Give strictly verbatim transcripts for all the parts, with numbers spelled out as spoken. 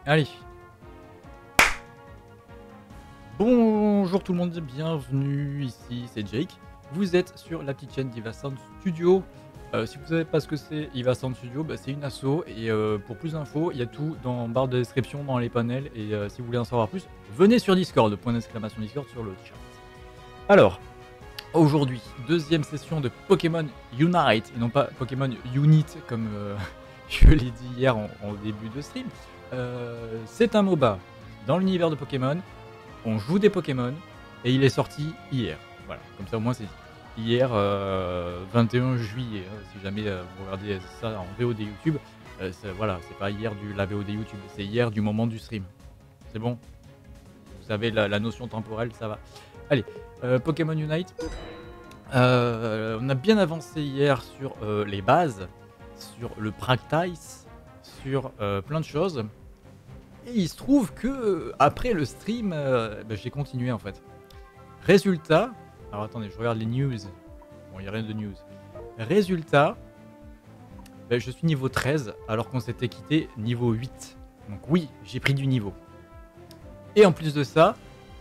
Allez. Bonjour tout le monde, bienvenue ici, c'est Jake. Vous êtes sur la petite chaîne d'Iva Sound Studio. Euh, si vous ne savez pas ce que c'est Iva Sound Studio, bah, c'est une asso et euh, pour plus d'infos, il y a tout dans barre de description, dans les panels. Et euh, si vous voulez en savoir plus, venez sur Discord, point d'exclamation Discord sur le chat. Alors, aujourd'hui, deuxième session de Pokémon Unite, et non pas Pokémon Unit comme euh, je l'ai dit hier en, en début de stream. Euh, c'est un MOBA dans l'univers de Pokémon. On joue des Pokémon et il est sorti hier. Voilà, comme ça au moins c'est dit. Hier, euh, vingt et un juillet, hein, si jamais euh, vous regardez ça en V O D YouTube, euh, voilà, c'est pas hier du la V O D YouTube, c'est hier du moment du stream. C'est bon? Vous savez la, la notion temporelle, ça va. Allez, euh, Pokémon Unite. Euh, on a bien avancé hier sur euh, les bases, sur le practice, sur euh, plein de choses. Et il se trouve que après le stream, euh, bah, j'ai continué en fait. Résultat, alors attendez, je regarde les news. Bon, il n'y a rien de news. Résultat, bah, je suis niveau treize alors qu'on s'était quitté niveau huit. Donc oui, j'ai pris du niveau. Et en plus de ça,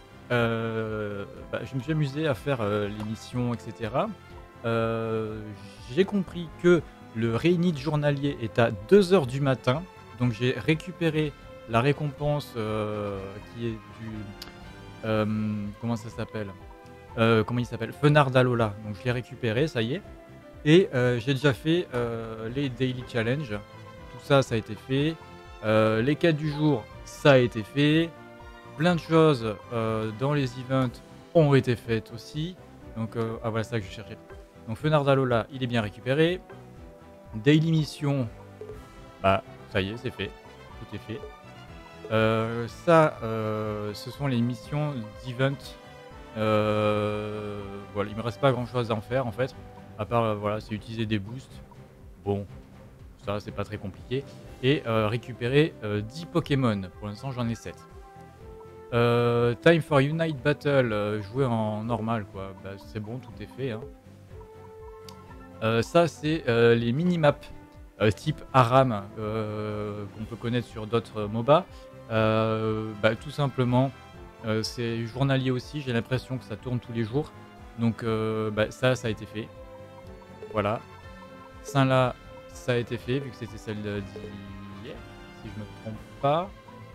euh, bah, je me suis amusé à faire euh, les missions, et cetera. Euh, j'ai compris que le réinit journalier est à deux heures du matin. Donc j'ai récupéré la récompense euh, qui est du... Euh, comment ça s'appelle euh, Comment il s'appelle Fenard d'Alola. Donc je l'ai récupéré, ça y est. Et euh, j'ai déjà fait euh, les Daily Challenge. Tout ça, ça a été fait. Euh, les quêtes du jour, ça a été fait. Plein de choses euh, dans les events ont été faites aussi. Donc, euh, ah voilà, ça que je cherchais. Donc Fenard d'Alola, il est bien récupéré. Daily Mission, bah ça y est, c'est fait. Tout est fait. Euh, ça, euh, ce sont les missions d'event. Euh, voilà, il me reste pas grand chose à en faire en fait. À part, euh, voilà, c'est utiliser des boosts. Bon, ça c'est pas très compliqué. Et euh, récupérer euh, dix Pokémon. Pour l'instant, j'en ai sept. Euh, time for Unite Battle. Euh, jouer en normal quoi. Bah, c'est bon, tout est fait. Hein. Euh, ça, c'est euh, les mini-maps euh, type Aram euh, qu'on peut connaître sur d'autres MOBA. Euh, bah, tout simplement, euh, c'est journalier aussi. J'ai l'impression que ça tourne tous les jours. Donc, euh, bah, ça, ça a été fait. Voilà. Saint-La, ça a été fait vu que c'était celle d'hier, si je me trompe pas.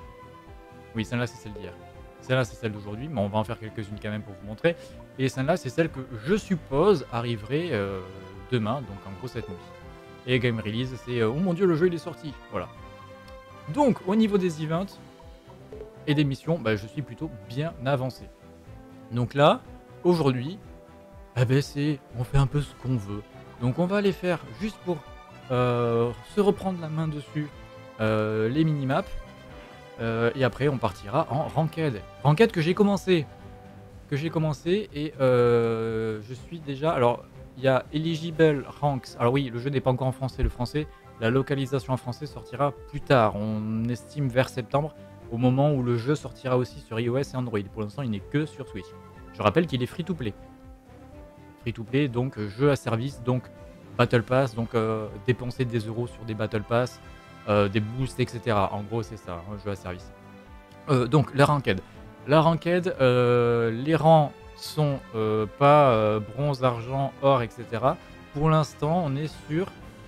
Oui, celle-là, c'est celle d'hier. Celle-là, c'est celle d'aujourd'hui, mais on va en faire quelques-unes quand même pour vous montrer. Et celle-là, c'est celle que je suppose arriverait euh, demain, donc en gros cette nuit. Et Game Release, c'est euh, oh mon dieu, le jeu il est sorti. Voilà. Donc, au niveau des events et des missions, bah, je suis plutôt bien avancé. Donc là, aujourd'hui, eh ben, c'est on fait un peu ce qu'on veut. Donc on va les faire juste pour euh, se reprendre la main dessus, euh, les minimaps. Euh, et après, on partira en ranked. Ranked que j'ai commencé. Que j'ai commencé et euh, je suis déjà... Alors, il y a Eligible Ranks. Alors oui, le jeu n'est pas encore en français. Le français, la localisation en français sortira plus tard. On estime vers septembre, au moment où le jeu sortira aussi sur iOS et Android. Pour l'instant, il n'est que sur Switch. Je rappelle qu'il est free-to-play. Free-to-play, donc jeu à service, donc Battle Pass, donc euh, dépenser des euros sur des Battle Pass. Euh, des boosts, et cetera. En gros, c'est ça, un jeu à service. Euh, donc, la ranked. La ranked, euh, les rangs sont euh, pas euh, bronze, argent, or, et cetera. Pour l'instant, on est sur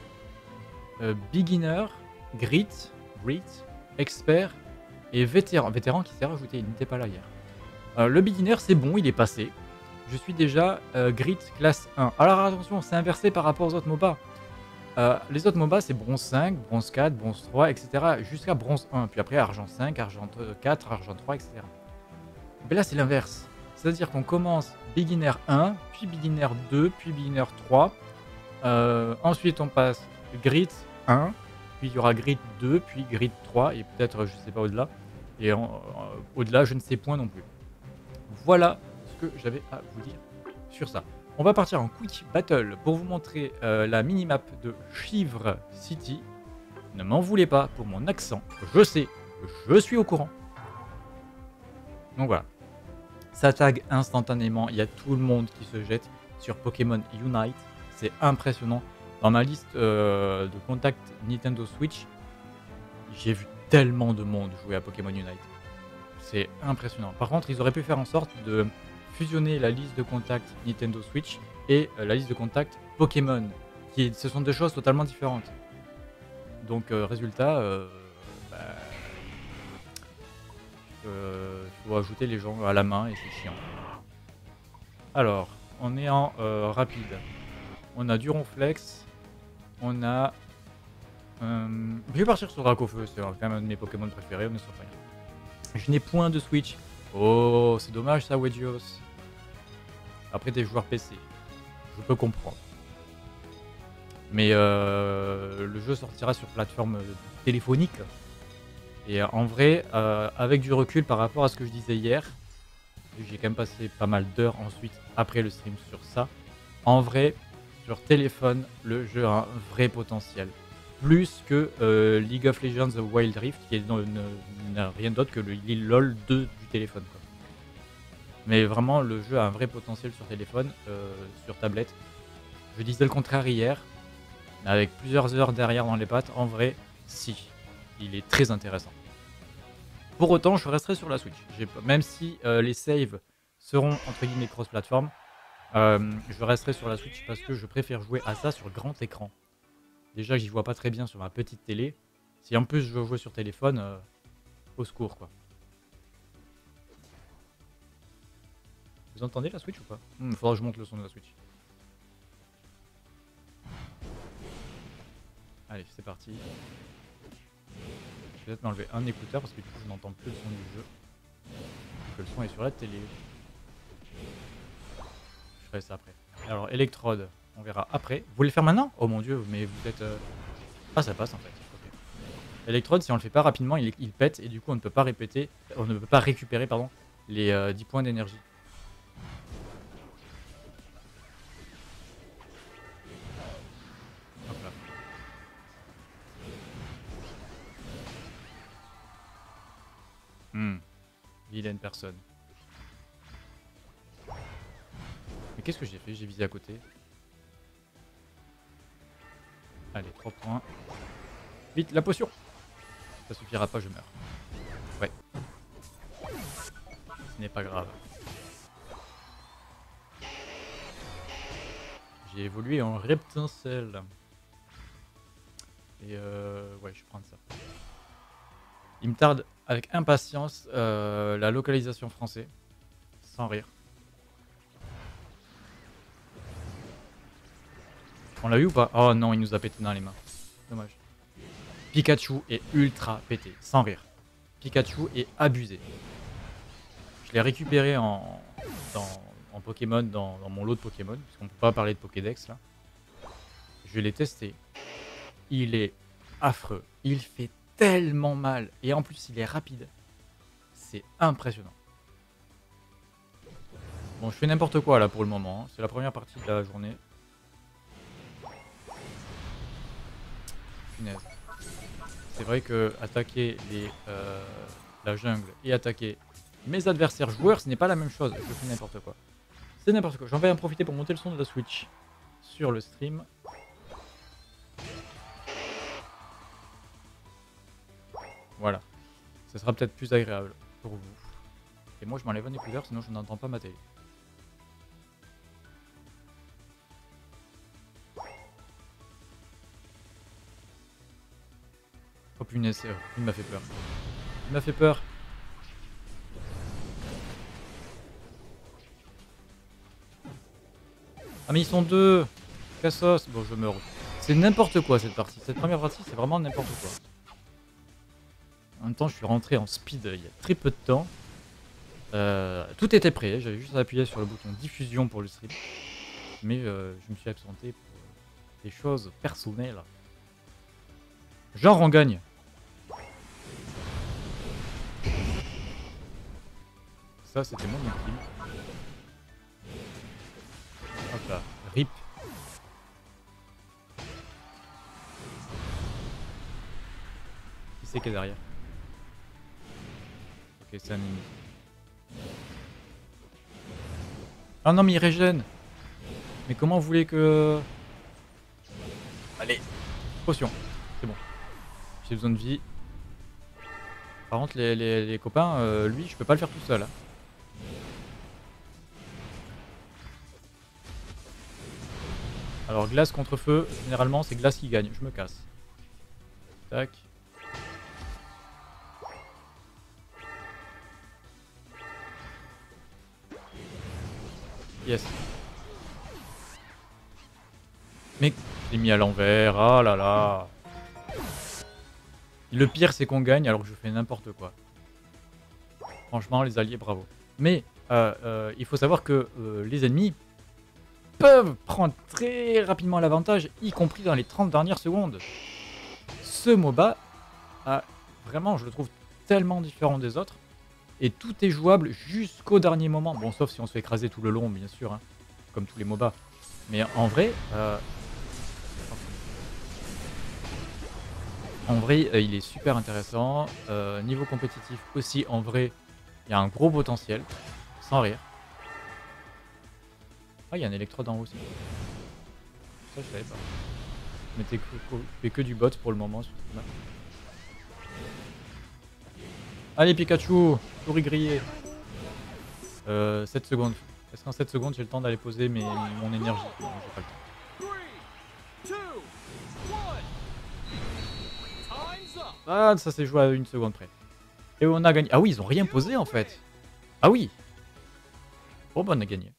euh, beginner, grit, grit, expert et vétéran. Vétéran qui s'est rajouté, il n'était pas là hier. Euh, le beginner, c'est bon, il est passé. Je suis déjà euh, grit classe un. Alors attention, c'est inversé par rapport aux autres MOBA. Euh, les autres MOBA, c'est bronze cinq, bronze quatre, bronze trois, et cetera. Jusqu'à bronze un. Puis après, argent cinq, argent quatre, argent trois, et cetera. Mais là, c'est l'inverse. C'est-à-dire qu'on commence beginner un, puis beginner deux, puis beginner trois. Euh, ensuite, on passe grit un, puis il y aura grit deux, puis grit trois, et peut-être, je sais pas, au-delà. Et en, euh, au-delà, je ne sais point non plus. Voilà ce que j'avais à vous dire sur ça. On va partir en quick battle pour vous montrer euh, la minimap de Chivre City. Ne m'en voulez pas pour mon accent, je sais, je suis au courant. Donc voilà, ça tag instantanément, il y a tout le monde qui se jette sur Pokémon Unite, c'est impressionnant. Dans ma liste euh, de contacts Nintendo Switch, j'ai vu tellement de monde jouer à Pokémon Unite. C'est impressionnant. Par contre, ils auraient pu faire en sorte de fusionner la liste de contacts Nintendo Switch et euh, la liste de contacts Pokémon. Qui, ce sont deux choses totalement différentes. Donc, euh, résultat, euh, bah, euh, il faut ajouter les gens à la main et c'est chiant. Alors, on est en euh, rapide. On a du Ronflex. On a... Euh, je vais partir sur Dracofeu, c'est quand même un de mes Pokémon préférés, on est sur rien. Je n'ai point de Switch. Oh, c'est dommage ça, Wedgios. Après des joueurs P C. Je peux comprendre. Mais euh, le jeu sortira sur plateforme téléphonique. Et en vrai, euh, avec du recul par rapport à ce que je disais hier, j'ai quand même passé pas mal d'heures ensuite, après le stream, sur ça. En vrai, sur téléphone, le jeu a un vrai potentiel. Plus que euh, League of Legends Wild Rift, qui n'a rien d'autre que le LOL deux du téléphone, quoi. Mais vraiment, le jeu a un vrai potentiel sur téléphone, euh, sur tablette. Je disais le contraire hier, mais avec plusieurs heures derrière dans les pattes, en vrai, si. Il est très intéressant. Pour autant, je resterai sur la Switch. Même si euh, les saves seront entre guillemets cross-platform, euh, je resterai sur la Switch parce que je préfère jouer à ça sur grand écran. Déjà, j'y vois pas très bien sur ma petite télé. Si en plus je veux jouer sur téléphone, euh, au secours quoi. Vous entendez la Switch ou pas? Il hmm, faudra que je monte le son de la Switch. Allez, c'est parti. Je vais peut-être m'enlever un écouteur parce que du coup je n'entends plus le son du jeu. Que le son est sur la télé. Je ferai ça après. Alors, électrode, on verra après. Vous voulez le faire maintenant? Oh mon dieu, mais vous êtes... Euh... Ah, ça passe en fait. Okay. Électrode, si on le fait pas rapidement, il, il pète et du coup on ne peut pas répéter, on ne peut pas récupérer pardon, les euh, dix points d'énergie. Hmm. Vilaine personne. Mais qu'est-ce que j'ai fait? J'ai visé à côté. Allez, trois points. Vite, la potion! Ça suffira pas, je meurs. Ouais. Ce n'est pas grave. J'ai évolué en Reptincelle. Et euh... ouais, je vais prendre ça. Il me tarde avec impatience euh, la localisation française. Sans rire. On l'a eu ou pas? Oh non, il nous a pété dans les mains. Dommage. Pikachu est ultra pété, sans rire. Pikachu est abusé. Je l'ai récupéré en, dans, en Pokémon, dans, dans mon lot de Pokémon, parce qu'on ne peut pas parler de Pokédex là. Je l'ai testé. Il est affreux. Il fait tellement mal. Et en plus, il est rapide. C'est impressionnant. Bon, je fais n'importe quoi là pour le moment. Hein. C'est la première partie de la journée. C'est vrai que attaquer les, euh, la jungle et attaquer mes adversaires joueurs, ce n'est pas la même chose. Je fais n'importe quoi. C'est n'importe quoi. J'en vais en profiter pour monter le son de la Switch sur le stream. Voilà. Ce sera peut-être plus agréable pour vous. Et moi, je m'enlève un écouteur, sinon je n'entends pas ma télé. Oh punaise, il m'a fait peur. Il m'a fait peur. Ah mais ils sont deux. Cassos. Bon, je meurs. C'est n'importe quoi cette partie. Cette première partie, c'est vraiment n'importe quoi. En même temps, je suis rentré en speed il y a très peu de temps. Euh, tout était prêt. J'avais juste à appuyer sur le bouton diffusion pour le stream. Mais euh, je me suis absenté pour des choses personnelles. Genre, on gagne. Ça, c'était mon ultime. Hop là, rip. Qui c'est qui est derrière? Ok, c'est un ennemi. Ah non, mais il régène. Mais comment vous voulez que... Allez, potion. C'est bon. J'ai besoin de vie. Par contre, les, les, les copains, euh, lui, je peux pas le faire tout seul. Hein. Alors, glace contre feu, généralement, c'est glace qui gagne. Je me casse. Tac. Yes. Mais j'ai mis à l'envers. Ah là là. Le pire, c'est qu'on gagne alors que je fais n'importe quoi. Franchement, les alliés, bravo. Mais euh, euh, il faut savoir que euh, les ennemis peuvent prendre très rapidement l'avantage, y compris dans les trente dernières secondes. Ce MOBA, a, vraiment, je le trouve tellement différent des autres. Et tout est jouable jusqu'au dernier moment. Bon, sauf si on se fait écraser tout le long, bien sûr. Hein, comme tous les MOBA. Mais en vrai... Euh, En vrai, euh, il est super intéressant. Euh, niveau compétitif aussi, en vrai, il y a un gros potentiel. Sans rire. Ah, il y a un électrode en haut aussi. Ça, je savais pas. Je m'étais fait que du bot pour le moment sur cette map. Allez, Pikachu, souris grillée. Euh, sept secondes. Est-ce qu'en sept secondes, j'ai le temps d'aller poser mes, mon énergie? Non, j'ai pas le temps. Ah, ça s'est joué à une seconde près. Et on a gagné. Ah oui, ils ont rien posé en fait. Ah oui. Bon, bah on a gagné.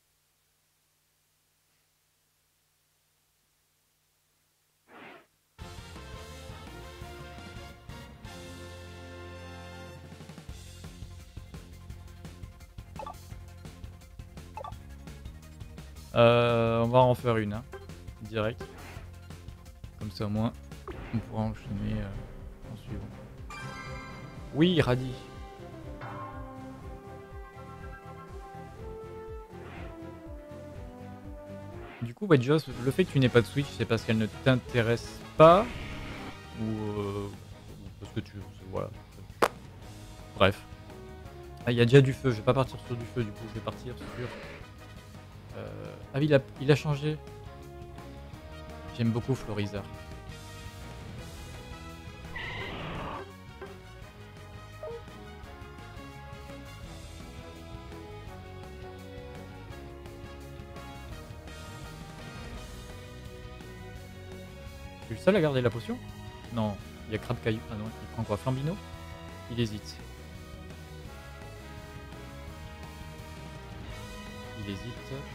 Euh, on va en faire une, hein, direct. Comme ça au moins, on pourra enchaîner euh, en suivant. Oui, Radis. Du coup, Wedge, le fait que tu n'aies pas de Switch, c'est parce qu'elle ne t'intéresse pas ou euh, parce que tu... Voilà. Bref. Ah, il y a déjà du feu, je vais pas partir sur du feu, du coup je vais partir sur... Euh... Ah oui, il a, il a changé. J'aime beaucoup Florizard. Je suis le seul à garder la potion? Non, il y a Crabe Caillou. Ah non, il prend quoi? Flambino? Il hésite. Il hésite.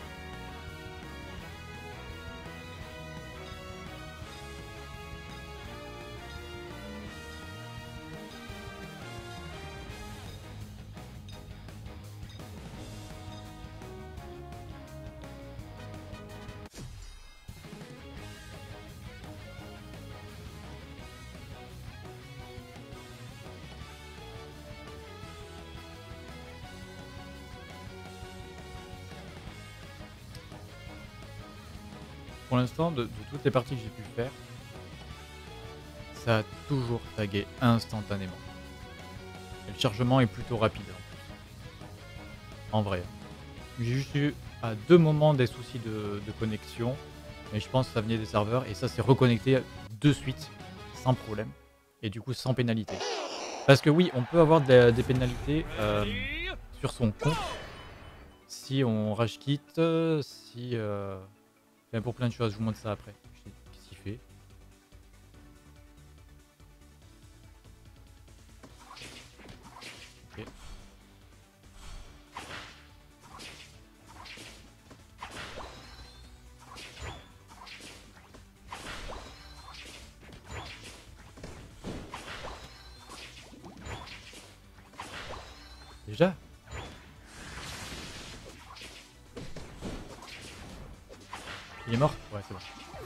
Pour l'instant, de, de toutes les parties que j'ai pu faire, ça a toujours tagué instantanément. Et le chargement est plutôt rapide en plus. En vrai. J'ai juste eu à deux moments des soucis de, de connexion, mais je pense que ça venait des serveurs et ça s'est reconnecté de suite, sans problème, et du coup sans pénalité. Parce que oui, on peut avoir des, des pénalités euh, sur son compte si on rage quitte, si... Euh, Enfin, pour plein de choses, je vous montre ça après. Qu'est-ce qu'il fait? Ok. Déjà? Il est mort? Ouais, c'est bon.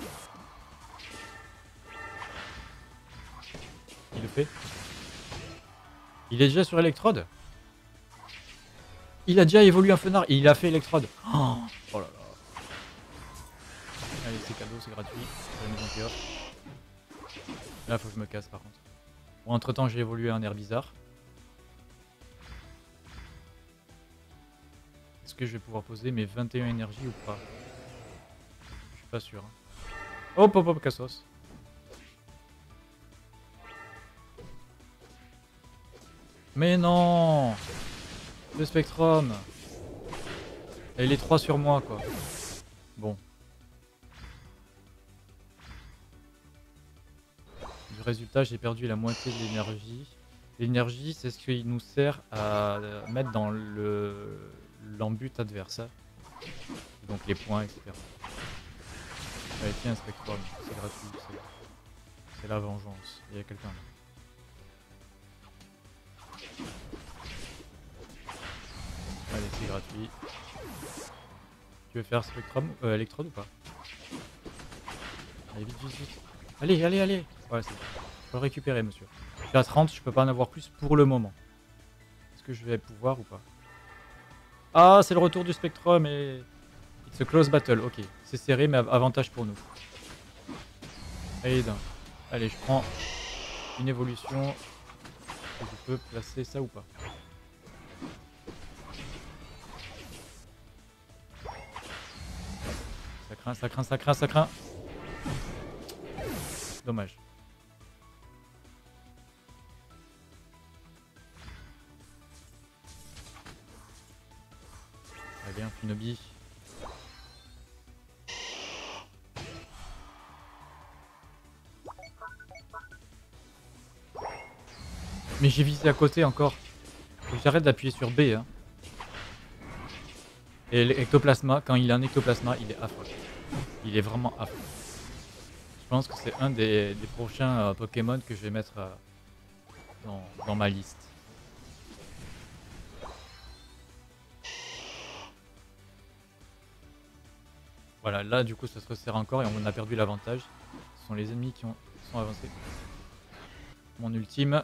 Il le fait? Il est déjà sur Electrode? Il a déjà évolué un fenard et il a fait Electrode. Oh, oh là là. Allez, c'est cadeau, c'est gratuit. C'est la maison qui offre. Là, faut que je me casse par contre. Bon, entre temps, j'ai évolué un air bizarre. Est-ce que je vais pouvoir poser mes vingt et un énergies ou pas? Je suis pas sûr. Hein. Hop, hop, hop, Cassos. Mais non. Le Spectrum. Et les trois sur moi, quoi. Bon. Du résultat, j'ai perdu la moitié de l'énergie. L'énergie, c'est ce qui nous sert à mettre dans le l'embut adversaire. Donc les points, et cetera. Allez, tiens, Spectrum, c'est gratuit. C'est la vengeance. Il y a quelqu'un là. Allez, c'est gratuit. Tu veux faire Spectrum, euh, Electrode ou pas? Allez, vite, vite, vite. Allez, allez, allez. Ouais, c'est bon. Je peux le récupérer, monsieur. Je suis à trente, je peux pas en avoir plus pour le moment. Est-ce que je vais pouvoir ou pas? Ah, c'est le retour du Spectrum et... It's a close battle, ok. C'est serré, mais avantage pour nous. Allez, d'un. Allez, je prends une évolution. Est-ce que je peux placer ça ou pas? Ça craint, ça craint, ça craint, ça craint. Dommage. Allez, bien, Funobi. Mais j'ai visé à côté encore. Faut que j'arrête d'appuyer sur B. Hein. Et l'ectoplasma, quand il a un ectoplasma, il est affreux. Il est vraiment affreux. Je pense que c'est un des, des prochains euh, Pokémon que je vais mettre euh, dans, dans ma liste. Voilà, là du coup ça se resserre encore et on a perdu l'avantage. Ce sont les ennemis qui, ont, qui sont avancés. Mon ultime.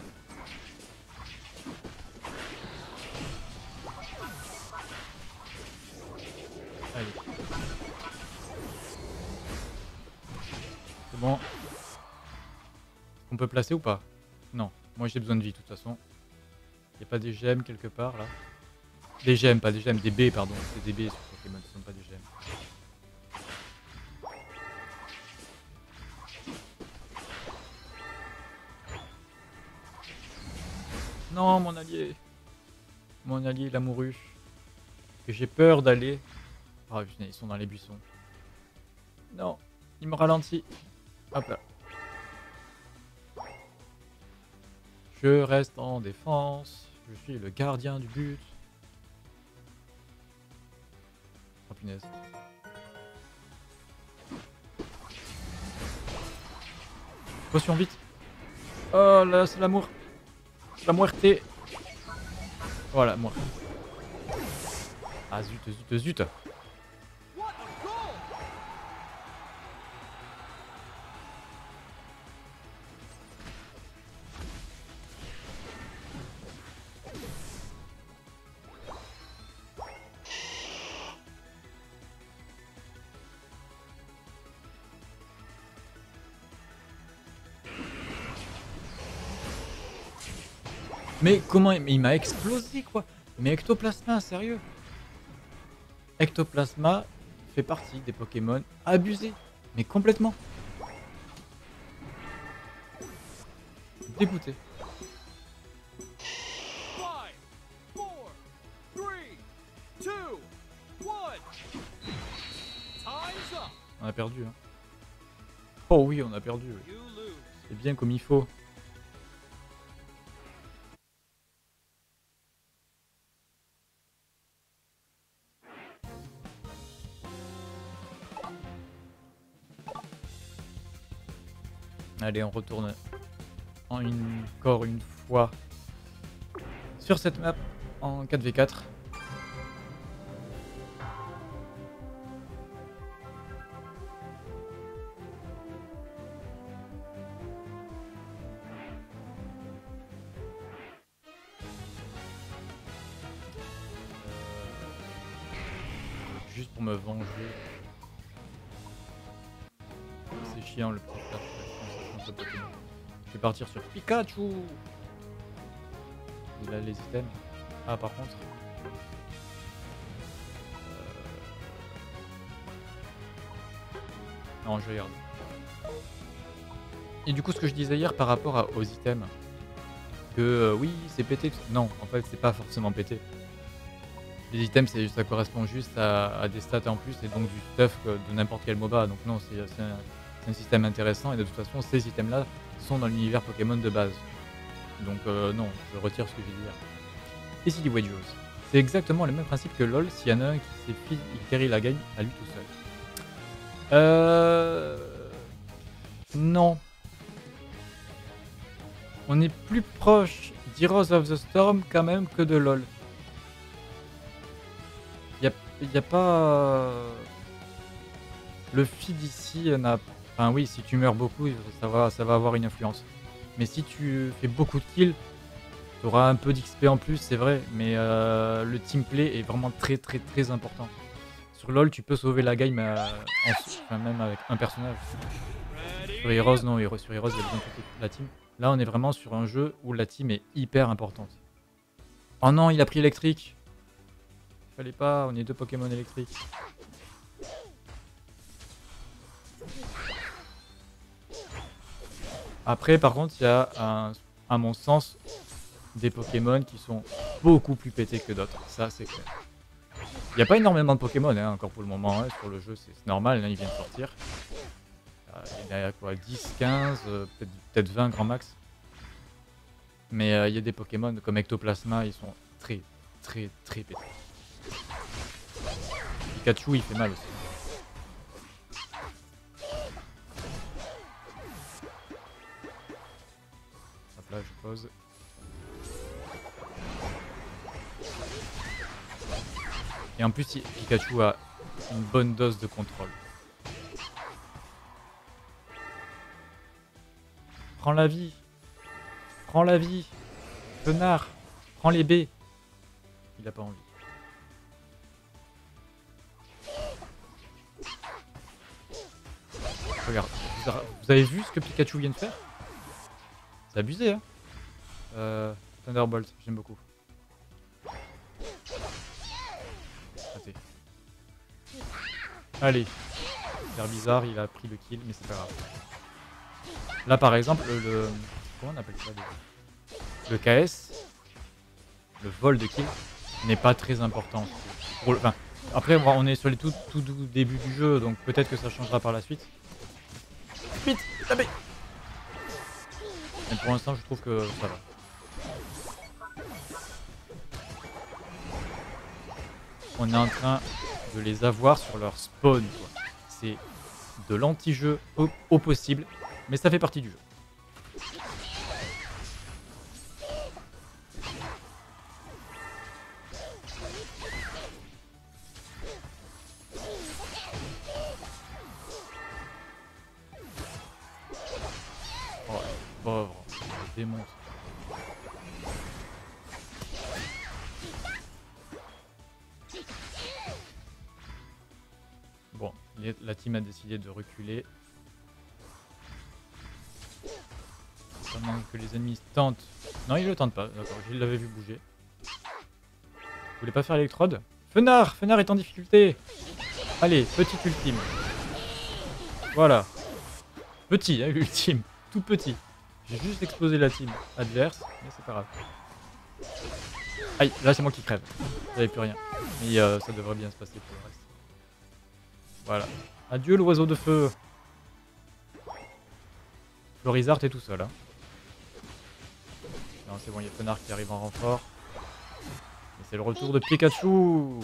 Allez. C'est bon. On peut placer ou pas? Non. Moi j'ai besoin de vie de toute façon. Il n'y a pas des gemmes quelque part là? Des gemmes, pas des gemmes, des baies pardon. C'est des baies sur Pokémon, ce ne sont pas des gemmes. Non, mon allié. Mon allié, il a mouru. Et j'ai peur d'aller. Oh putain, ils sont dans les buissons. Non, il me ralentit. Hop là. Je reste en défense. Je suis le gardien du but. Oh punaise. Potion vite. Oh là, c'est l'amour. La muerte. Voilà, moi. Ah zut, zut, zut. Mais comment il, il m'a explosé quoi? Mais Ectoplasma, sérieux? Ectoplasma fait partie des Pokémon abusés, mais complètement. Dégoûté. On a perdu. Hein. Oh oui, on a perdu. Oui. C'est bien comme il faut. Allez, on retourne en une, encore une fois sur cette map en quatre v quatre. Juste pour me venger. C'est chiant le petit frère. Je vais partir sur Pikachu. Il a les items. Ah par contre. Euh... Non je regarde. Et du coup ce que je disais hier par rapport à, aux items. que euh, oui, c'est pété. Non, en fait, c'est pas forcément pété. Les items, ça correspond juste à, à des stats en plus et donc du stuff de n'importe quel MOBA. Donc non, c'est un, un système intéressant et de toute façon, ces items-là sont dans l'univers Pokémon de base. Donc euh, non, je retire ce que j'ai dit hier. Et City Wagers, c'est exactement le même principe que LoL s'il y en a un qui s'est fait, il carry la game à lui tout seul. Euh... Non. On est plus proche d'Heroes of the Storm quand même que de LoL. Il n'y a, a pas... Le feed ici n'a... Enfin oui, si tu meurs beaucoup, ça va, ça va avoir une influence. Mais si tu fais beaucoup de kills, tu auras un peu d'X P en plus, c'est vrai. Mais euh, le teamplay est vraiment très très très important. Sur LoL, tu peux sauver la game euh, en, enfin, même avec un personnage. Sur Heroes, non, sur Heroes, il y a besoin de toute la team. Là, on est vraiment sur un jeu où la team est hyper importante. Oh non, il a pris électrique. Fallait pas, on est deux Pokémon électriques. Après, par contre, il y a, un, à mon sens, des Pokémon qui sont beaucoup plus pétés que d'autres. Ça, c'est clair. Il n'y a pas énormément de Pokémon, hein, encore pour le moment, hein, sur le jeu, c'est normal, hein, il vient de sortir. Il y a quoi, dix, quinze, euh, peut-être peut-être vingt grand max. Mais euh, il y a des Pokémon comme Ectoplasma, ils sont très, très, très pétés. Pikachu, il fait mal aussi. Hop là, je pose. Et en plus, Pikachu a une bonne dose de contrôle. Prends la vie. Prends la vie. Connard. Prends les baies. Il a pas envie. Regarde. Vous avez vu ce que Pikachu vient de faire? C'est abusé, hein. euh, Thunderbolt, j'aime beaucoup. Raté. Allez. C'est bizarre, il a pris le kill, mais c'est pas grave. Là, par exemple, le... le comment on appelle ça le... le K S, le vol de kill, n'est pas très important. Pour le... enfin, après, on est sur les tout, tout début du jeu, donc peut-être que ça changera par la suite. Vite, tapez. Mais pour l'instant, je trouve que ça va. On est en train de les avoir sur leur spawn. C'est de l'anti-jeu au, au possible, mais ça fait partie du jeu. Oh, pauvre, démon. Bon, la team a décidé de reculer. Pendant que les ennemis tentent. Non, ils le tentent pas, d'accord, je l'avais vu bouger. Vous voulez pas faire l'électrode? Fenard! Fenard est en difficulté! Allez, petit ultime. Voilà. Petit, hein, ultime. Tout petit. J'ai juste explosé la team adverse, mais c'est pas grave. Aïe, là c'est moi qui crève. J'avais plus rien. Mais euh, ça devrait bien se passer pour le reste. Voilà. Adieu l'oiseau de feu. Florizard est tout seul. Hein. Non, c'est bon, il y a Fenard qui arrive en renfort. Et c'est le retour de Pikachu.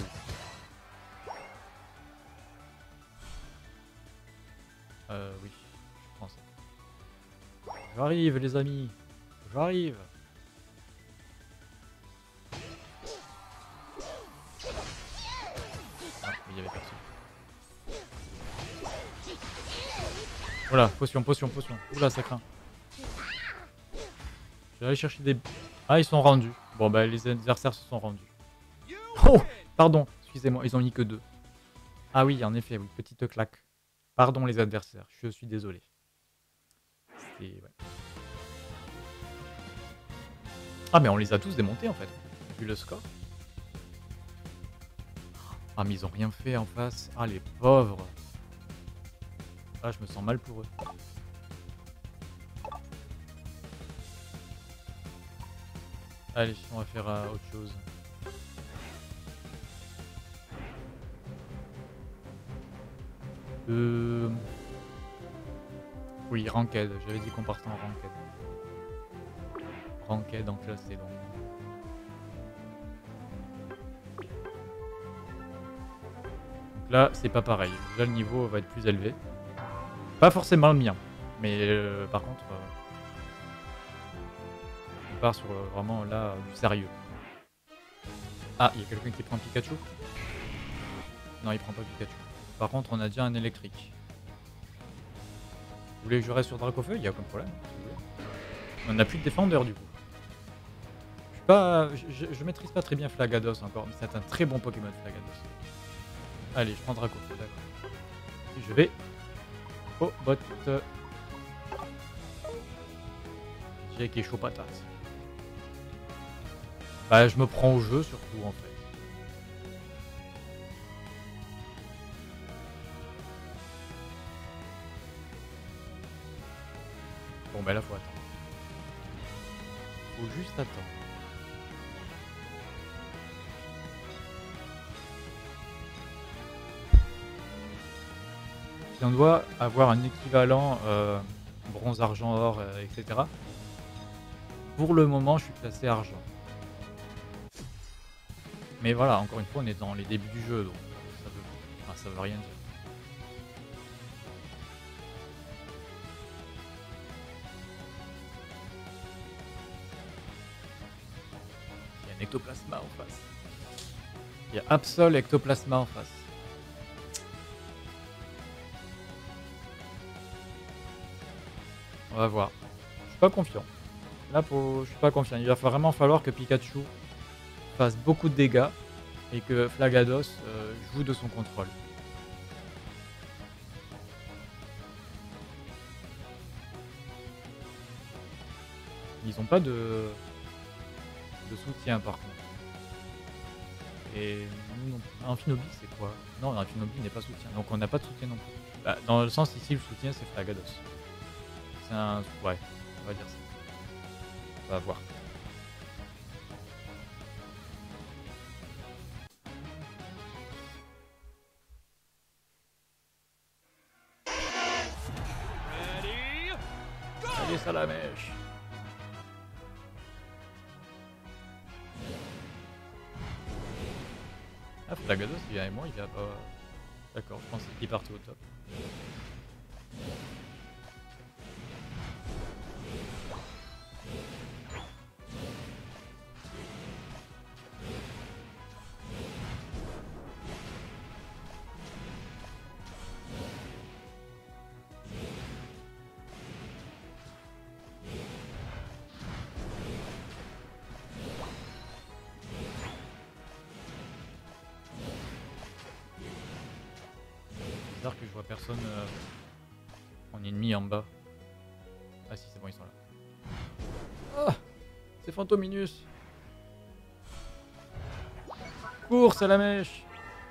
Euh, oui, je prends ça. J'arrive, les amis. J'arrive. Ah, il y avait personne. Voilà, potion, potion, potion. Oula, ça craint. Je vais aller chercher des... Ah, ils sont rendus. Bon, bah, les adversaires se sont rendus. Oh, pardon, excusez-moi, ils ont mis que deux. Ah oui, en effet, oui, petite claque. Pardon, les adversaires, je suis désolé. C'est... Ouais. Ah, mais on les a tous démontés, en fait, vu le score. Ah, mais ils ont rien fait en face. Ah, les pauvres. Ah, je me sens mal pour eux. Allez, on va faire euh, autre chose. Euh... Oui, Ranked. J'avais dit qu'on partait en Ranked. Ranked en classé donc. Donc là, c'est pas pareil. Déjà, le niveau va être plus élevé. Pas forcément le mien. Mais euh, par contre, euh, on part sur euh, vraiment là du sérieux. Ah, il y a quelqu'un qui prend Pikachu? Non, il prend pas Pikachu. Par contre, on a déjà un électrique. Vous voulez que je reste sur Dracofeu? Il n'y a aucun problème. On n'a plus de défendeur du coup. Je, suis pas, je, je maîtrise pas très bien Flagados encore, mais c'est un très bon Pokémon Flagados. Allez, je prends Dracofeu, d'accord. Et je vais au bot. J'ai qui est chaud patate. Bah, je me prends au jeu surtout en fait. Bon, bah là, faut attendre. Faut juste attendre. Si on doit avoir un équivalent euh, bronze, argent, or, euh, et cetera. Pour le moment, je suis classé argent. Mais voilà, encore une fois, on est dans les débuts du jeu, donc ça veut, enfin, ça veut rien dire. Il y a un ectoplasma en face. Il y a Absol ectoplasma en face. On va voir. Je suis pas confiant. Là, pour... je suis pas confiant. Il va vraiment falloir que Pikachu fasse beaucoup de dégâts et que Flagados euh, joue de son contrôle. Ils ont pas de, de soutien par contre. Et Amphinobi c'est quoi? Non, Amphinobi n'est pas soutien. Donc on n'a pas de soutien non plus. Bah, dans le sens ici, le soutien c'est Flagados. C'est un... Ouais, on va dire ça. On va voir. Allez, Salamèche. Ah, Flagados, il vient avec moi, il vient pas... D'accord, je pensais qu'il partait au top. Bizarre que je vois personne euh, en ennemi en bas. Ah si, c'est bon, ils sont là. Ah, c'est Fantominus. Cours, Salamèche.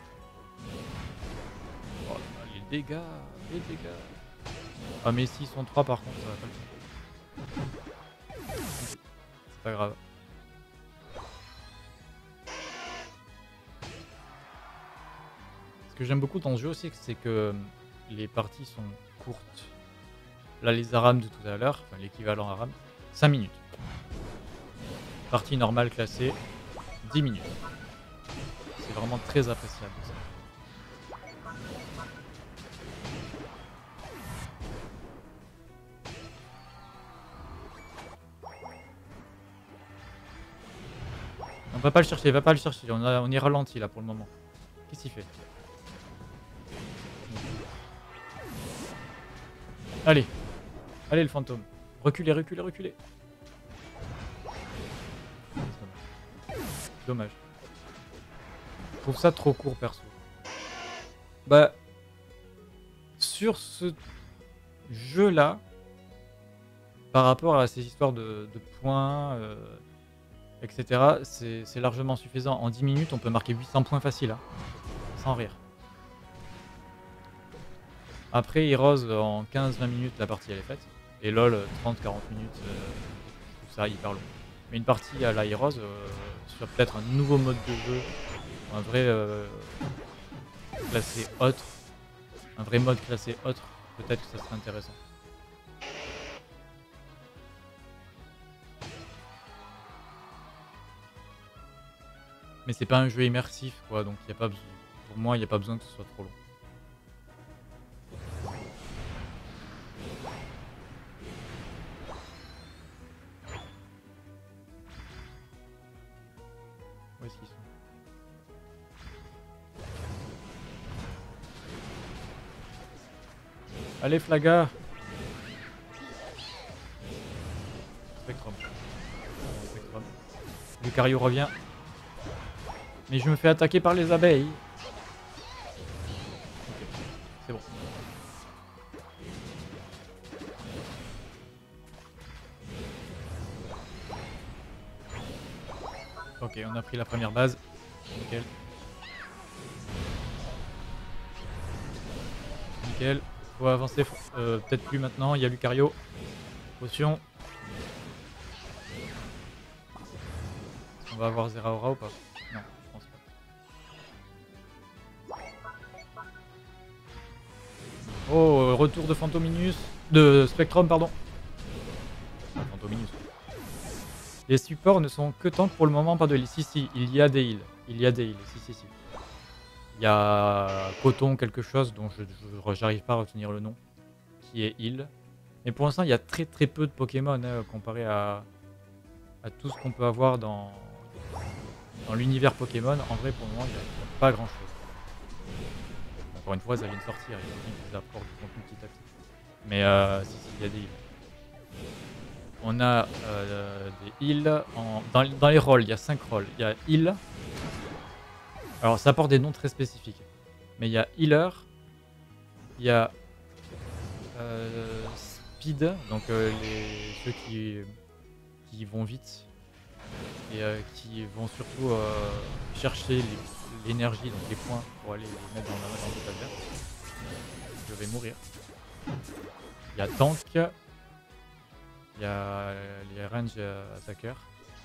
Oh là là, les dégâts, les dégâts. Ah mais s'ils sont trois par contre, ça va pas le faire. C'est pas grave. Ce que j'aime beaucoup dans ce jeu aussi, c'est que les parties sont courtes. Là, les Aram de tout à l'heure, enfin l'équivalent Aram, cinq minutes. Partie normale classée, dix minutes. C'est vraiment très appréciable ça. On va pas le chercher, va pas le chercher, on, a, on est ralenti là pour le moment. Qu'est-ce qu'il fait? Allez, allez le fantôme. Reculez, reculez, reculez. Dommage. Je trouve ça trop court perso. Bah, sur ce jeu là, par rapport à ces histoires de, de points, euh, et cetera, c'est largement suffisant. En dix minutes, on peut marquer huit cents points facile, hein, sans rire. Après, Heroes, en quinze vingt minutes, la partie elle est faite. Et LoL, trente quarante minutes, euh, je trouve ça hyper long. Mais une partie à la Heroes, euh, sur peut-être un nouveau mode de jeu, un vrai euh, classé autre, un vrai mode classé autre, peut-être que ça serait intéressant. Mais c'est pas un jeu immersif, quoi, donc y a pas besoin, pour moi, il n'y a pas besoin que ce soit trop long. Où est-ce qu'ils sont? Allez, Flaga! Spectrum. Spectrum. Lucario revient. Mais je me fais attaquer par les abeilles. Ok, c'est bon. Ok, on a pris la première base. Nickel. Nickel. Faut avancer. Euh, Peut-être plus maintenant. Il y a Lucario. Potion. On va avoir Zeraora ou pas? Non, je pense pas. Oh, retour de Fantominus. De Spectrum, pardon. Ah, Fantominus. Les supports ne sont que tank pour le moment, pas de heal. Si, si, il y a des heals. Il y a des heals. Si, si, si. Il y a Coton quelque chose dont je j'arrive pas à retenir le nom, qui est heal. Mais pour l'instant, il y a très très peu de Pokémon hein, comparé à, à tout ce qu'on peut avoir dans, dans l'univers Pokémon. En vrai, pour le moment, il n'y a, a pas grand chose. Encore une fois, ça vient de sortir, il y a qu'ils apportent du contenu petit à petit. Mais euh, si, si, il y a des heals. On a euh, des heals en... dans, dans les rôles, il y a cinq rôles. Il y a heal. Alors ça apporte des noms très spécifiques. Mais il y a healer, il y a euh, speed, donc euh, les, ceux qui, qui vont vite et euh, qui vont surtout euh, chercher l'énergie, donc les points pour aller les mettre dans la dans le adverse. Je vais mourir. Il y a tank, il y a les range attackers.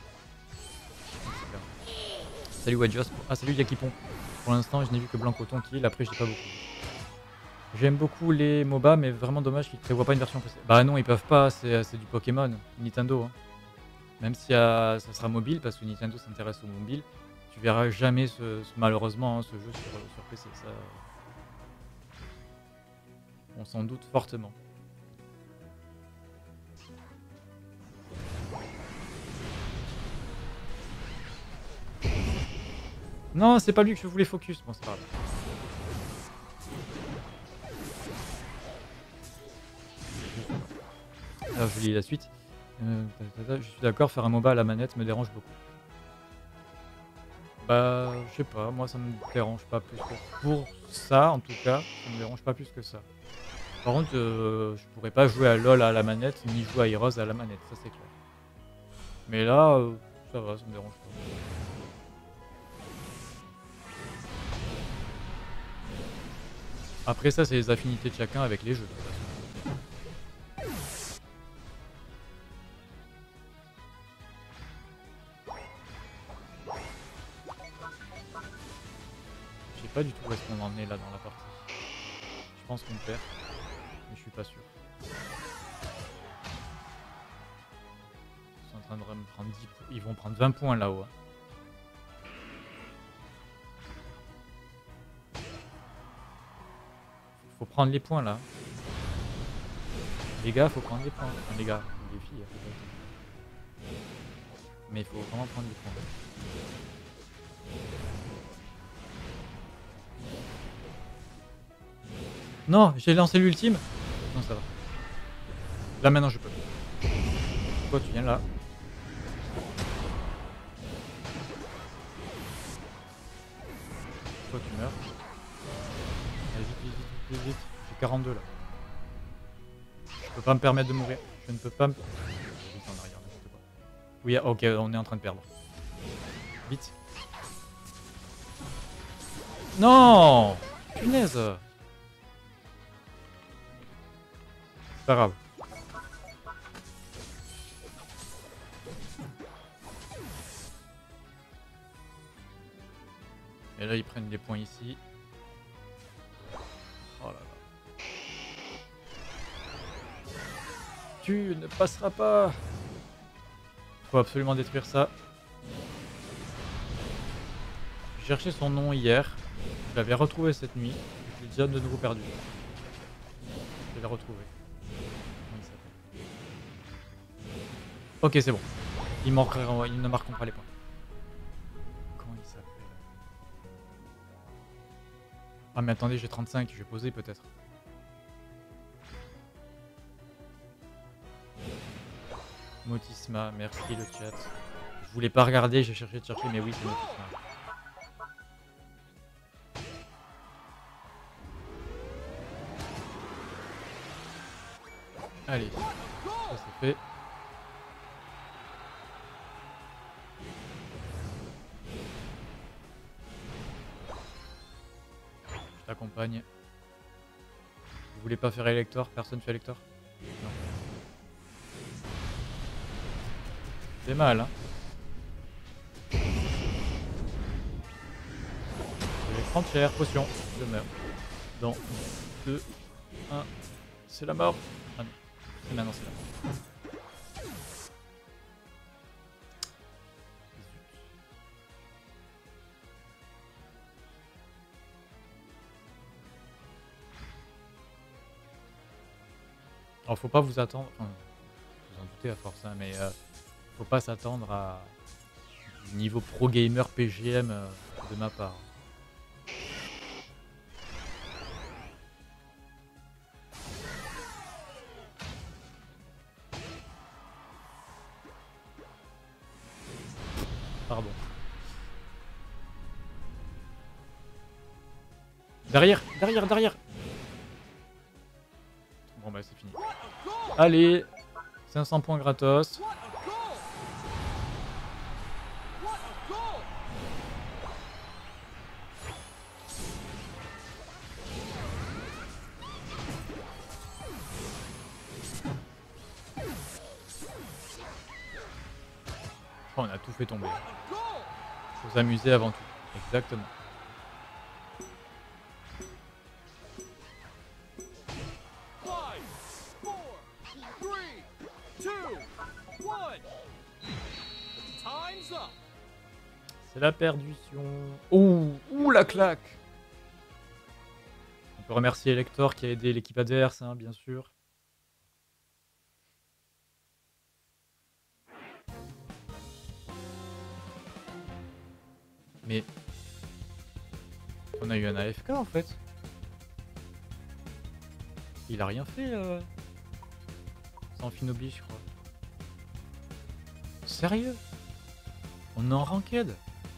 Salut Wadjos. Ah salut Yakipon. Pour l'instant je n'ai vu que Blancoton qui heal, après je n'ai pas beaucoup. J'aime beaucoup les M O B A mais vraiment dommage qu'ils ne prévoient pas une version P C. Bah non ils peuvent pas, c'est du Pokémon, Nintendo. Hein. Même si euh, ça sera mobile, parce que Nintendo s'intéresse au mobile, tu verras jamais ce, ce, malheureusement hein, ce jeu sur, sur P C. Ça, on s'en doute fortement. Non, c'est pas lui que je voulais focus. Bon, c'est pas grave. Alors, je lis la suite. Euh, je suis d'accord, faire un M O B A à la manette me dérange beaucoup. Bah, je sais pas, moi ça me dérange pas plus que... Pour ça, en tout cas, ça me dérange pas plus que ça. Par contre, euh, je pourrais pas jouer à LoL à la manette, ni jouer à Heroes à la manette, ça c'est clair. Mais là, euh, ça va, ça me dérange pas. Après ça, c'est les affinités de chacun avec les jeux, de toute façon. Je sais pas du tout où est-ce qu'on en est là dans la partie. Je pense qu'on perd, mais je suis pas sûr. Ils sont en train de me prendre dix points. Ils vont prendre vingt points là-haut. Hein. Faut prendre les points là. Les gars, faut prendre les points. Enfin, les gars, les filles, peut-être. Mais il faut vraiment prendre les points. Non, j'ai lancé l'ultime. Non, ça va. Là maintenant je peux. Toi tu viens là. Toi tu meurs. Allez vite, vite, vite, vite, vite. J'ai quarante-deux là. Je peux pas me permettre de mourir. Je ne peux pas me... Vite en arrière, n'importe quoi. Oui, ok, on est en train de perdre. Vite. Non! Punaise! Pas grave. Et là, ils prennent des points ici. Oh là là. Tu ne passeras pas. Faut absolument détruire ça. J'ai cherché son nom hier. Je l'avais retrouvé cette nuit. Je l'ai déjà de nouveau perdu. Je l'ai retrouvé. Comment il s'appelle? Ok, c'est bon. Il, manquera, il ne marqueront pas les points. Comment il s'appelle? Ah mais attendez, j'ai trente-cinq, je vais poser peut-être. Motisma, merci le chat. Je voulais pas regarder, j'ai cherché de chercher, mais oui, c'est Motisma. Allez, ça c'est fait. Je t'accompagne. Vous voulez pas faire élector? Personne fait élector? Non. C'est mal, hein. Je vais prendre cher, potion. Je meurs. Dans deux, un. C'est la mort. Ah non. C'est maintenant, c'est la mort. Alors faut pas vous attendre, enfin, vous en doutez à force, hein, mais euh, faut pas s'attendre à du niveau pro gamer P G M euh, de ma part. Pardon. Derrière, derrière, derrière. Bon bah c'est fini. Allez, cinq cents points gratos. Oh, on a tout fait tomber. Faut s'amuser avant tout. Exactement. C'est la perdition. Ouh, ouh la claque. On peut remercier Elector qui a aidé l'équipe adverse, hein, bien sûr. Mais on a eu un A F K en fait. Il a rien fait euh... sans Finobi, je crois. Sérieux? On est en ranked?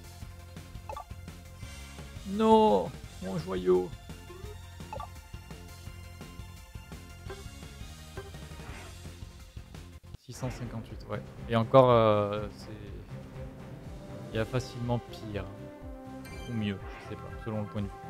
Non, mon joyau. six cent cinquante-huit, ouais. Et encore, euh, c'est... il y a facilement pire. Ou mieux, je sais pas, selon le point de vue.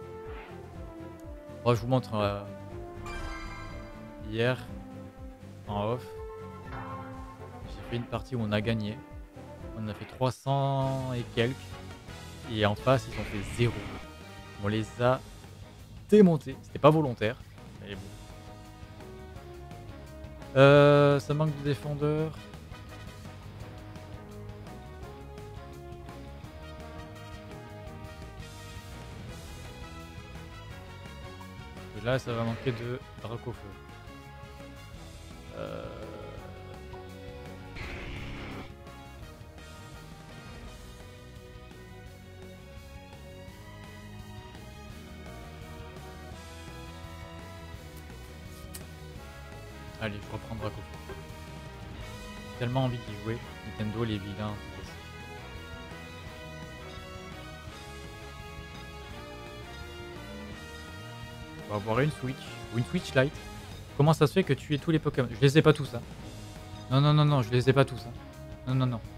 Bon, je vous montre euh, hier, en off, j'ai fait une partie où on a gagné. On a fait trois cents et quelques. Et en face, ils ont fait zéro. On les a démontés. C'était pas volontaire, mais bon. Euh, ça manque de défendeurs. Et là, ça va manquer de drac au feu. Euh... Allez, je reprends drac au feu. J'ai tellement envie d'y jouer. Nintendo, les vilains. On va avoir une Switch, ou une Switch Lite. Comment ça se fait que tu aies tous les Pokémon? Je les ai pas tous, hein. Non, non, non, non, je les ai pas tous, hein. Non, non, non.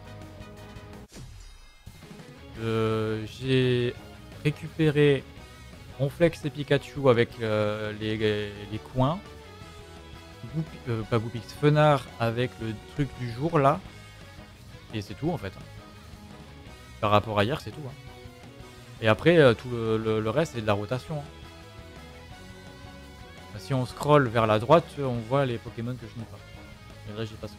Euh, J'ai récupéré Ronflex et Pikachu avec euh, les, les, les coins. Goupi, euh, pas Goupix, Fenard avec le truc du jour, là. Et c'est tout, en fait. Par rapport à hier, c'est tout, hein. Et après, euh, tout le, le- le reste, c'est de la rotation. Hein. Si on scrolle vers la droite, on voit les Pokémon que je n'ai pas. Et là, j'ai pas ce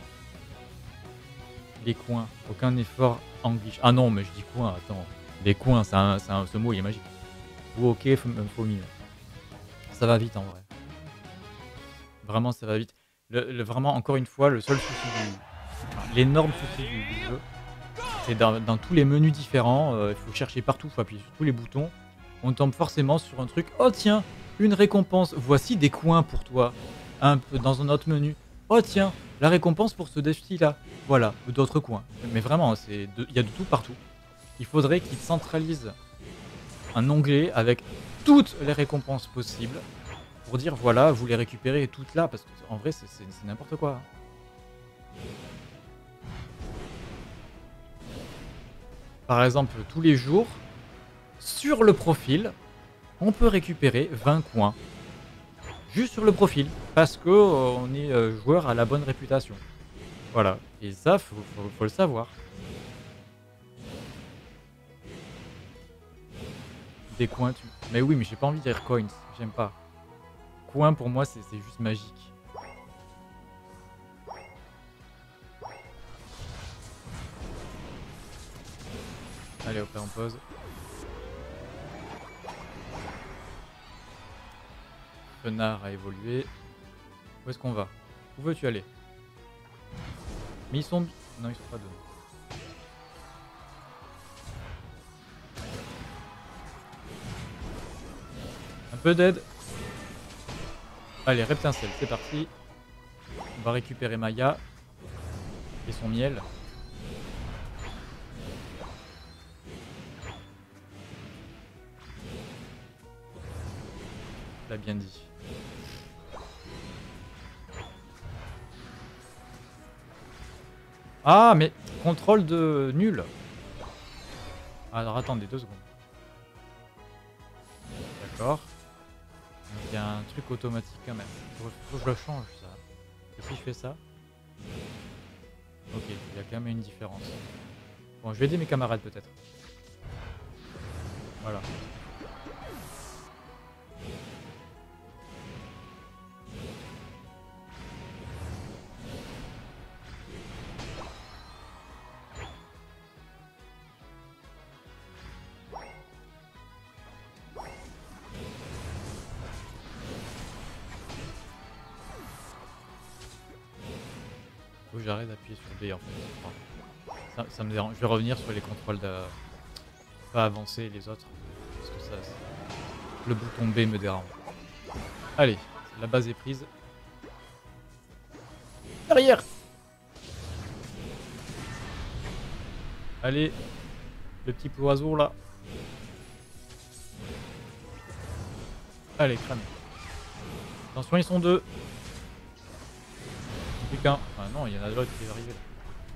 Les coins. Aucun effort en glitch. Ah non, mais je dis coin, attends. Les coins, c'est un, c'est un- ce mot, il est magique. Ou ok, faut, faut mieux. Ça va vite en vrai. Vraiment, ça va vite. Le, le- vraiment, encore une fois, le seul souci du... enfin, l'énorme souci du, du jeu, c'est dans, dans tous les menus différents, euh, il faut chercher partout, il faut appuyer sur tous les boutons. On tombe forcément sur un truc. Oh tiens, une récompense. Voici des coins pour toi. Un peu dans un autre menu. Oh tiens, la récompense pour ce défi-là. Voilà, ou d'autres coins. Mais vraiment, c'est de- il y a de tout partout. Il faudrait qu'ils centralisent un onglet avec toutes les récompenses possibles pour dire voilà, vous les récupérez toutes là, parce qu'en vrai, c'est c'est- c'est n'importe quoi. Par exemple, tous les jours, sur le profil, on peut récupérer vingt coins. Juste sur le profil, parce que euh, on est euh, joueur à la bonne réputation. Voilà, et ça, faut, faut, faut le savoir. Des coins, tu... Mais oui, mais j'ai pas envie de dire coins, j'aime pas. Coin pour moi, c'est c'est juste magique. Allez, hop, on pause. Renard a évolué. Où est-ce qu'on va? Où veux-tu aller? Mais ils sont... Non, ils sont pas deux. Un peu d'aide. Allez, Reptincelle, c'est parti. On va récupérer Maya. Et son miel. L'a bien dit. Ah, mais contrôle de nul. Alors attendez deux secondes. D'accord. Il y a un truc automatique quand même. Faut, faut que je le change ça. Et si je fais ça? Ok, il y a quand même une différence. Bon, je vais aider mes camarades peut-être. Voilà. Faut que j'arrête d'appuyer sur B en fait. Enfin, ça, ça me dérange. Je vais revenir sur les contrôles de... Pas avancer les autres. Parce que ça, le bouton B me dérange. Allez, la base est prise. Derrière! Allez, le petit oiseau là. Allez, crème. Attention, ils sont deux. Plus qu'un. Ah non, il y en a d'autres qui vont arriver.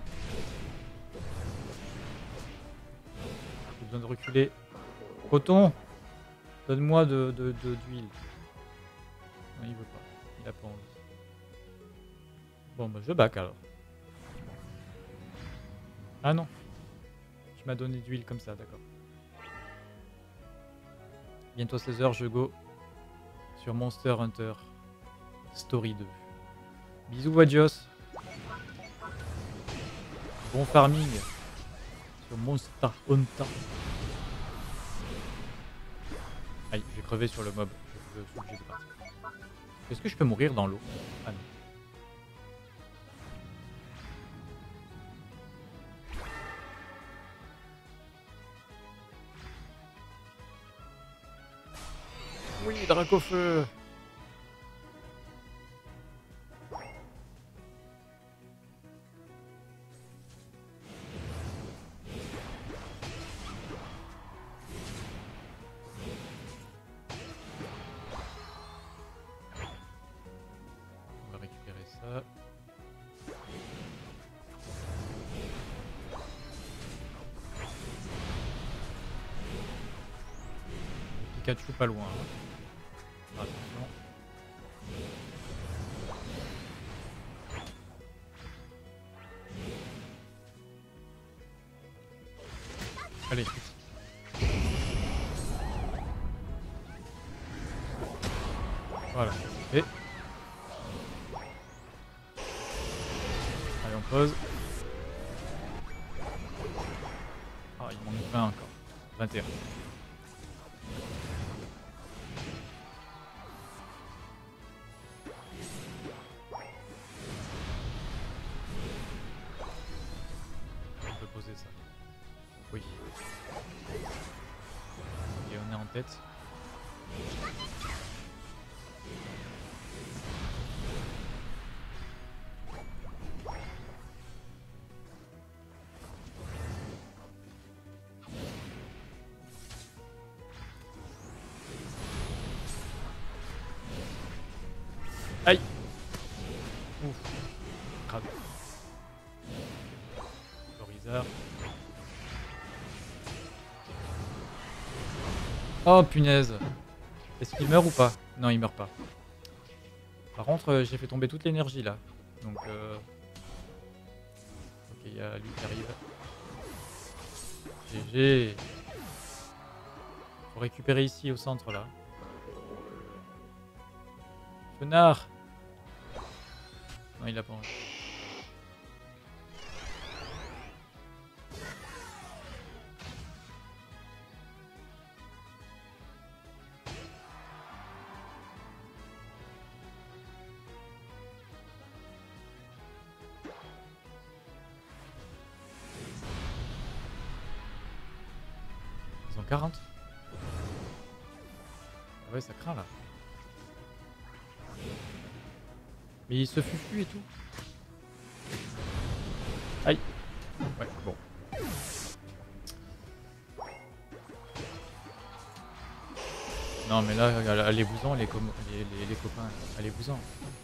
J'ai besoin de reculer. Coton, donne-moi de, de, de, d'huile. Non, il veut pas. Il a pas envie. Bon, bah je back alors. Ah non. Tu m'as donné d'huile comme ça, d'accord. Bientôt seize heures, je go sur Monster Hunter Story deux. Bisous Wadios. Bon farming sur Monster Hunter. Aïe, j'ai crevé sur le mob. Je suis obligé de partir. Est-ce que je peux mourir dans l'eau? Ah non. Oui, Dracofeu. On va récupérer ça. Pikachu pas loin. Hein. Attention. Allez. Voilà. Et... Allez, on pose. Ah, il manque vingt encore. vingt et un. On peut poser ça. Oui. Et on est en tête. Aïe. Ouf. Crade. Florizard. Oh punaise. Est-ce qu'il meurt ou pas? Non, il meurt pas. Par contre, euh, j'ai fait tomber toute l'énergie là. Donc euh... ok, il y a lui qui arrive. G G. Faut récupérer ici au centre là. Fenard. Non, il a pas envie. Ils ont quarante. Ah ouais, ça craint là. Mais il se fufu et tout. Aïe. Ouais, bon. Non mais là, allez-vous-en les, les, les, les copains. Allez-vous-en.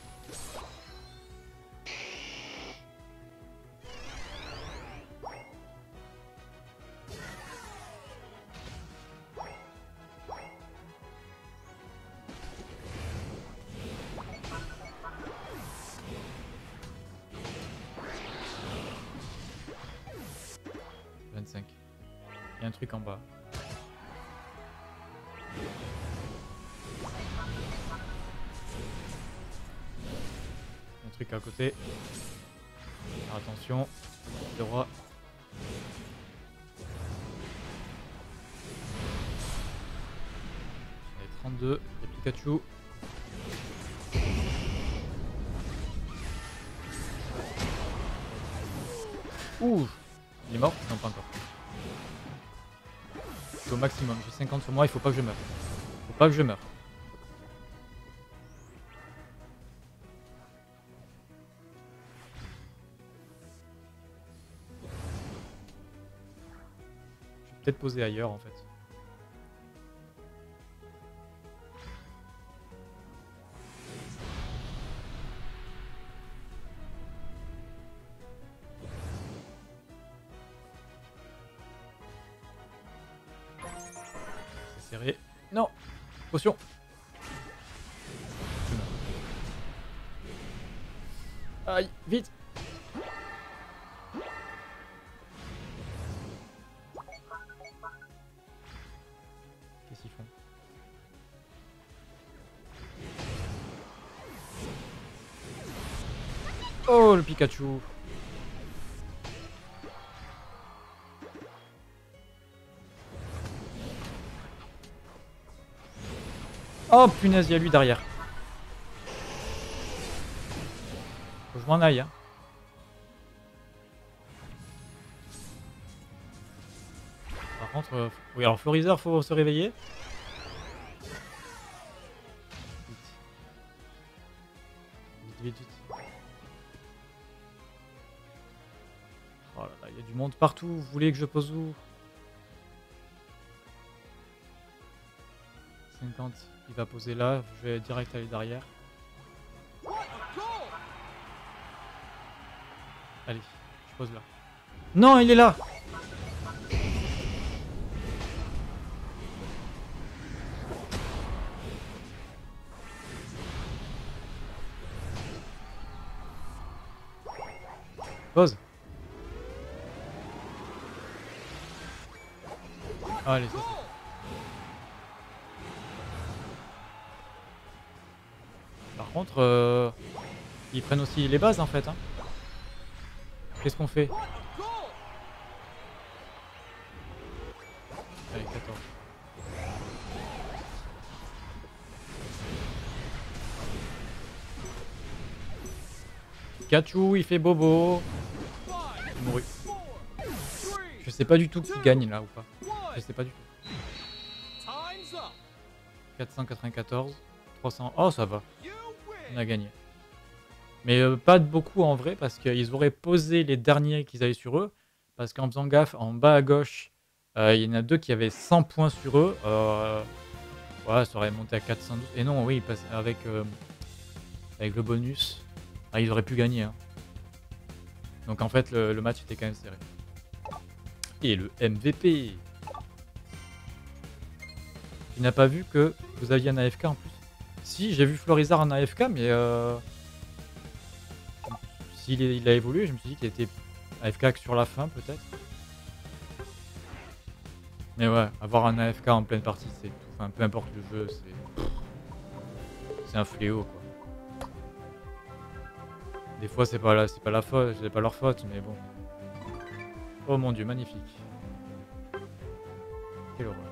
vingt-cinq. Il y a un truc en bas. Un truc à côté. Alors attention. Le roi. Allez, trente-deux. Il y a Pikachu. Ouh. Il est mort? Non, pas encore. Je suis au maximum. J'ai cinquante sur moi. Il faut pas que je meure. Faut pas que je meure. Je vais peut-être poser ailleurs en fait. C'est serré. Non! Potion! Aïe, vite! Qu'est-ce qu'ils font? Oh, le Pikachu! Oh punaise, il y a lui derrière. Faut que je m'en aille. Hein. Par contre, euh, oui, alors Florizard, faut se réveiller. Vite, vite, vite. Oh là là, il y a du monde partout. Vous voulez que je pose où? cinquante. Il va poser là. Je vais direct aller derrière. Allez, je pose là. Non, il est là! Pose. Allez, ça c'est. contre, euh, ils prennent aussi les bases en fait. Hein. Qu'est-ce qu'on fait? Allez, quatorze. Pikachu, il fait bobo. Il mourut. Je sais pas du tout qui gagne là ou pas. Je sais pas du tout. quatre cent quatre-vingt-quatorze. trois cents. Oh, ça va. On a gagné. Mais euh, pas de beaucoup en vrai parce qu'ils auraient posé les derniers qu'ils avaient sur eux. Parce qu'en faisant gaffe, en bas à gauche, euh, il y en a deux qui avaient cent points sur eux. Euh, ouais, ça aurait monté à quatre cent douze. Et non, oui, parce, avec, euh, avec le bonus, ah, ils auraient pu gagner. Hein. Donc en fait, le, le match était quand même serré. Et le M V P. Tu n'as pas vu que vous aviez un A F K en plus? Si, j'ai vu Florizard en A F K, mais euh... s'il il a évolué, je me suis dit qu'il était A F K que sur la fin, peut-être. Mais ouais, avoir un A F K en pleine partie, c'est tout. Enfin, peu importe le jeu, c'est... C'est un fléau, quoi. Des fois, c'est pas, la... c'est pas la faute, c'est pas leur faute, mais bon. Oh mon dieu, magnifique. Quelle horreur.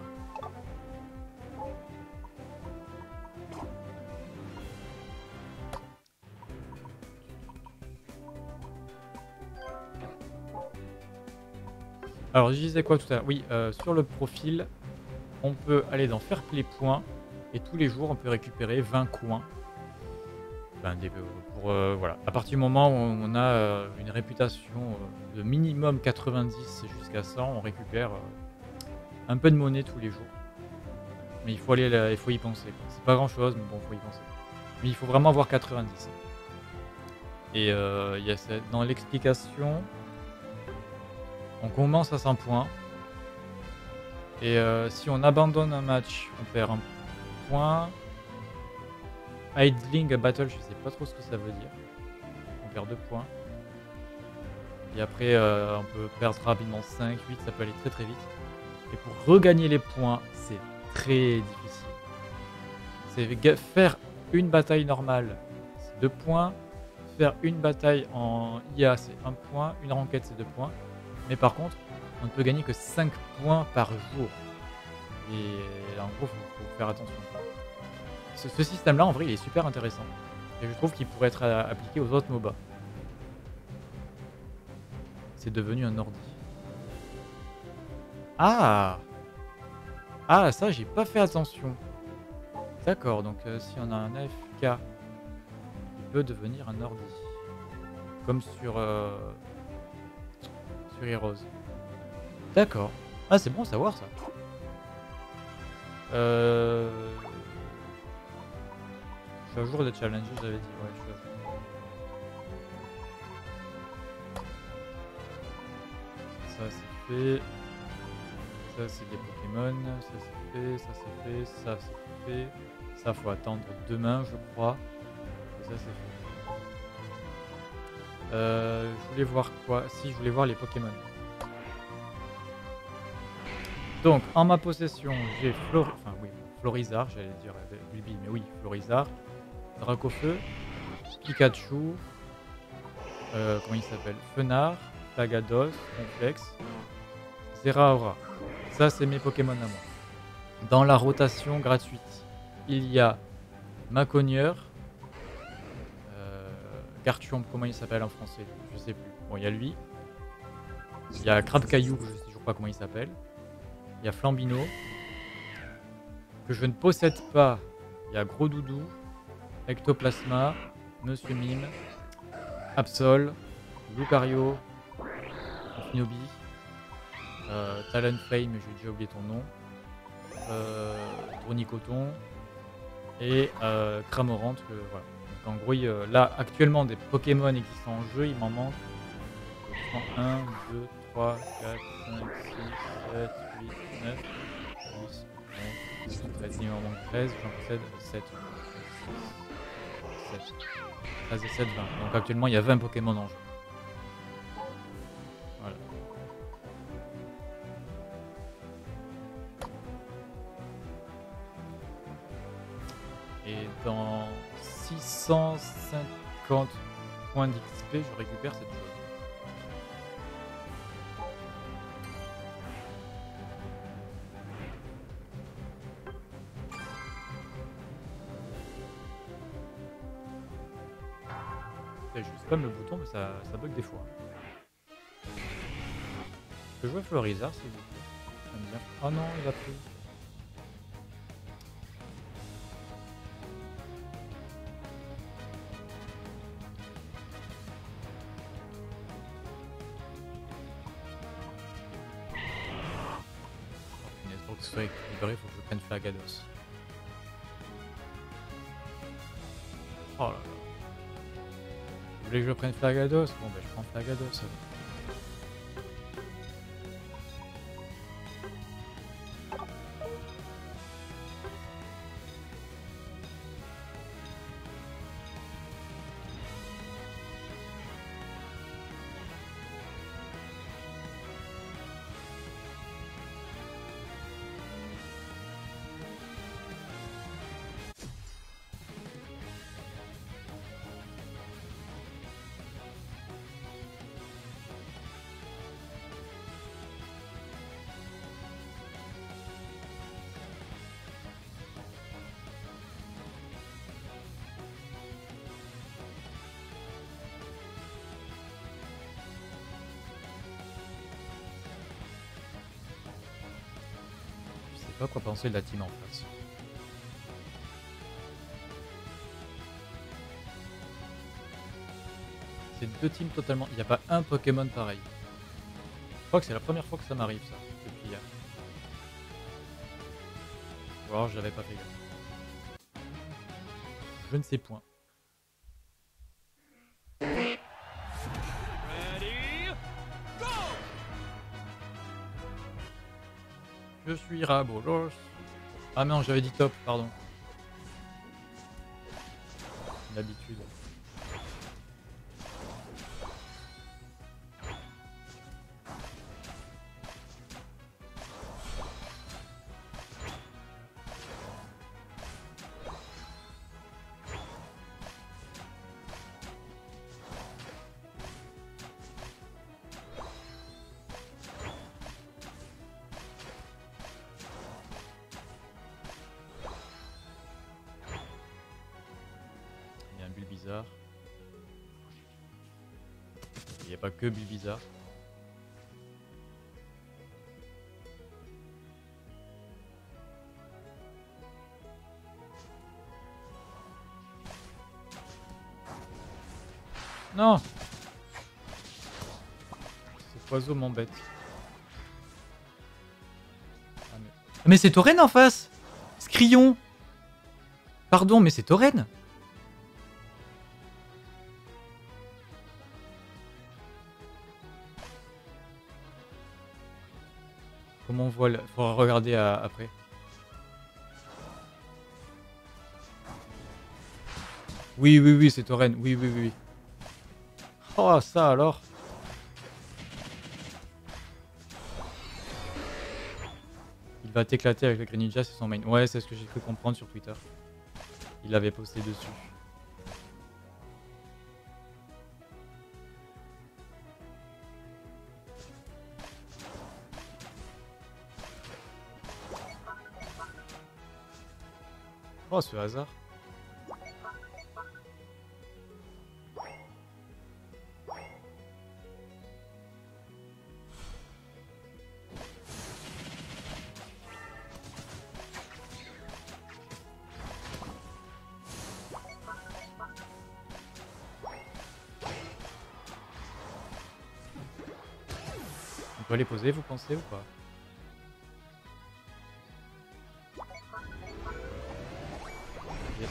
Alors, je disais quoi tout à l'heure? Oui, euh, sur le profil, on peut aller dans Fair Play Points et tous les jours, on peut récupérer vingt coins. Ben, des, pour, euh, voilà. À partir du moment où on a euh, une réputation euh, de minimum quatre-vingt-dix jusqu'à cent, on récupère euh, un peu de monnaie tous les jours. Mais il faut, aller là, il faut y penser. C'est pas grand chose, mais bon, il faut y penser. Mais il faut vraiment avoir quatre-vingt-dix. Et euh, y a cette, dans l'explication, on commence à cent points. Et euh, si on abandonne un match, on perd un point. Idling a battle, je sais pas trop ce que ça veut dire. On perd deux points. Et après, euh, on peut perdre rapidement cinq, huit, ça peut aller très très vite. Et pour regagner les points, c'est très difficile. C'est faire une bataille normale, c'est deux points. Faire une bataille en I A, c'est un point. Une renquête, c'est deux points. Mais par contre, on ne peut gagner que cinq points par jour. Et en gros, il faut, faut faire attention. Ce, ce système-là, en vrai, il est super intéressant. Et je trouve qu'il pourrait être à, appliqué aux autres MOBA. C'est devenu un ordi. Ah Ah, ça, j'ai pas fait attention. D'accord, donc euh, si on a un A F K, il peut devenir un ordi. Comme sur, euh, sur Heroes. D'accord. Ah, c'est bon à savoir, ça. Euh... Je suis à jour des challenges, j'avais dit. Ouais, je suis à jour. Ça, c'est fait. Ça, c'est des Pokémon. Ça, c'est fait. Ça, c'est fait. Ça, c'est fait. Ça, faut attendre demain, je crois. Et ça, c'est fait. Euh, je voulais voir quoi? Si, je voulais voir les Pokémon. Donc, en ma possession, j'ai Flor... enfin, oui, Florizard, j'allais dire Bulbi, mais oui, Florizard, Dracofeu, Pikachu, euh, comment il s'appelle? Fenard, Plagados, Complex, Zeraora. Ça, c'est mes Pokémon à moi. Dans la rotation gratuite, il y a Maconieur, euh, Garchomp, comment il s'appelle en français? Je sais plus. Bon, il y a lui. Il y a Crabcaillou, je sais toujours pas comment il s'appelle. Il y a Flambino, que je ne possède pas. Il y a Gros Doudou, Ectoplasma, Monsieur Mime, Absol, Lucario, Finobi, euh, Talonflame, j'ai déjà oublié ton nom, euh, Dronicoton et euh, Cramorant. Que, voilà. Donc, en gros, il, euh, là, actuellement, des Pokémon existants en jeu, il m'en manque un, deux, trois, quatre, cinq, six, sept, huit, neuf, dix, onze, douze, treize. Il m'en manque treize, j'en possède sept. sept. treize et sept, vingt. Donc actuellement, il y a vingt Pokémon en jeu. Voilà. Et dans six cent cinquante points d'X P, je récupère cette chose. Je spam le bouton, mais ça, ça bug des fois. Je peux jouer Florizard s'il vous plaît. J'aime bien. Oh non, il a pris. Pour que ce soit équilibré, il faut que je prenne Flagados. Oh là là. Vous voulez que je prenne Flagados? Bon bah je prends Flagados. Pas quoi penser de la team en face. C'est deux teams totalement. Il n'y a pas un Pokémon pareil. Je crois que c'est la première fois que ça m'arrive ça depuis hier. Ou alors j'avais pas fait gaffe. Je ne sais point. Je suis Rabolos. Ah non, j'avais dit top, pardon. D'habitude. Bulbizarre. Il n'y a pas que Bulbizarre. Non! Cet oiseau m'embête. Ah, mais mais c'est Tauren en face! Scrion! Pardon, mais c'est Tauren! Comment on voit le... Faudra regarder à... après. Oui, oui, oui, c'est Tauren. Oui, oui, oui. Oh, ça alors. Il va t'éclater avec le Greninja, c'est son main. Ouais, c'est ce que j'ai cru comprendre sur Twitter. Il avait posté dessus. Oh, ce hasard. On peut les poser, vous pensez, ou pas? Yes.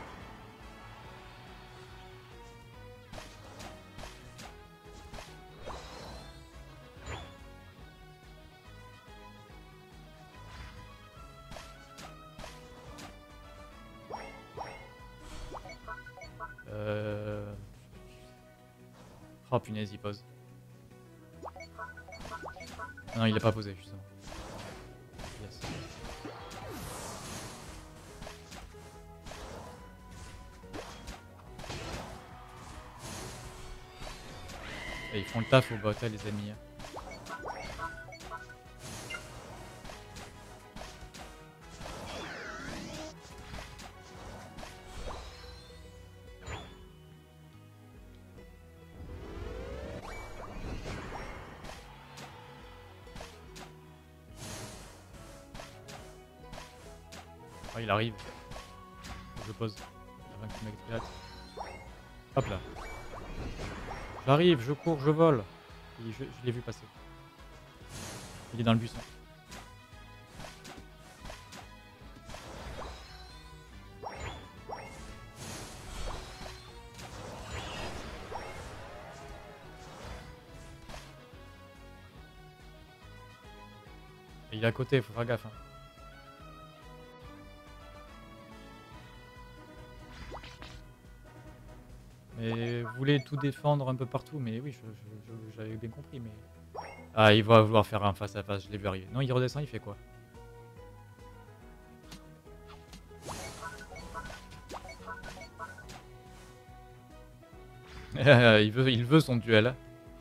Euh... Oh punaise, il pose. Non, il a pas posé, justement. Yes. Et ils font le taf au bot, hein, les amis. Oh, il arrive. Je pose. Avant qu'il m'éclate. Hop là. J'arrive, je cours, je vole. Et je je l'ai vu passer. Il est dans le buisson. Et il est à côté, faut faire gaffe. Hein. Mais vous voulez tout défendre un peu partout, mais oui, j'avais bien compris. Mais ah, il va vouloir faire un face à face, je l'ai vu arriver. Non, il redescend, il fait quoi? il, veut, il veut son duel.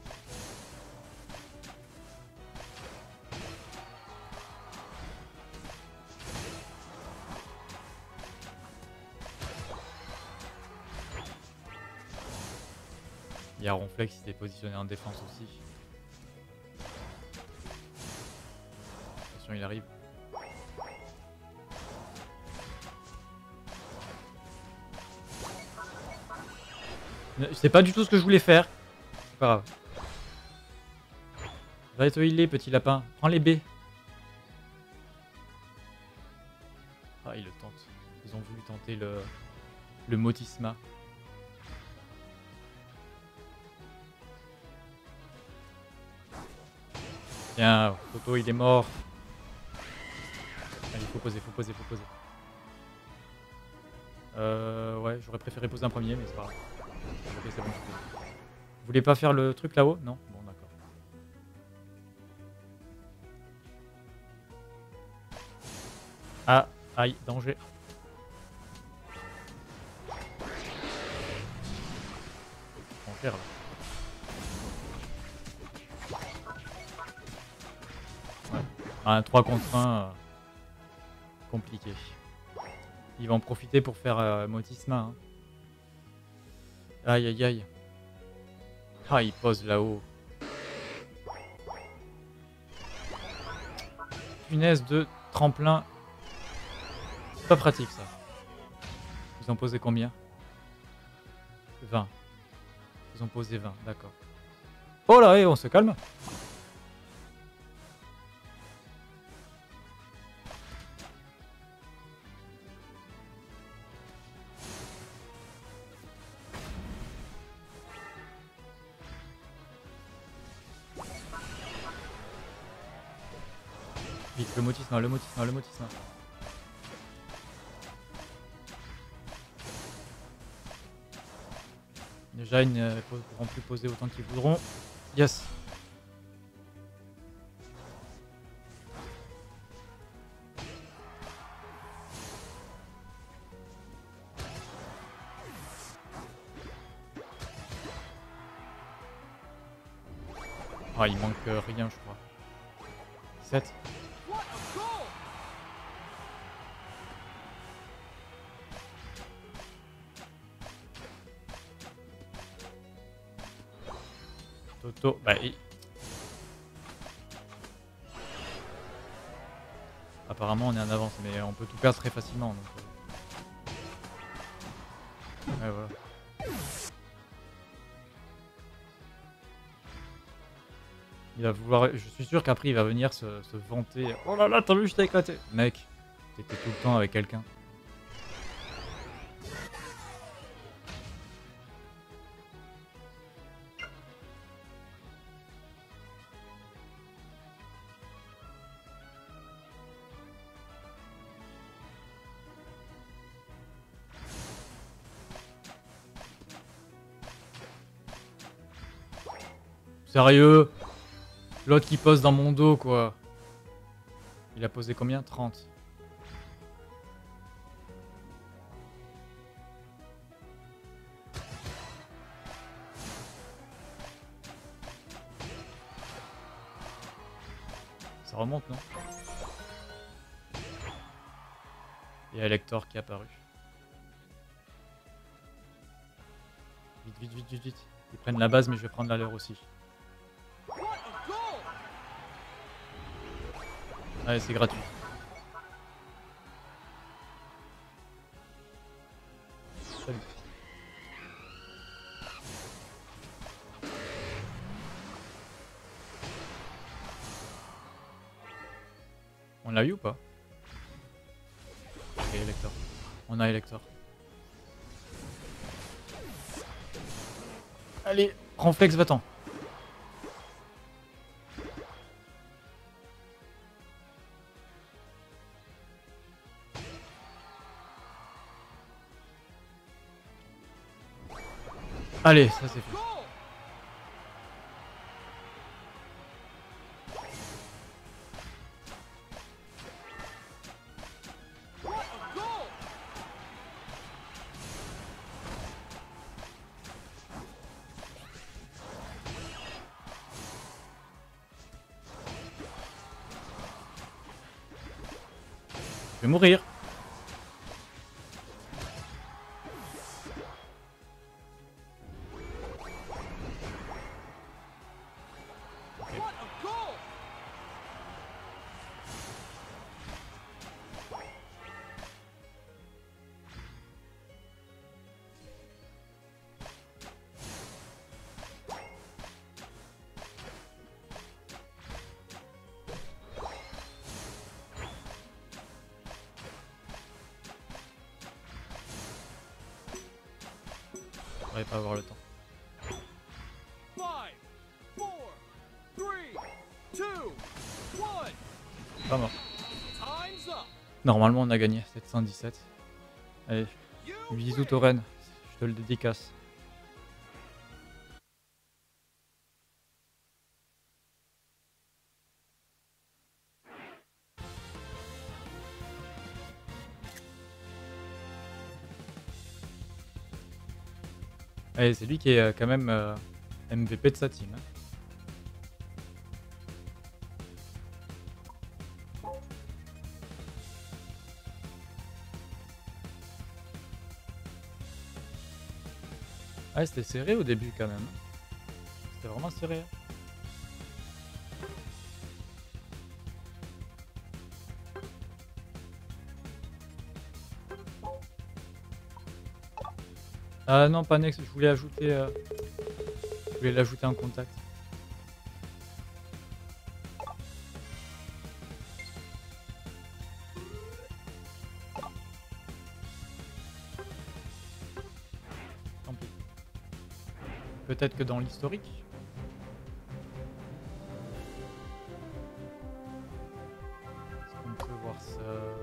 Il y a Ronflex qui s'est positionné en défense aussi. Attention, il arrive. C'est pas du tout ce que je voulais faire. C'est pas grave. Va te healer, petit lapin. Prends les baies. Ah, il le tente. Ils ont voulu tenter le, le Motisma. Tiens, Toto, il est mort. Allez, faut poser, faut poser, faut poser. Euh, ouais, j'aurais préféré poser un premier, mais c'est pas grave. Ok, c'est bon, je pose. Vous voulez pas faire le truc là-haut? Non? Bon, d'accord. Ah, aïe, danger. On va faire là. Ouais. Un trois contre un. Euh, compliqué. Il va en profiter pour faire euh, Motisma. Hein. Aïe aïe aïe. Ah, il pose là-haut. Punaise de tremplin. Pas pratique ça. Ils ont posé combien? vingt. Ils ont posé vingt, d'accord. Oh là, hey, on se calme. Vite, le motisme, le motisme, le motisme. Déjà, ils ne pourront plus poser autant qu'ils voudront. Yes. Ah, il manque euh, rien, je crois. sept. Toto, bah il... Apparemment on est en avance, mais on peut tout perdre très facilement. Donc... Ouais, voilà. Il va vouloir... Je suis sûr qu'après il va venir se, se vanter. Oh là là, t'as vu, je t'ai éclaté. Mec, t'étais tout le temps avec quelqu'un. Sérieux? L'autre qui pose dans mon dos, quoi. Il a posé combien? trente. remonte, non? Il y a Elector qui est apparu. Vite, vite, vite, vite, vite. Ils prennent la base, mais je vais prendre la leur aussi. Allez, c'est gratuit. Salut. On l'a eu ou pas? Ok, Elector. On a Elector. Allez, Renflex, va-t'en. Allez, ça c'est fait. Je vais mourir. Okay. On va pas avoir le temps. Pas mort. Normalement on a gagné sept cent dix-sept. Allez, bisous Tauren, je te le dédicace. Allez, c'est lui qui est euh, quand même euh, M V P de sa team. Hein. Ah, c'était serré au début quand même. C'était vraiment serré. Ah non, pas Nex, je voulais ajouter... Euh... Je voulais l'ajouter en contact. Tant pis. Peut-être que dans l'historique. Est-ce qu'on peut voir ça?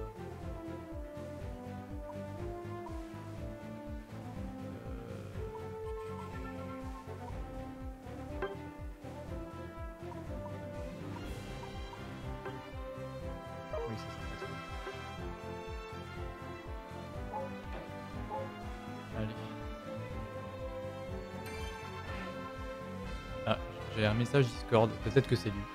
Oui, c'est ça. Allez. Ah, j'ai un message Discord, peut-être que c'est lui.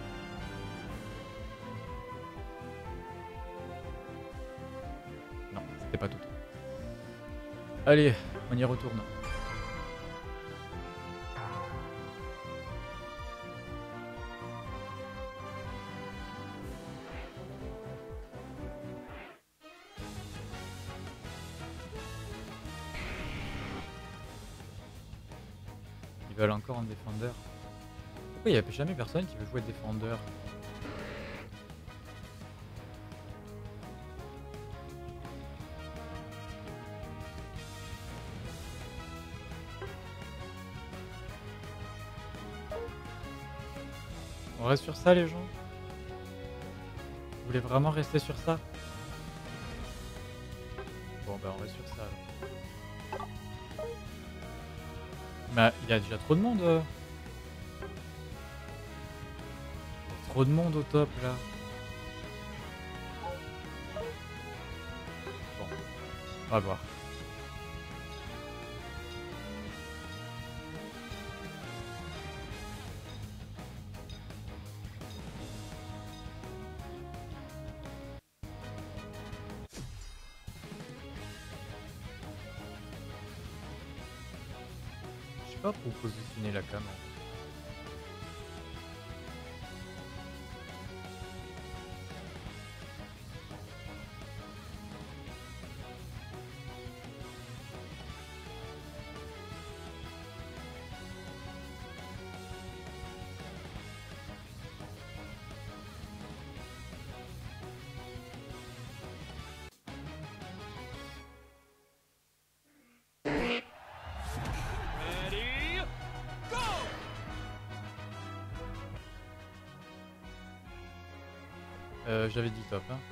Non, c'était pas tout. Allez, on y retourne. Ils veulent encore un défendeur. Pourquoi il n'y a jamais personne qui veut jouer défendeur? On reste sur ça les gens? Vous voulez vraiment rester sur ça? Bon bah on reste sur ça alors. Bah il y a déjà trop de monde. Euh. Il y a trop de monde au top là. Bon, on va voir. pas pour positionner la cam. Euh, J'avais dit top. Hein.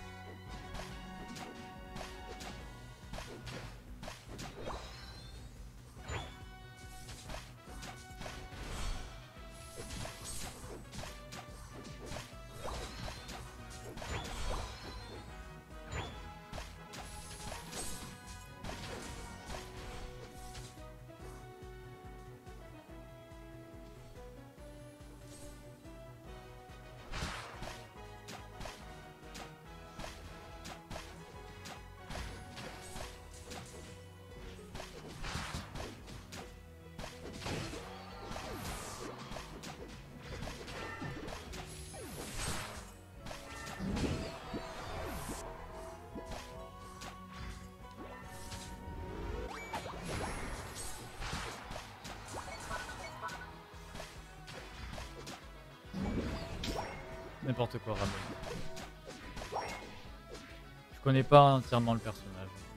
N'importe quoi, Ramon. Je connais pas entièrement le personnage.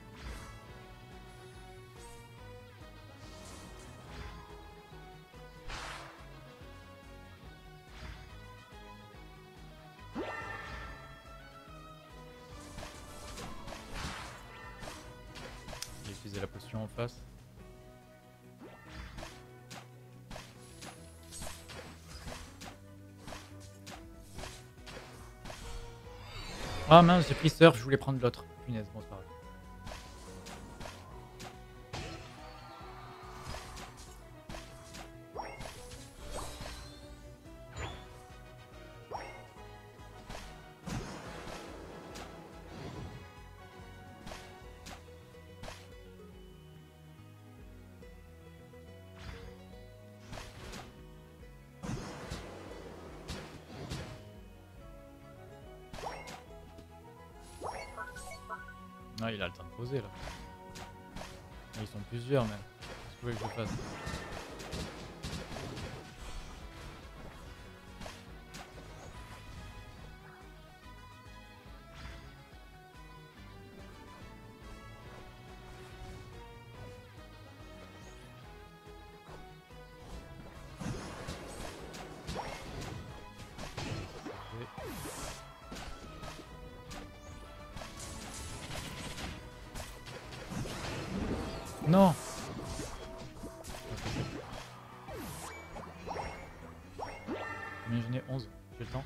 J'ai utilisé la potion en face. Ah mince, j'ai pris surf, je voulais prendre l'autre. Punaise, bon c'est pas grave. Ah, il a le temps de poser là. Ah, ils sont plusieurs même. Qu'est-ce que vous voulez que je fasse? Non. Mais j'en ai onze, j'ai le temps.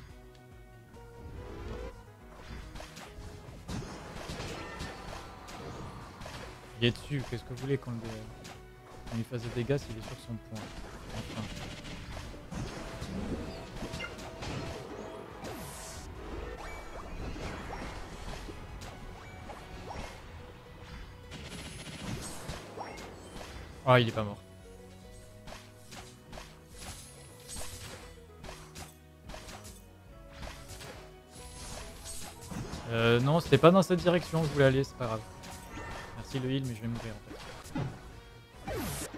Il est dessus, qu'est-ce que vous voulez qu'on le... lui fasse des dégâts s'il est sur son point? Enfin. Ah, il est pas mort. Euh, non, c'était pas dans cette direction que je voulais aller, c'est pas grave. Merci le heal, mais je vais mourir en fait.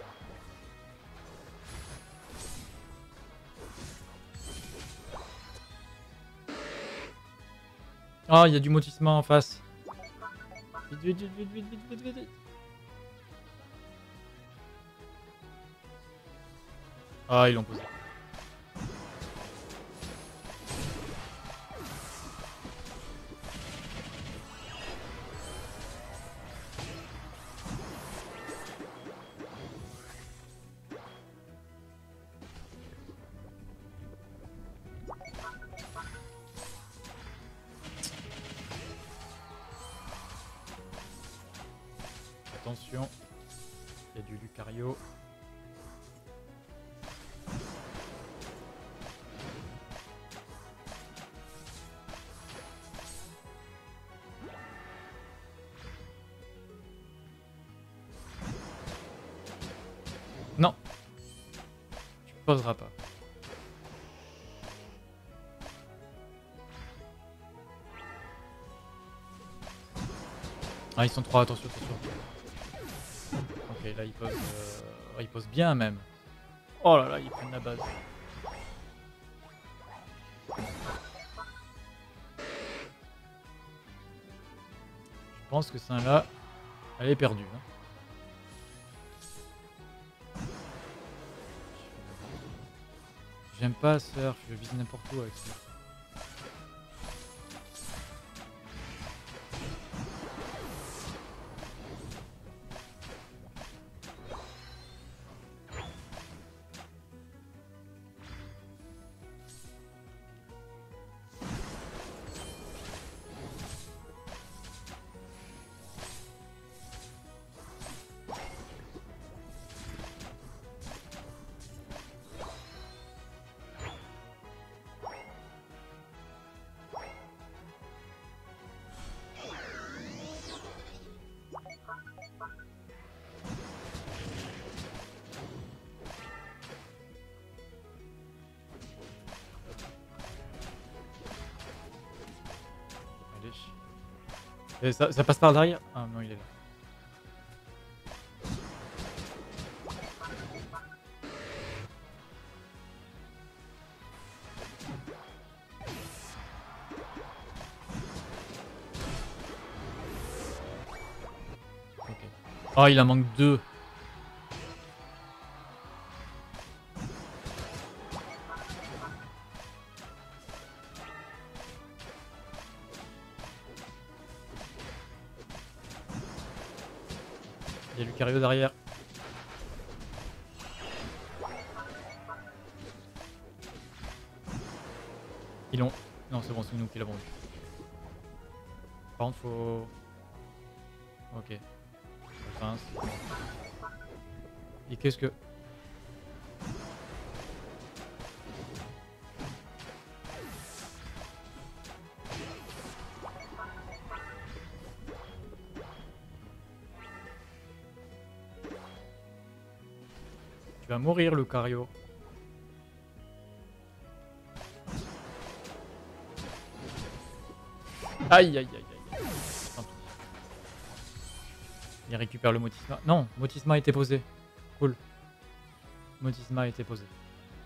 Ah, il y a du motissement en face. Vite, vite, vite, vite, vite, vite, vite, vite. Ah, ils l'ont posé. Attention, il y a du Lucario. Non. Posera pas. Ah, ils sont trois, attention, attention. Ok, là ils posent, euh... ils posent bien même. Oh là là, ils prennent la base. Je pense que celle-là, elle est perdue. Hein. J'aime pas surf, je vise n'importe où avec ça. Et ça, ça passe par derrière. Ah non, il est là. Ok. Oh, il en manque deux. Il y a Lucario derrière. Ils l'ont. Non, c'est bon, c'est nous qui l'avons eu. Par contre, faut. Ok. Je pince. Et qu'est-ce que. Tu vas mourir, Lucario. Aïe aïe aïe aïe. Tant pis. Il récupère le Motisma. Non, Motisma a été posé. Cool. Motisma a été posé.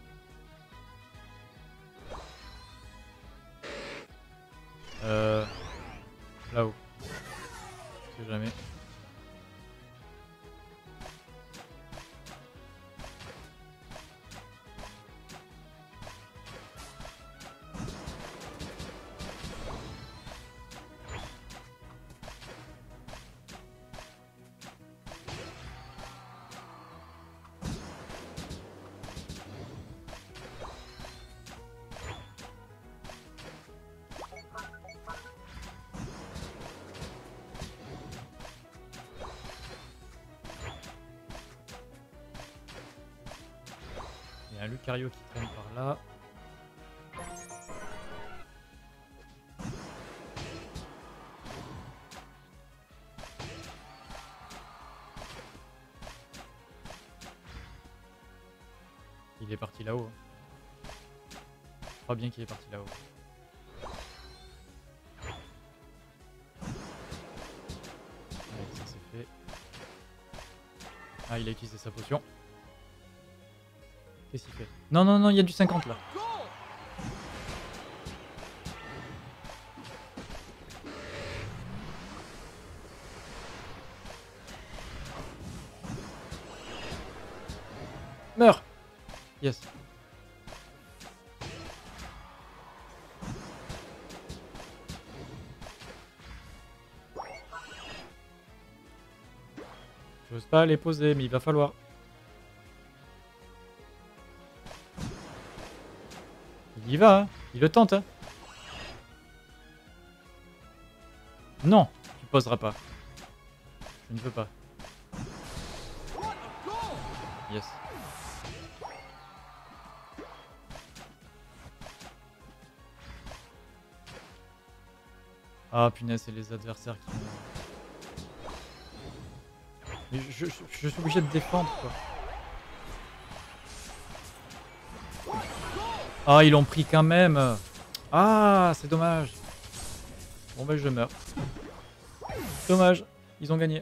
Euh... Là-haut. Je sais jamais. Il y a un Lucario qui traîne par là. Il est parti là-haut. Je crois bien qu'il est parti là-haut. Allez, ça c'est fait. Ah, il a utilisé sa potion. Qu'est-ce qu'il fait? Non, non, non, il y a du cinquante là. Meurs! Yes. J'ose pas les poser, mais il va falloir. Il y va, hein. Il le tente. Hein. Non, tu poseras pas. Je ne veux pas. Yes. Ah punaise, c'est les adversaires qui ont... Mais je, je, je suis obligé de défendre quoi. Ah, ils l'ont pris quand même. Ah, c'est dommage. Bon bah je meurs. Dommage, ils ont gagné.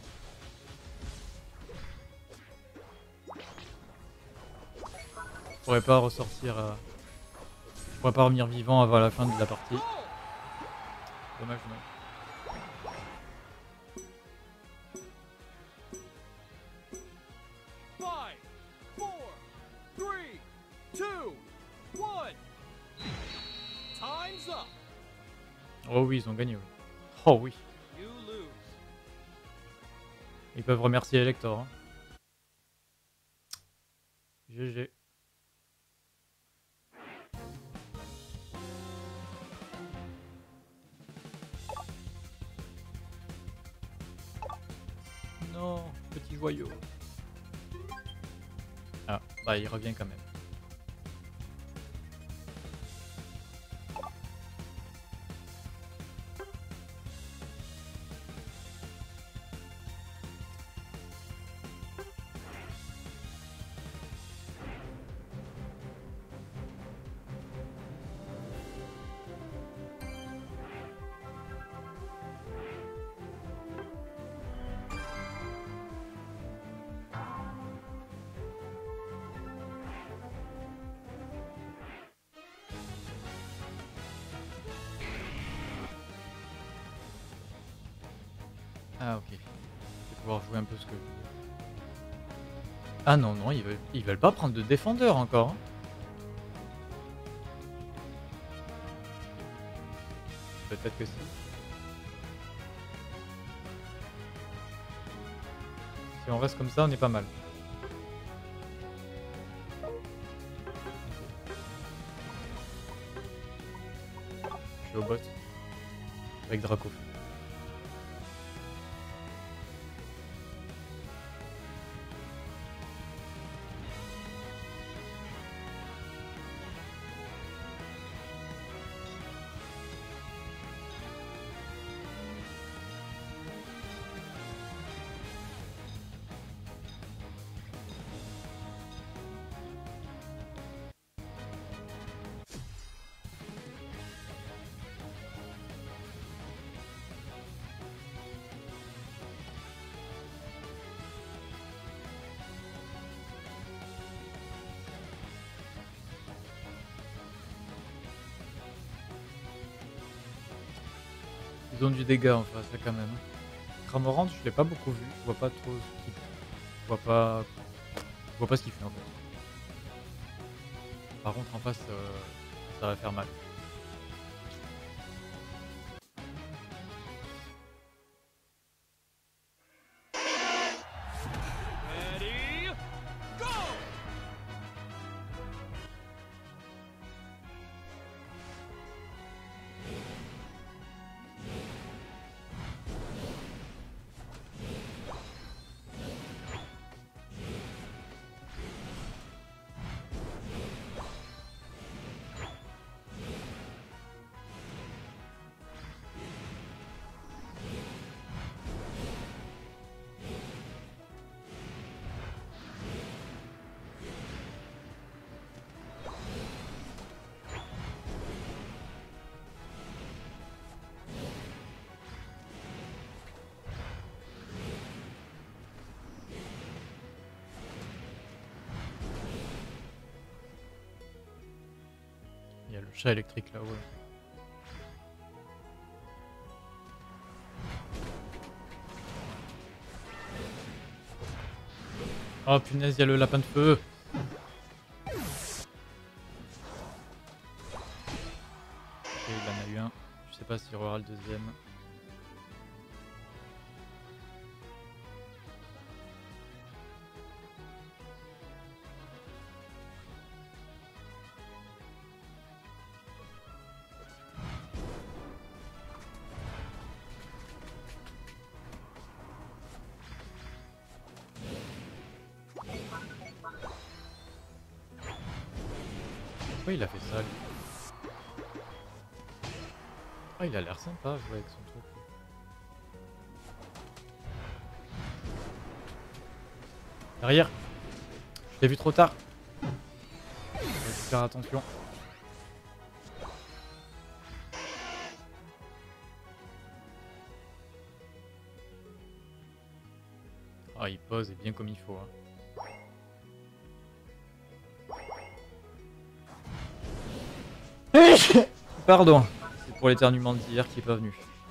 Je pourrais pas ressortir... Euh... Je pourrais pas revenir vivant avant la fin de la partie. Dommage, dommage. Oh oui, ils ont gagné, oui. Oh oui. Ils peuvent remercier Elector. Hein. G G. Non, petit joyau. Ah, bah il revient quand même. Ah ok. Je vais pouvoir jouer un peu ce que... Ah non, non, ils veulent, ils veulent pas prendre de défendeur encore. Hein. Peut-être que si. Si on reste comme ça, on est pas mal. Je suis au bot. Avec Draco. Ils ont du dégât en face, quand même. Cramorant, je l'ai pas beaucoup vu. Je vois pas trop ce qu'il fait. Je vois pas... Je vois pas ce qu'il fait en fait. Par contre, en face, euh, ça va faire mal. Il y a le chat électrique là-haut. Là. Oh punaise, il y a le lapin de feu. Ok, il en a eu un. Je sais pas s'il y aura le deuxième. Pourquoi il a fait ça lui? Ah, il a l'air sympa à jouer avec son truc. Derrière. Je l'ai vu trop tard. Faut faire attention. Ah, il pose et bien comme il faut. Hein. Pardon, c'est pour l'éternuement d'hier qui est pas venu.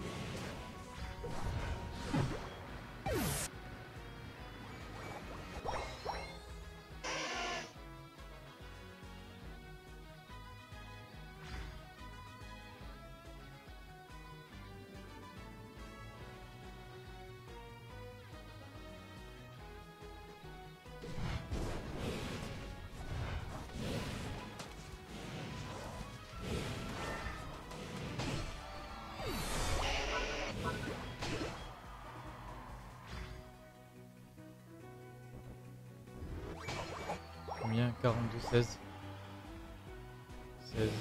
Combien? quarante-deux, seize. seize.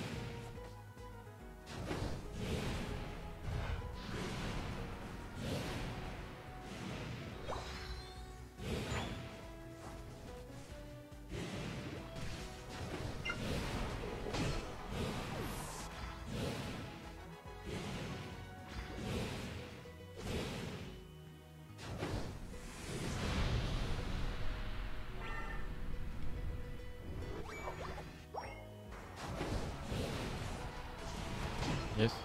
Yes.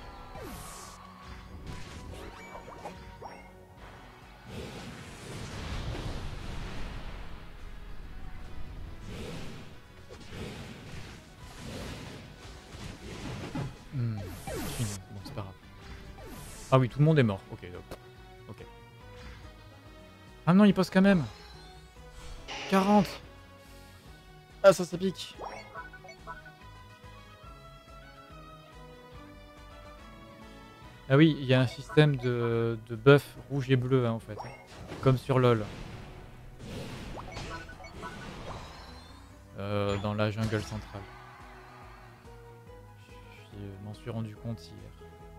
Hmm. Fini. Bon, c'est pas grave. Ah oui, tout le monde est mort. Ok, donc. Ok. Ah non, il pose quand même. quarante. Ah, ça, ça pique. Ah oui, il y a un système de, de buff rouge et bleu hein, en fait. Comme sur LoL. Euh, dans la jungle centrale. Je m'en suis rendu compte hier.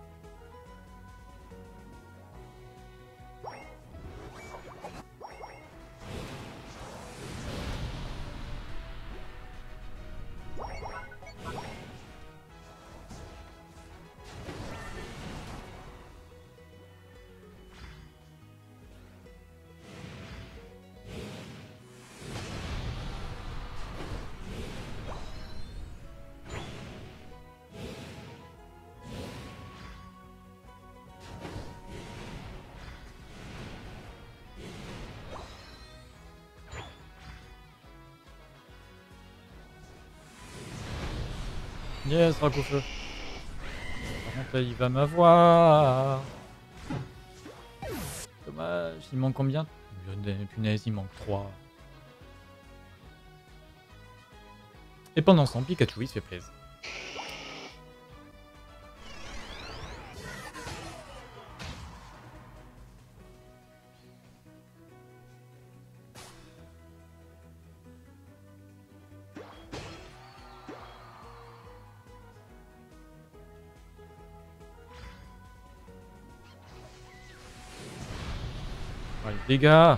Yes, Racofeu. Par contre là il va m'avoir. Dommage, il manque combien? Punaise, il manque trois. Et pendant ce temps, Pikachu il se fait plaisir. Allez, dégâts.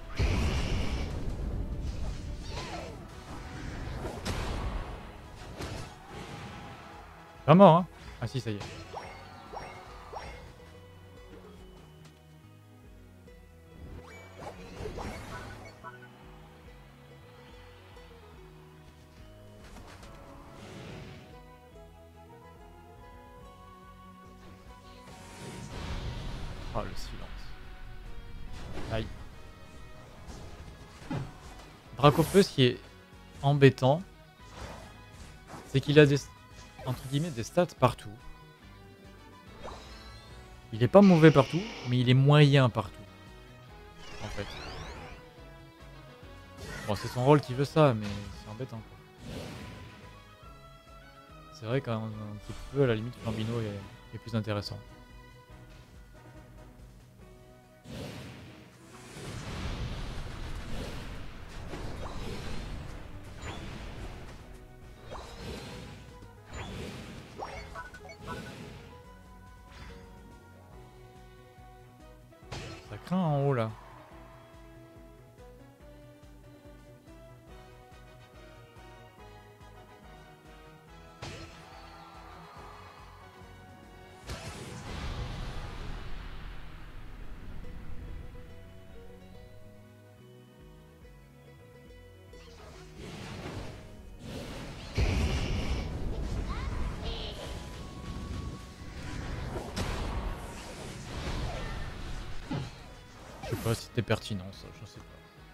Pas mort, hein? Ah si, ça y est. Oh, le silence. Aïe. Dracofeu, ce qui est embêtant, c'est qu'il a des, entre guillemets, des stats partout. Il est pas mauvais partout, mais il est moyen partout. En fait. Bon, c'est son rôle qui veut ça, mais c'est embêtant. C'est vrai qu'un petit peu, à la limite, Flambino est, est plus intéressant. Ça craint en haut là. sais pas si c'était pertinent ça, je sais pas.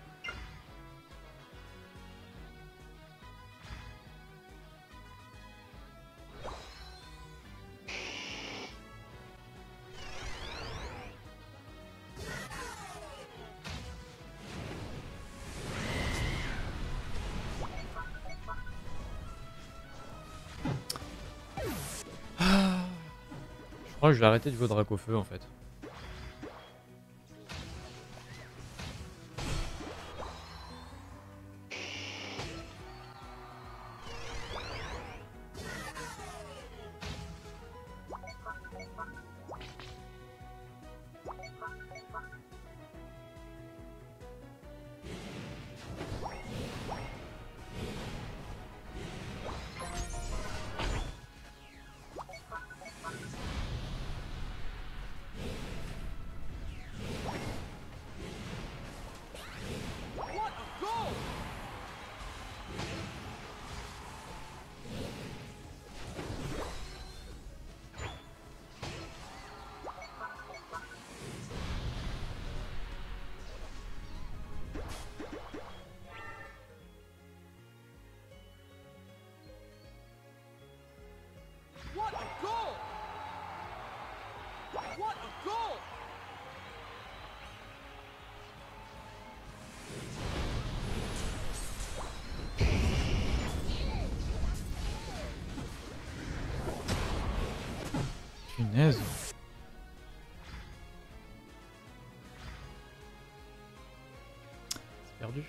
Je crois que je vais arrêter de jouer au drac au feu en fait. Punaise. C'est perdu.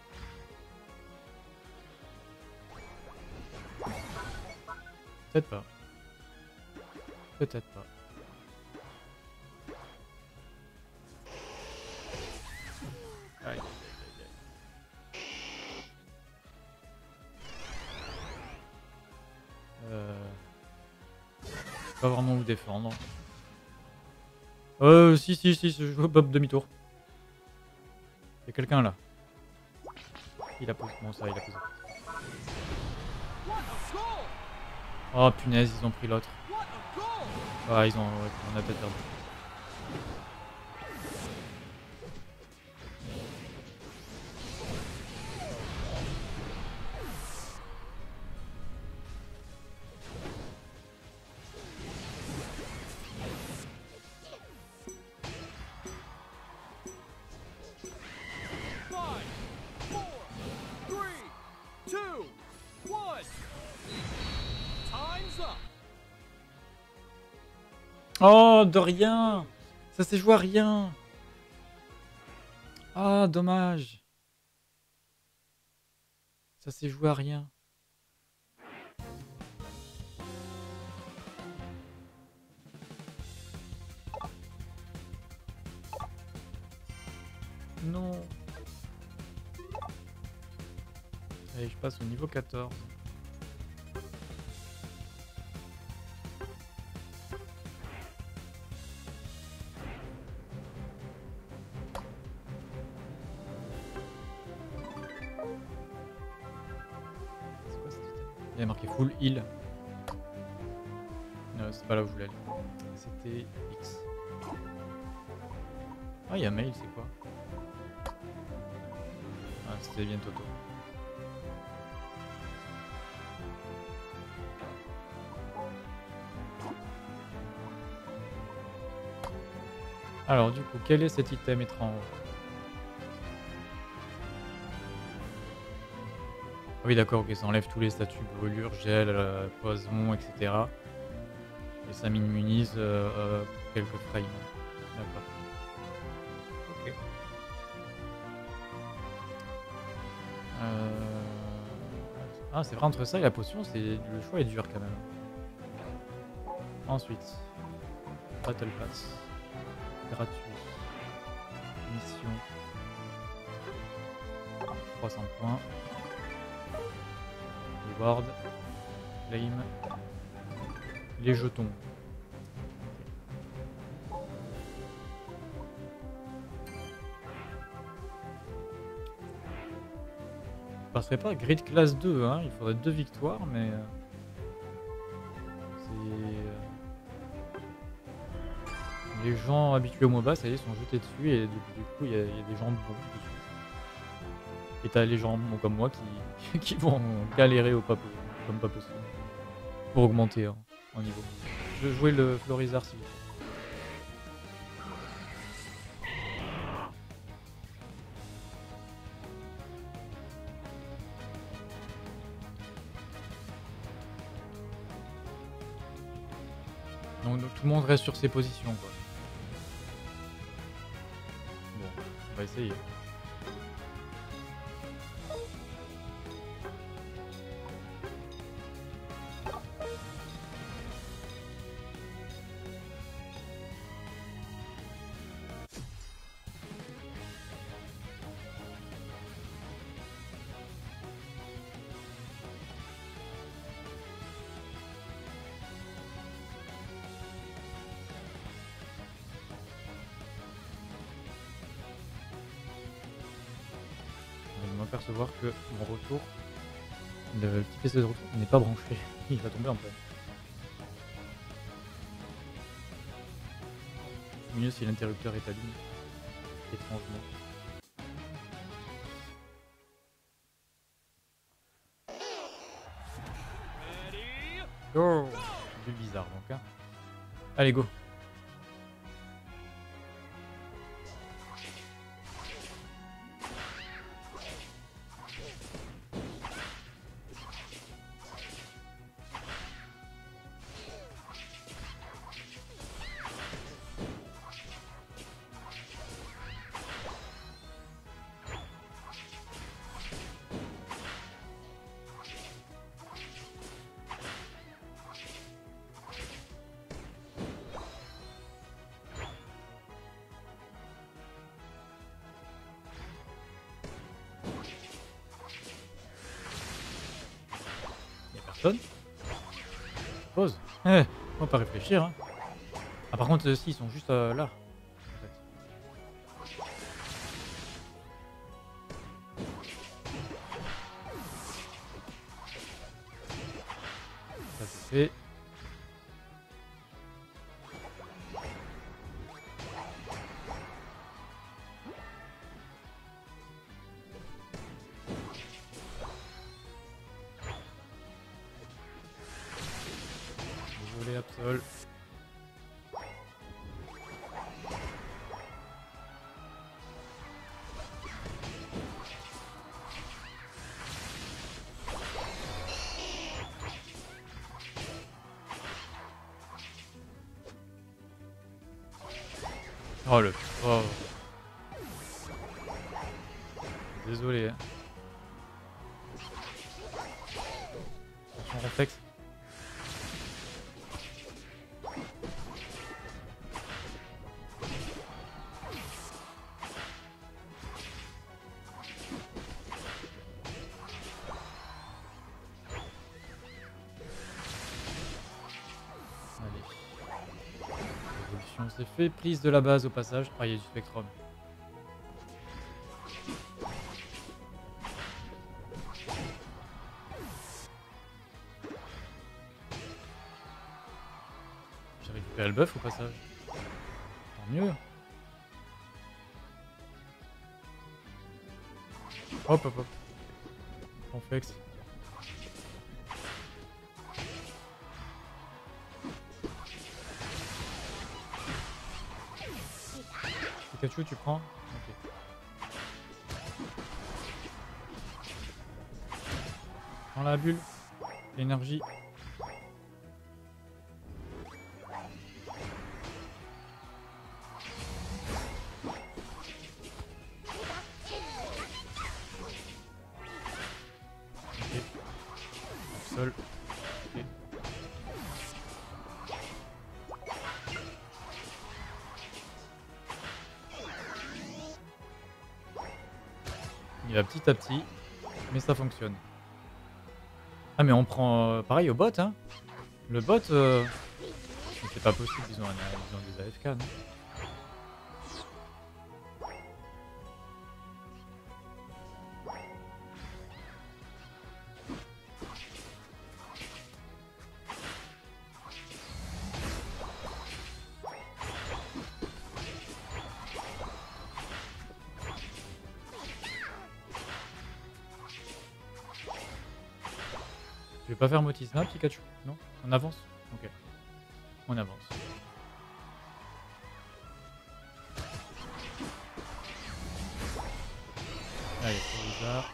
Peut-être pas. Peut-être pas. Aïe, aïe, aïe, aïe. Euh... Pas vraiment vous défendre. Euh, si, si, si, je joue Bob demi-tour. Il y a quelqu'un là. Il a posé. Bon, ça, il a posé. Oh punaise, ils ont pris l'autre. Ah, ils ont. Ouais, on a peut-être perdu. Oh, de rien. Ça s'est joué à rien. Ah, dommage. Ça s'est joué à rien. Non. Allez, je passe au niveau quatorze. Il y a marqué full heal. Non, c'est pas là où je voulais aller. C'était X. Ah, il y a mail, c'est quoi? Ah, c'était bien Toto. Alors, du coup, quel est cet item étrange? Ah oui, d'accord, ok, ça enlève tous les statuts brûlure, gel, euh, poison, et cetera. Et ça m'immunise euh, euh, pour quelques frames. D'accord. Ok. Euh... Ah, c'est vrai, entre ça et la potion, c'est le choix est dur quand même. Ensuite, Battle Pass. Gratuit. Mission. trois cents points. Reward. Claim. Les jetons. Je passerai pas grid classe deux, hein. Il faudrait deux victoires, mais... C'est... Les les gens habitués au MOBA, ça y est, sont jetés dessus et du, du coup, il y, a y a des gens bons dessus. Et t'as les gens bons comme moi qui, qui vont galérer au pas, po- comme pas possible pour augmenter en, en niveau. Je vais jouer le Florizard s'il vous plaît. Donc, donc tout le monde reste sur ses positions quoi. Bon, on va essayer. Je viens de m'apercevoir que mon retour, le petit P C de retour n'est pas branché. Il va tomber en panne. C'est mieux si l'interrupteur est allumé. Étrangement. Oh, c'est bizarre donc hein. Allez go. Personne. Pause. Eh, on va pas réfléchir. Hein. Ah, par contre, euh, si, ils sont juste euh, là. En fait. Ça c'est fait. Désolé, Absol. Oh le... Oh. Désolé. Hein. Attention réflexe. C'est fait, prise de la base au passage. Ah, il y a du Spectrum. J'ai récupéré le buff au passage. Tant mieux. Hop hop hop. Complexe. Pikachu, tu prends? Ok. Prends la bulle. L'énergie. Ok. Sol. Ok. Il va petit à petit, mais ça fonctionne. Ah mais on prend euh, pareil au bot hein. Le bot, euh... c'est pas possible, ils ont, un, ils ont des A F K non. Je vais pas faire Motisma, Pikachu? Non? On avance? Ok. On avance. Allez, Charizard.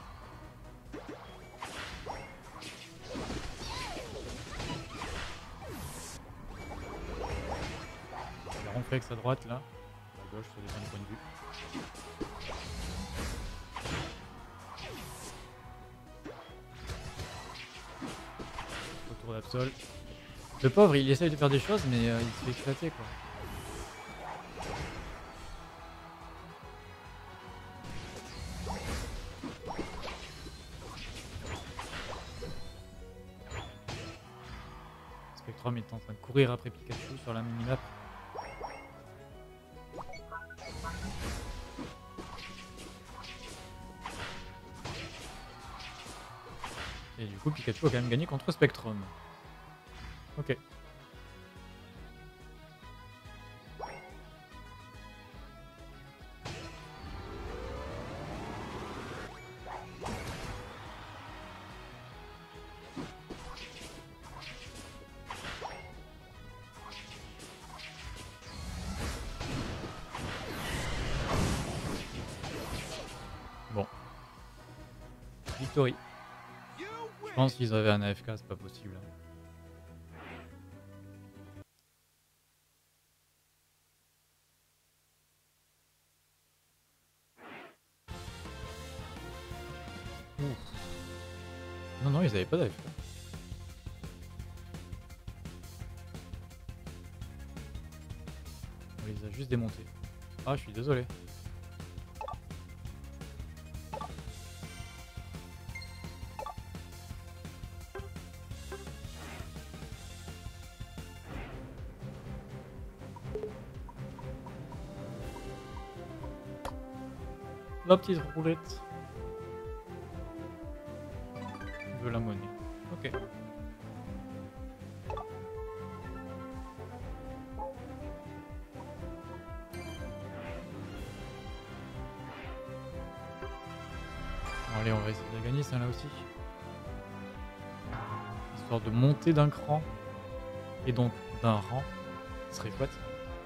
Il a ronflex à droite là. À gauche, ça dépend du point de vue. Retour d'Absol. Le pauvre, il essaye de faire des choses, mais euh, il se fait éclater quoi. Spectrum est en train de courir après Pikachu sur la minimap. Et du coup, Pikachu a quand même gagné contre Spectrum. Ok. Bon. Victory. Je pense qu'ils avaient un A F K, c'est pas possible. Ouf. Non, non, ils avaient pas d'A F K. On les a juste démontés. Ah, je suis désolé. La petite roulette. De la monnaie. Ok. Bon, allez, on va essayer de la gagner celle-là aussi. Histoire de monter d'un cran. Et donc d'un rang. Ce serait chouette.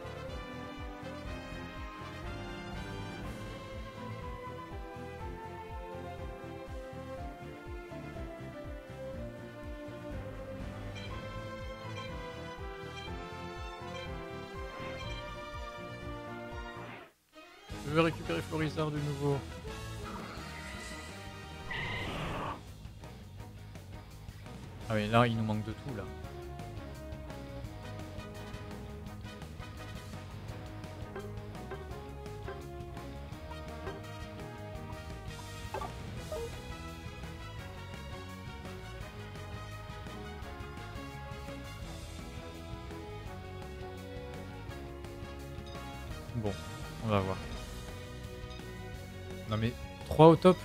Je vais récupérer Florizard de nouveau. Ah mais là il nous manque de tout là. Bon, on va voir. Non mais trois au top.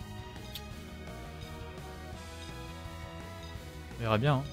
On verra bien. Hein.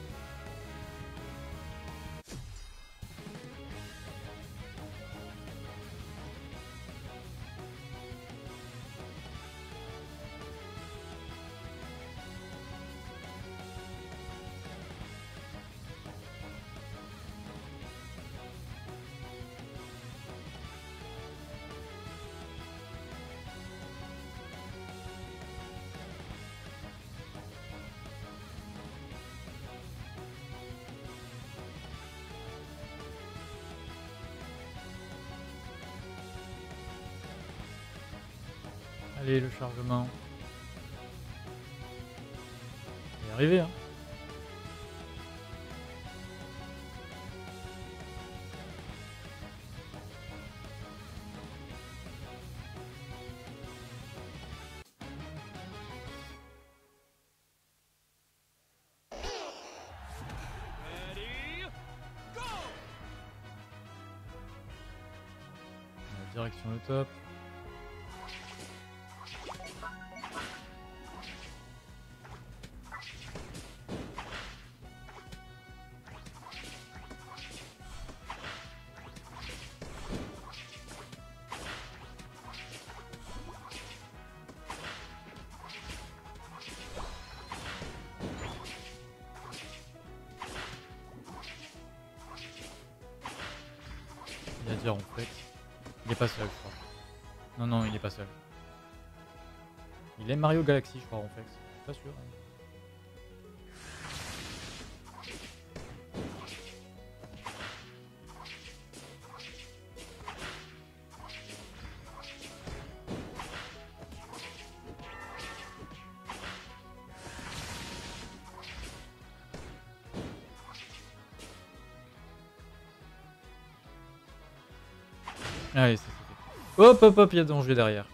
Allez, le chargement. On va y arriver, hein. On va direction le top. dire en fait. Il est pas seul, je crois. Non, non, il est pas seul. Il est Mario Galaxy, je crois, en fait. Pas sûr. Hein. Allez, c'est fait. Hop, hop, hop, il y a danger derrière.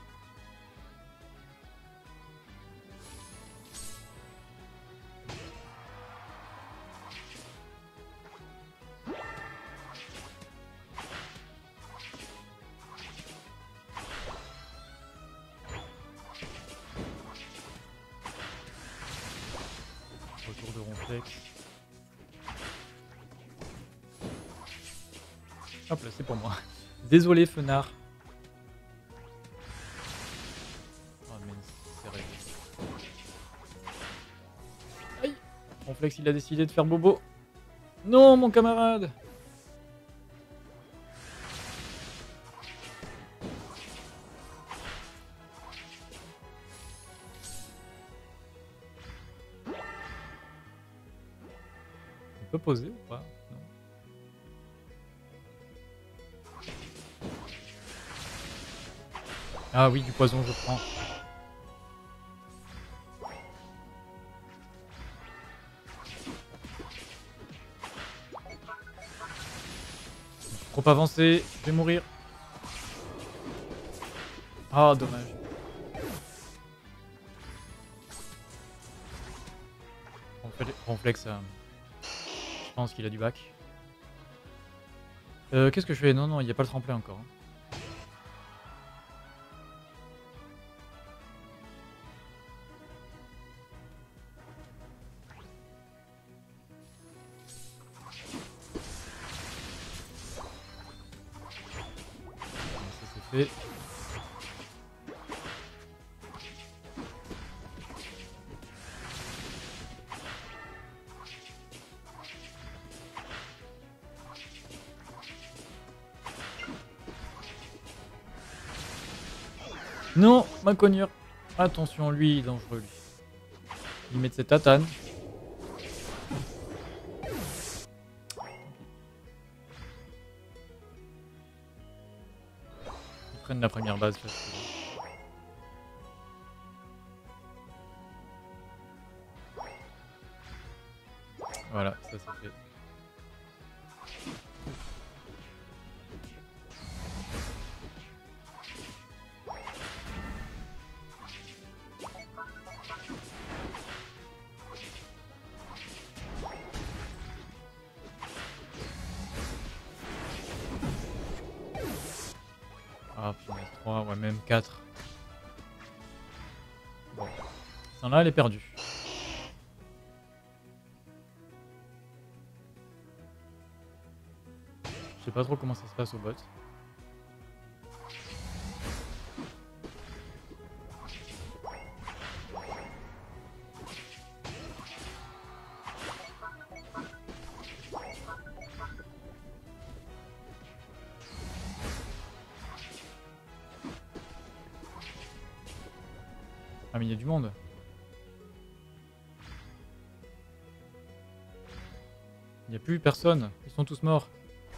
Retour de Ronflex. Hop là, c'est pour moi. Désolé, Fenard. Oh, mais c'est réglé. Aïe! Ronflex, il a décidé de faire bobo. Non, mon camarade! On peut poser ou pas? Non. Ah oui, du poison, je prends. Trop avancé, je vais mourir. Ah, dommage. Ronflex, euh, je pense qu'il a du bac. Euh, Qu'est-ce que je fais? Non, non, il n'y a pas le tremplin encore. Hein. Ça c'est fait. Non, ma cognure. Attention, lui, il est dangereux, lui. Il met de ses tatanes. Ils prennent la première base. Facile. Voilà, ça c'est fait. Ah, punaise, trois, ouais, même quatre. Bon. Celle-là, elle est perdue. Je sais pas trop comment ça se passe au bot. Ah mais il y a du monde. Il n'y a plus personne. Ils sont tous morts.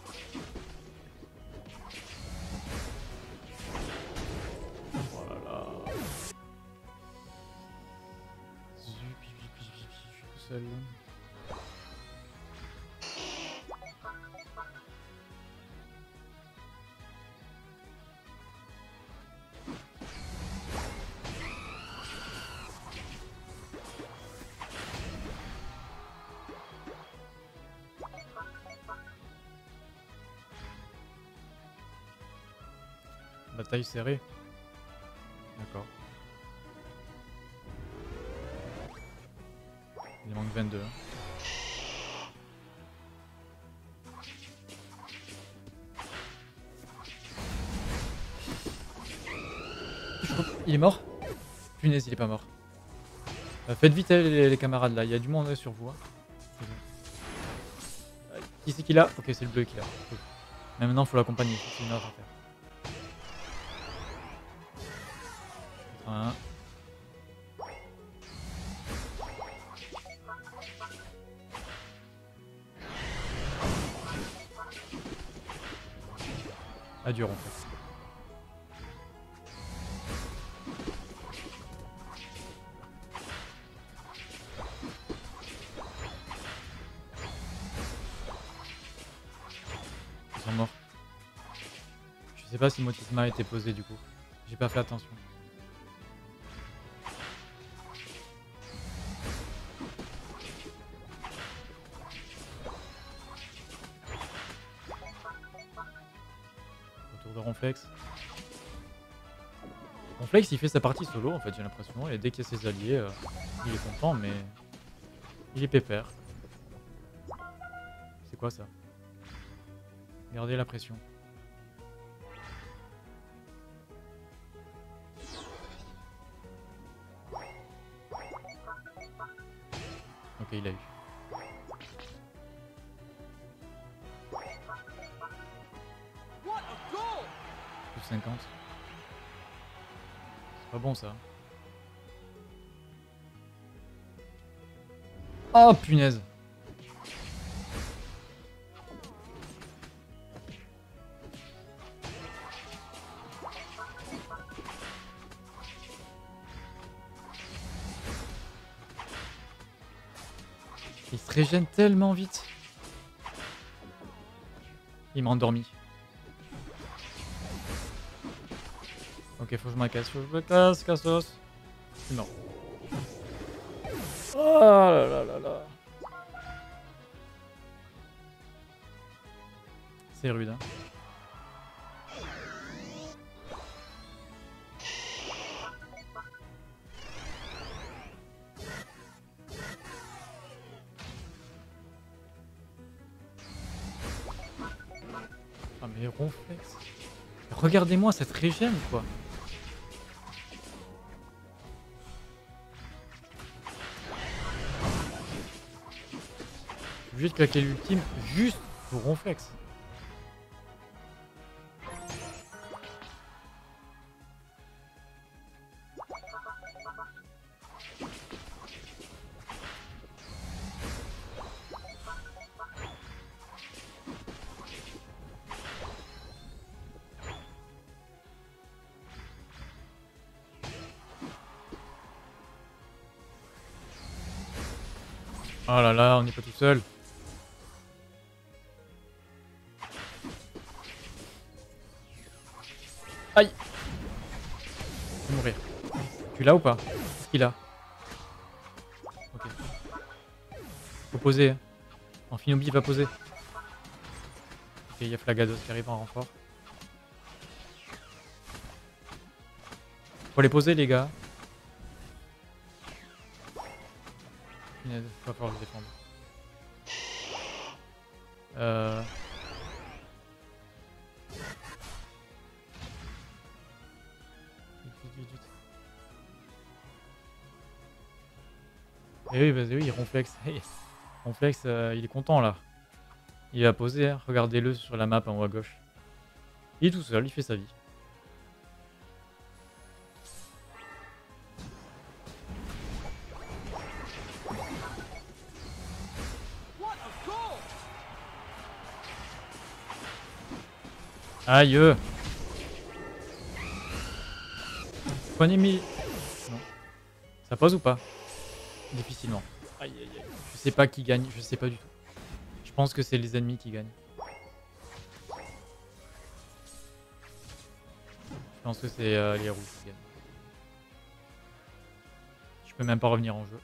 Oh là là. Zup, zup, zup, zup, je suis tout seul. Bataille serrée. D'accord. Il manque vingt-deux. Il est mort? Punaise, il est pas mort. Euh, faites vite les, les camarades là, il y a du monde sur vous. Hein. Qui c'est qu'il a? Ok, c'est le bleu qui l'a. Mais maintenant, faut l'accompagner. C'est une autre affaire. Un. Ah, dur en fait. Ils sont morts. Je sais pas si Motisma a été posé du coup. J'ai pas fait attention. Retour de Ronflex. Ronflex il fait sa partie solo en fait, j'ai l'impression. Et dès qu'il y a ses alliés, euh, il est content, mais il est pépère. C'est quoi ça? Gardez la pression. Ok, il a eu. Plus cinquante. C'est pas bon ça. Oh punaise. Il se régène tellement vite. Il m'a endormi. Ok, faut que je me casse, faut que je me casse, Cassos. Je suis mort. Oh là là là là. C'est rude, hein. Ah mais Ronflex. Regardez-moi cette régène quoi. Je suis obligé de claquer l'ultime juste pour Ronflex. Oh là là, on n'est pas tout seul. Aïe. Je vais mourir. Tu l'as ou pas? Qu'est-ce qu'il a? Ok. Faut poser. Hein. Amphinobi va poser. Ok, il y a Flagados qui arrive en renfort. Faut les poser les gars. Il va falloir les défendre. Euh... Vite, vite, vite, vite. Eh oui, vas-y, oui, Ronflex. Hey. Ronflex, euh, il est content là. Il va poser, hein. Regardez-le sur la map en haut à gauche. Il est tout seul, il fait sa vie. Aïe. Prenez mi... Non. Ça pose ou pas? Difficilement. Aïe aïe aïe. Je sais pas qui gagne, je sais pas du tout. Je pense que c'est les ennemis qui gagnent. Je pense que c'est euh, les rouges qui gagnent. Je peux même pas revenir en jeu.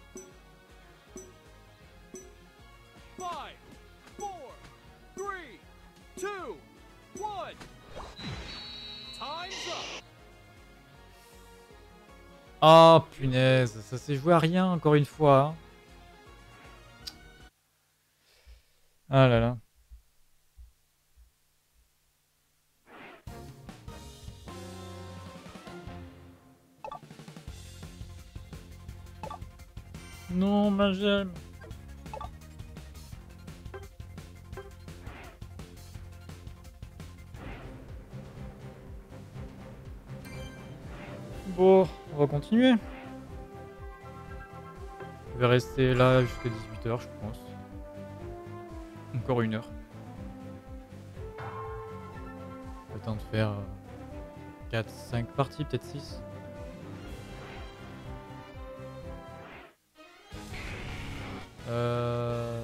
Oh punaise, ça s'est joué à rien encore une fois. Ah là là. Non, ma gemme. Bon, on va continuer. Je vais rester là jusqu'à dix-huit heures, je pense. Encore une heure. Le temps de faire quatre cinq parties, peut-être six. Euh...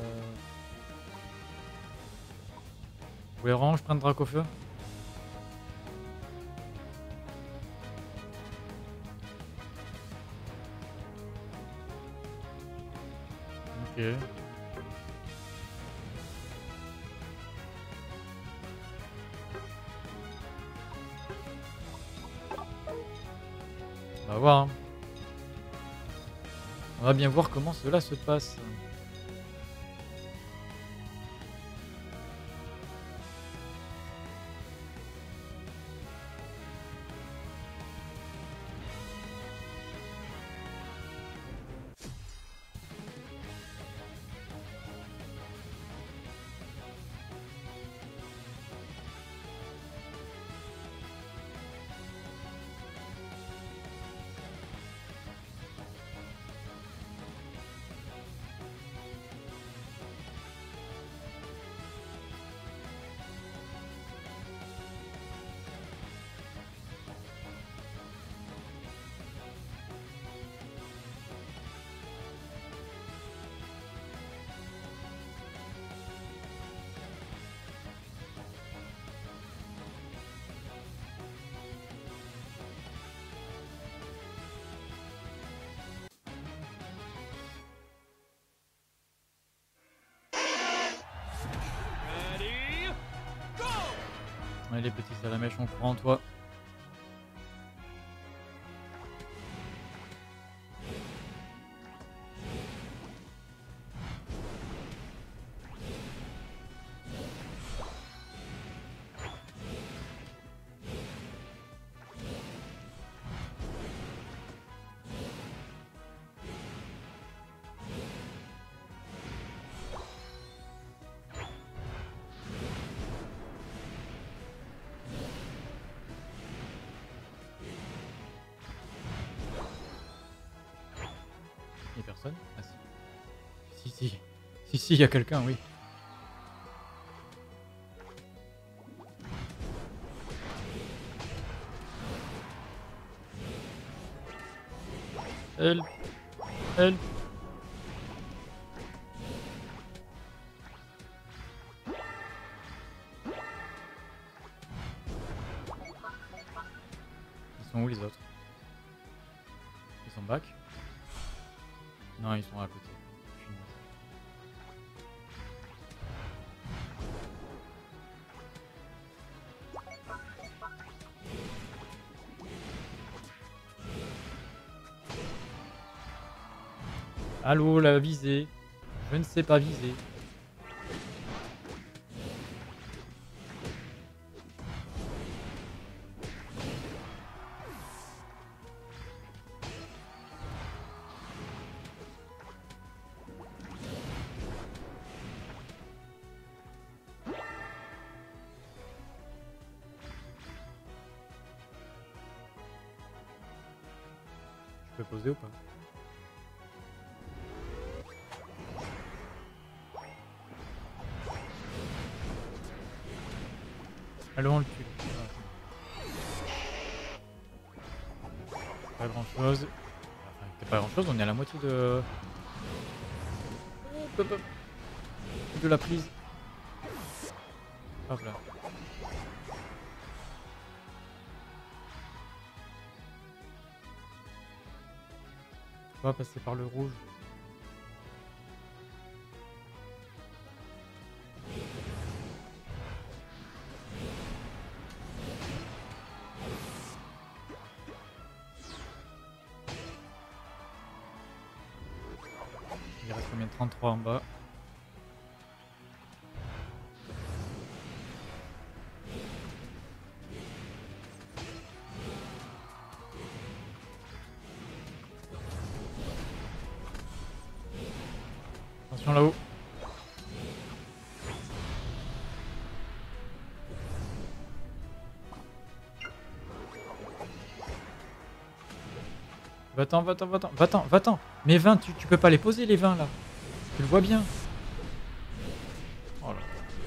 Vous voulez vraiment que je prenne Dracofeu? Ok. On va voir. Hein. On va bien voir comment cela se passe. Allez, petit salamèche, on croit en toi. Il y a personne? Ah si. Si, si. Si, si, il y a quelqu'un, oui. Help. Help. Ils sont où les autres? Ils sont back? Non, ils sont à côté. Allô, la visée. Je ne sais pas viser. Je peux poser ou pas? Allô, on le tue. Pas grand chose. Enfin, c'est pas grand chose, on est à la moitié de... de la prise. Hop là. On va passer par le rouge. Il reste combien de trente-trois en bas? Attention là-haut. Va-t'en, va-t'en, va-t'en, va-t'en, va-t'en. Mes vingt, tu, tu peux pas les poser les vingt là. Tu le vois bien. Oh là.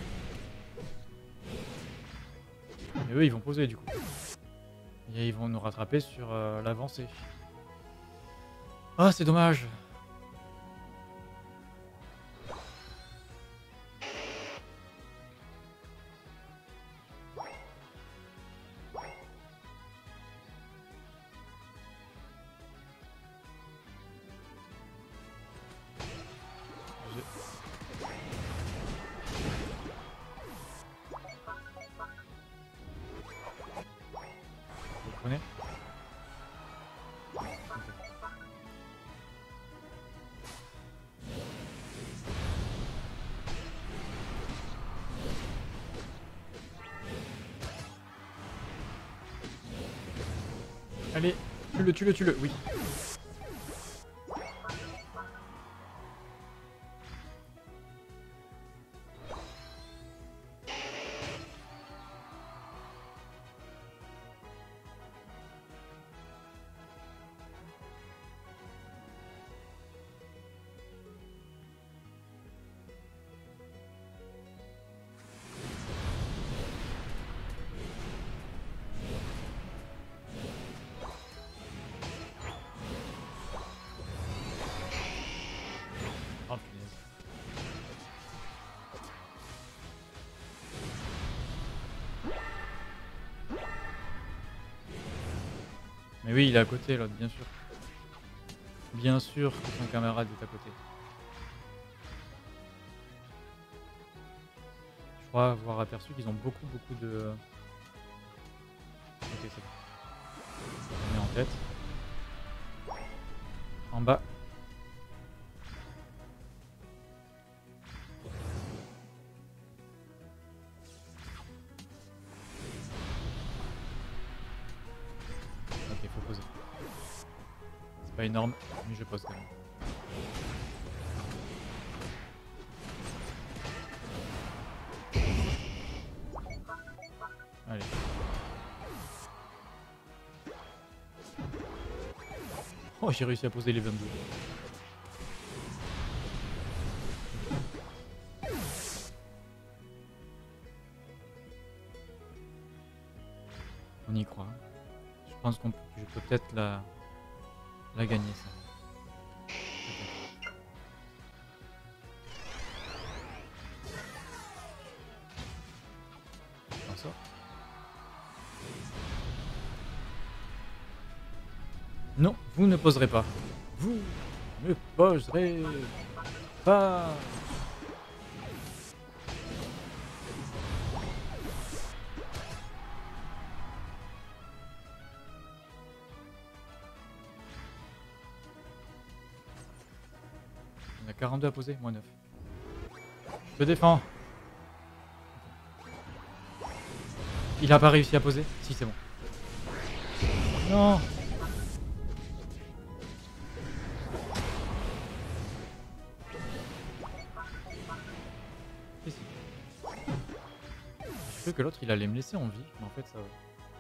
Mais eux ils vont poser du coup. Et ils vont nous rattraper sur euh, l'avancée. Ah c'est dommage. Vous prenez? Allez, tue-le, tue-le, tue-le, oui. Oh punaise. Mais oui, il est à côté l'autre, bien sûr. Bien sûr que son camarade est à côté. Je crois avoir aperçu qu'ils ont beaucoup beaucoup de... Ok, c'est bon. On est en tête. En bas. Ok, faut poser. C'est pas énorme, mais je pose quand même. Allez. Oh, j'ai réussi à poser les vingt-deux. On y croit. Je pense qu'on peut, je peux peut-être la, la gagner ça. Comme ça. Non, vous ne poserez pas. Vous ne poserez pas. On a quarante-deux à poser, moins neuf. Je défends. Il a pas réussi à poser? Si, c'est bon. Non. Si, si. Je sais que l'autre il allait me laisser en vie, mais en fait ça va.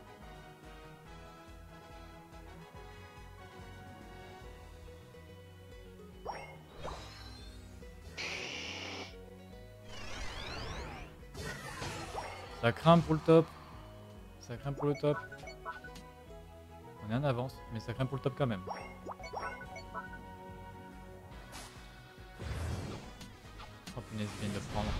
Ça craint pour le top. Ça craint pour le top. On est en avance, mais ça craint pour le top quand même. Oh punaise, il vient de le prendre.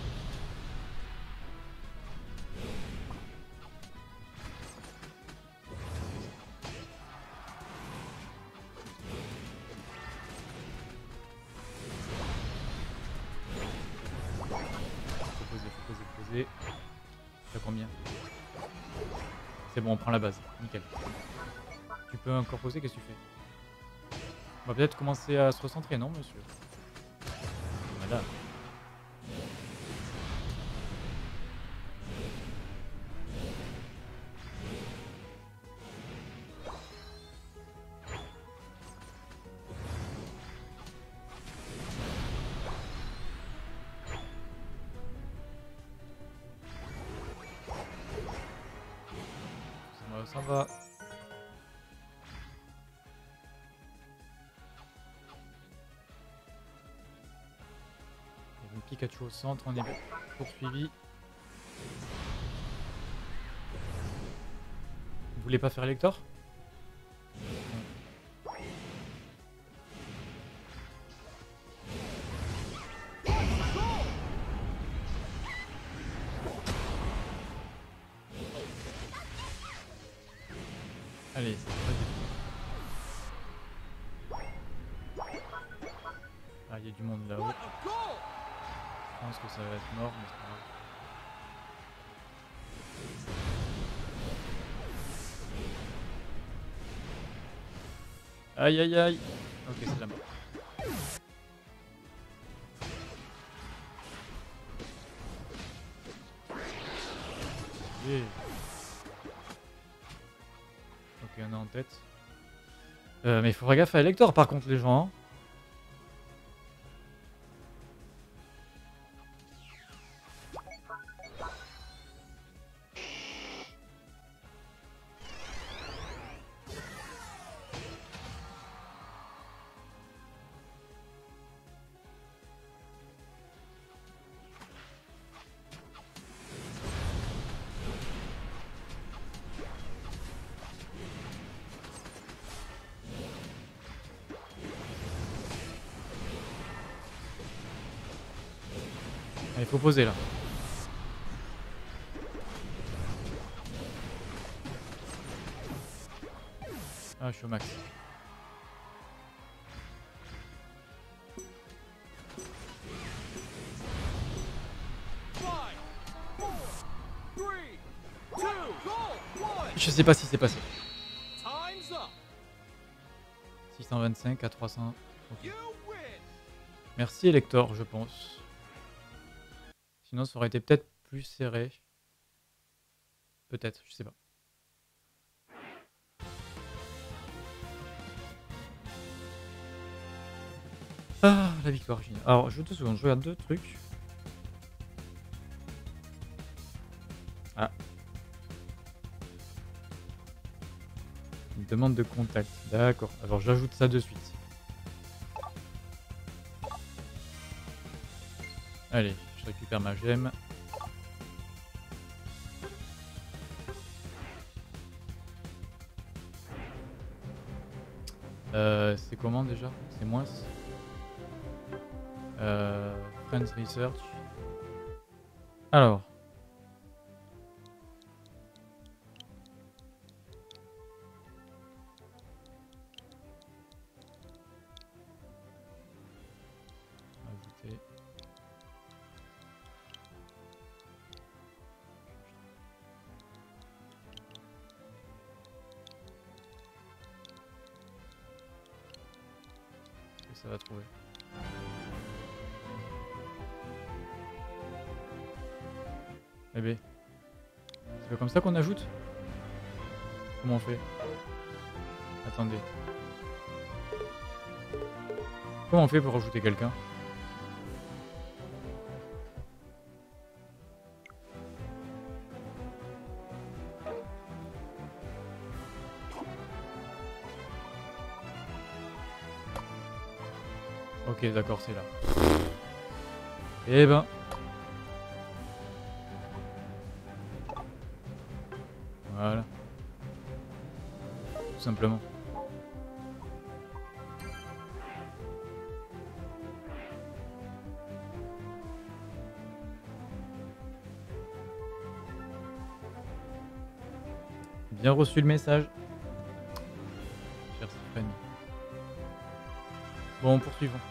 Faut poser, faut poser, faut poser. T'as combien? C'est bon, on prend la base. Nickel. Tu peux encore poser, qu'est-ce que tu fais? On va peut-être commencer à se recentrer, non monsieur? Voilà. Ça va. Pikachu au centre, on est poursuivi. Vous voulez pas faire Elector? Allez, c'est pas du tout. Ah, il y a du monde là-haut. Je pense que ça va être mort, mais c'est pas grave. Aïe aïe aïe. Ok, c'est la mort. Yeah. Ok, on est en tête. Euh, mais il faudra gaffe à Elector par contre, les gens. Hein. Il faut poser là. Ah, je suis au max. Je sais pas si c'est passé. six cent vingt-cinq à trois cents. Okay. Merci Elector, je pense. Sinon, ça aurait été peut-être plus serré. Peut-être, je sais pas. Ah, la victoire finale. Alors, je deux secondes, je regarde deux trucs. Ah. Une demande de contact. D'accord. Alors, j'ajoute ça de suite. Allez, je récupère ma gemme. Euh, c'est comment déjà? C'est moins. Euh, Friends Research. Alors. Ajouter. Est-ce que ça va trouver? Eh ben, c'est pas comme ça qu'on ajoute? Comment on fait? Attendez. Comment on fait pour ajouter quelqu'un? Ok, d'accord, c'est là. Eh ben... Voilà. Tout simplement. Bien reçu le message. Cher Stéphanie. Bon, poursuivons.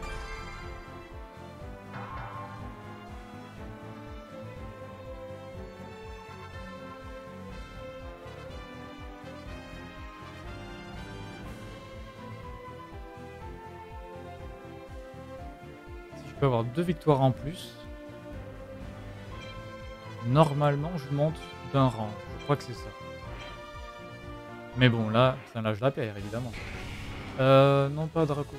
Je peux avoir deux victoires en plus. Normalement, je monte d'un rang. Je crois que c'est ça. Mais bon, là, ça lâche la paire, évidemment. Euh, non, pas Draco.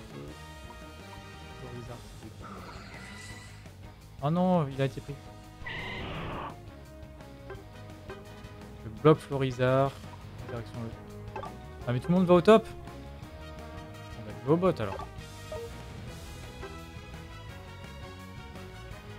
Oh non, il a été pris. Je bloque Florizard. Direction le... Ah, mais tout le monde va au top. On va jouer au bot alors.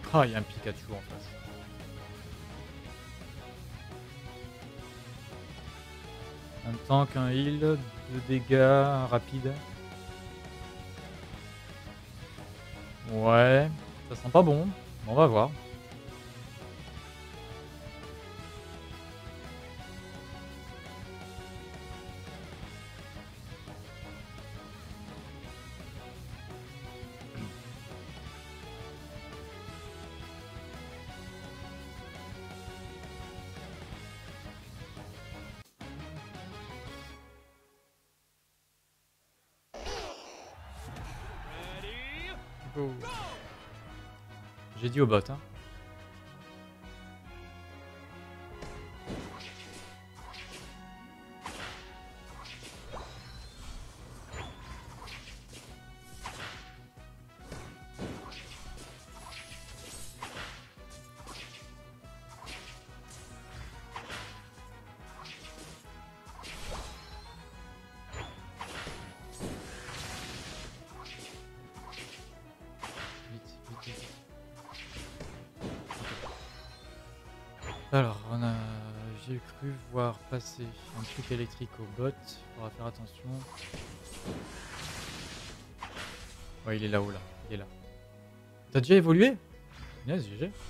Ah, il y a un Pikachu en face. Un tank, un heal, deux dégâts, un rapide. Ouais, ça sent pas bon. On va voir. Go. J'ai dit au bot, hein. Alors, on a... j'ai cru voir passer un truc électrique au bot. Faudra faire attention. Ouais, il est là-haut, là. Il est là. T'as déjà évolué? Yes, G G.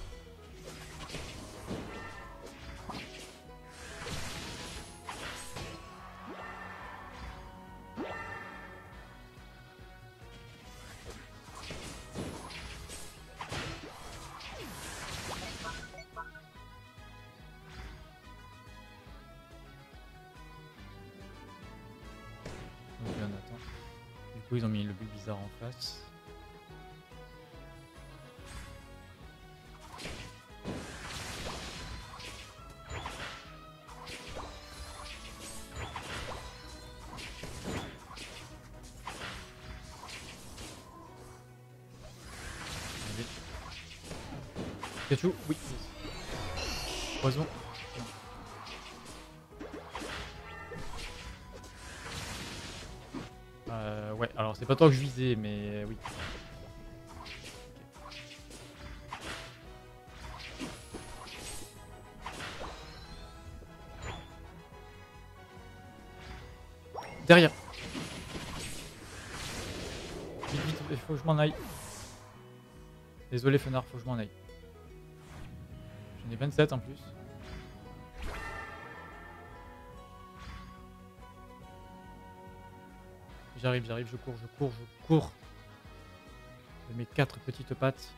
Ok, on attend. Du coup, ils ont mis le but bizarre en face. Pikachu, oui. Poison. Euh, ouais, alors c'est pas toi que je visais, mais oui. Derrière. Vite, vite, il faut que je m'en aille. Désolé, Fenard, faut que je m'en aille. J'en ai vingt-sept en plus. J'arrive, j'arrive, je cours, je cours, je cours. De mes quatre petites pattes.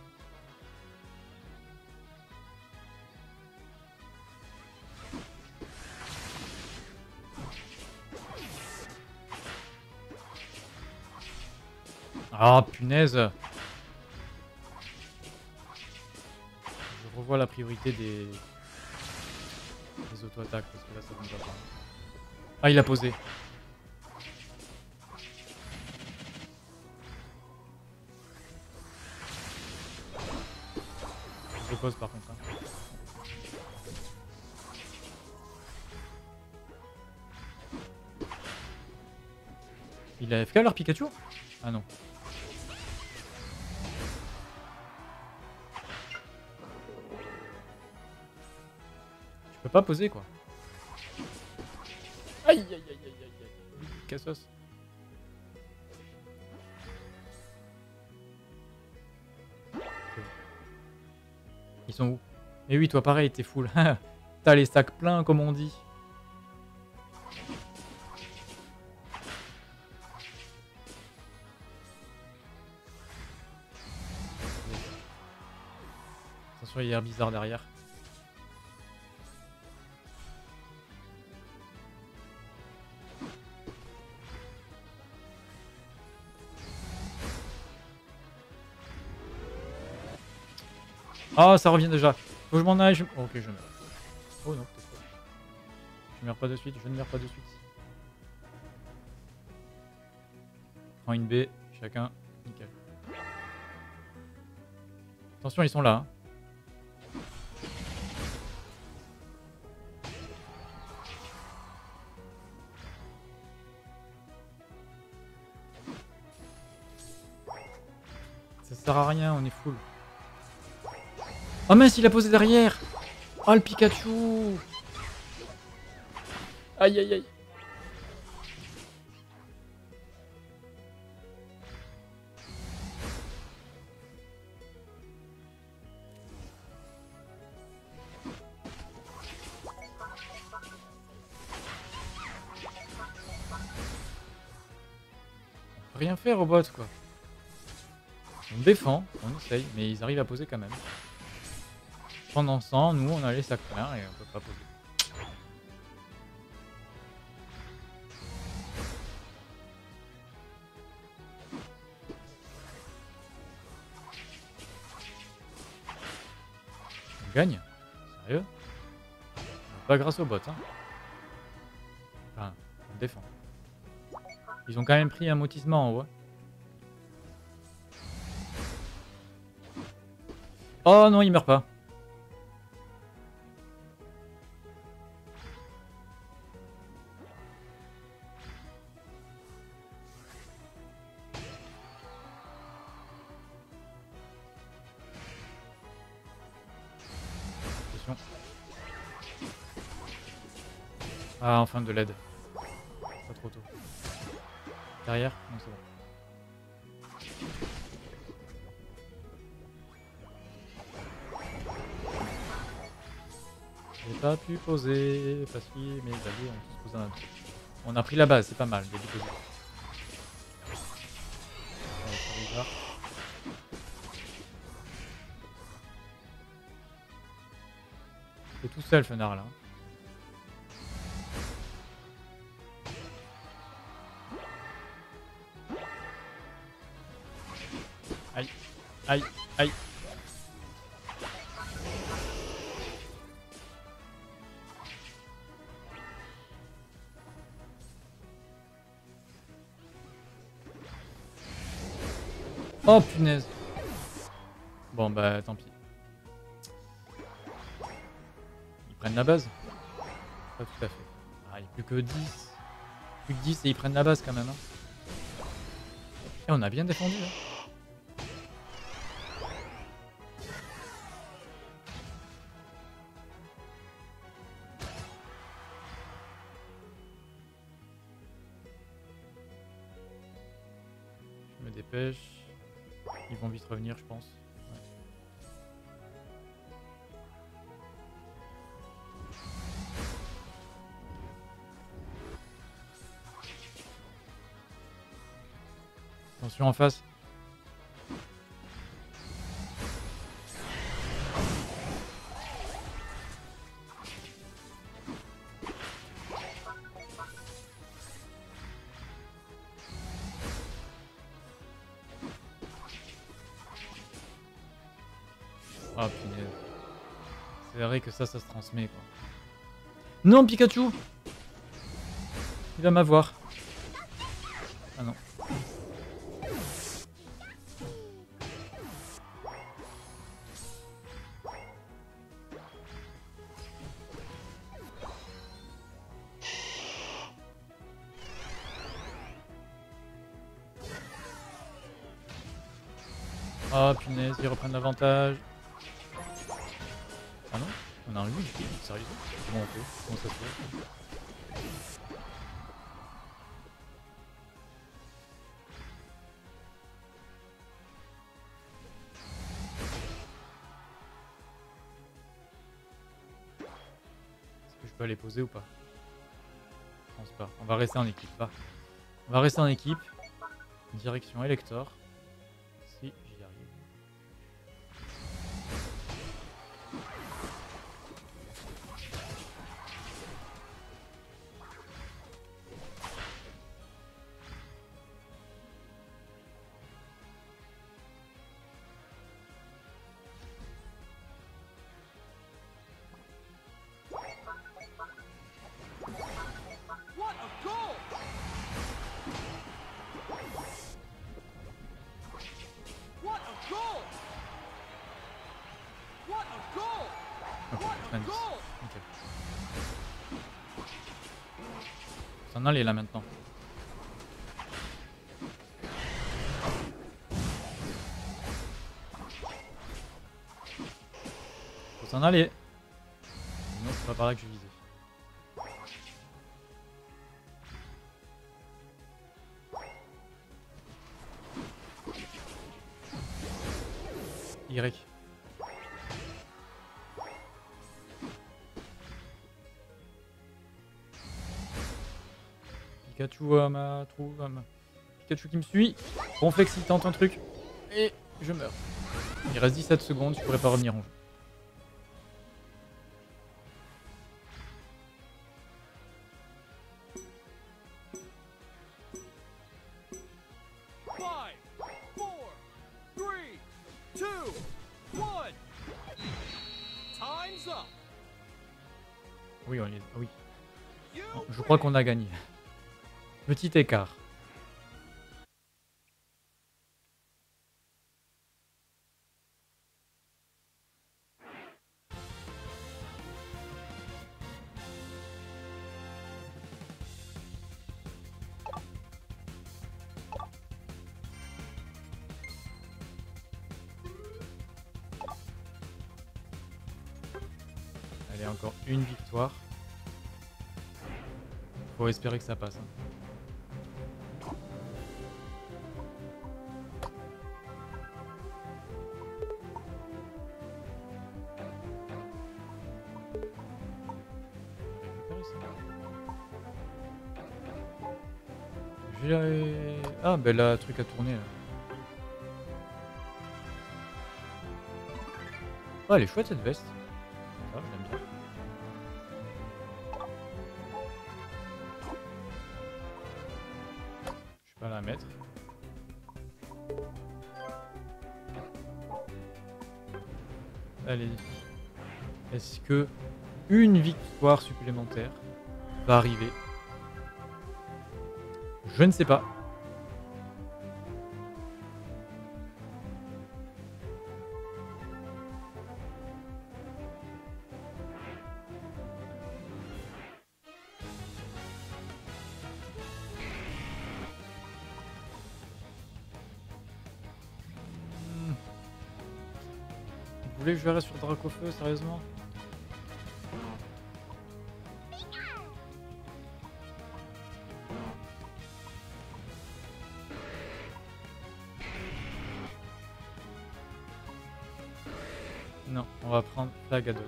Ah, punaise! Je revois la priorité des, des auto-attaques parce que là ça ne va pas. Ah, il a posé. Je pose par contre. Hein. Il a F K leur Pikachu? Ah non. Je peux pas poser quoi. Aïe aïe aïe aïe aïe aïe. Cassos. Ils sont où? Mais oui, toi pareil, t'es full. T'as les sacs pleins comme on dit. Attention, il y a l'air bizarre derrière. Ah, ça revient déjà. Faut que je m'en aille. Je... Oh, ok, je meurs. Oh non, peut-être pas. Je meurs pas de suite, je ne meurs pas de suite. Prends une B, chacun. Nickel. Attention, ils sont là. Hein. Ça sert à rien, on est full. Oh mince, il a posé derrière. Oh le Pikachu. Aïe aïe aïe. On peut rien faire au bot quoi. On défend, on essaye, mais ils arrivent à poser quand même. Pendant ce temps, nous on a les sacs pleins et on peut pas poser. On gagne? Sérieux? Pas grâce au bot, hein. Enfin, on défend. Ils ont quand même pris un motissement en haut. Oh non, il meurt pas. Attention. Ah, enfin de l'aide. Pas trop tôt. Derrière? Non, c'est bon. J'ai pas pu poser parce que mes alliés ont tous posé un truc. On a pris la base, c'est pas mal. Début de ouais, c'est tout seul, Fenard là. Aïe, aïe, aïe. Oh punaise. Bon bah tant pis. Ils prennent la base? Pas tout à fait. Ah, il n'y a plus que dix. Plus que dix et ils prennent la base quand même. Hein. Et on a bien défendu. Hein. Je me dépêche. Ils vont vite revenir, je pense. Ouais. Attention en face. Ah oh, punaise. C'est vrai que ça, ça se transmet quoi. Non, Pikachu! Il va m'avoir. Ah non. Oh punaise, ils reprennent l'avantage. Ah non? On a un huit, sérieux? Comment on fait? Comment ça se fait? Est-ce que je peux aller poser ou pas? Je pense pas. On va rester en équipe, va. On va rester en équipe. Direction Elector. Si j'y arrive. S'en aller là maintenant. s'en aller. Non, c'est pas par là que je visais. Y. Pikachu à ma trou, à ma... Pikachu qui me suit. Ronflex il tente un truc. Et je meurs. Il reste dix-sept secondes, je pourrais pas revenir en jeu. Oui, on est... oui. Je crois qu'on a gagné. Petit écart. Allez, encore une victoire. Faut espérer que ça passe. Hein. J'ai... Ah, ben là, truc à tourner là. Oh, elle est chouette cette veste. Ça, j'aime bien. Je vais pas la mettre. Allez. Est-ce que une victoire supplémentaire va arriver? Je ne sais pas. Hmm. Vous voulez que je reste sur Dracofeu, sérieusement? Non, on va prendre Flagados.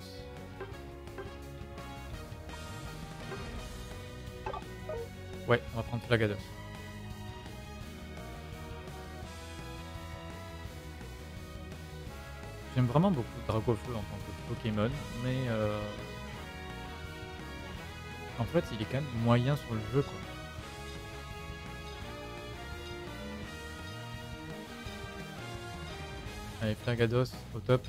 Ouais, on va prendre Flagados. J'aime vraiment beaucoup Dracofeu en tant que Pokémon, mais euh... en fait il est quand même moyen sur le jeu quoi. Allez, Flagados au top.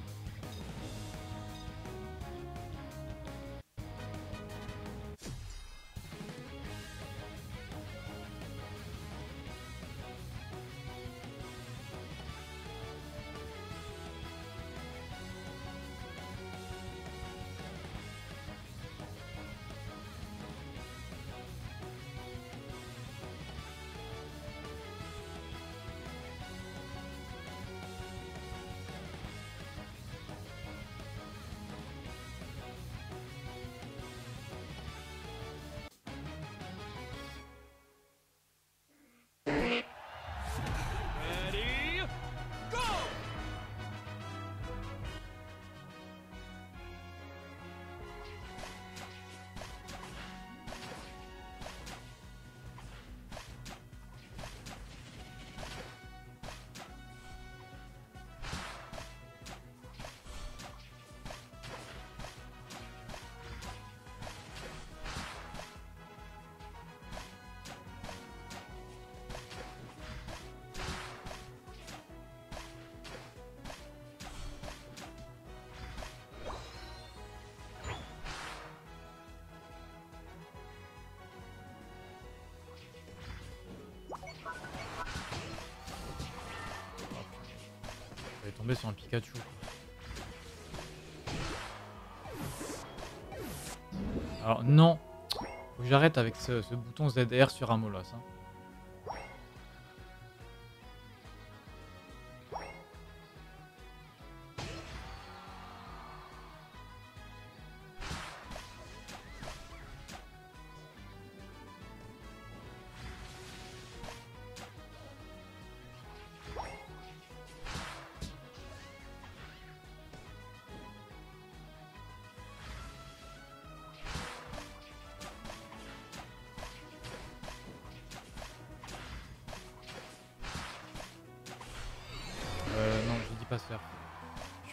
Je vais tomber sur un Pikachu. Alors non, faut que j'arrête avec ce, ce bouton Z R sur un Molosse. Hein.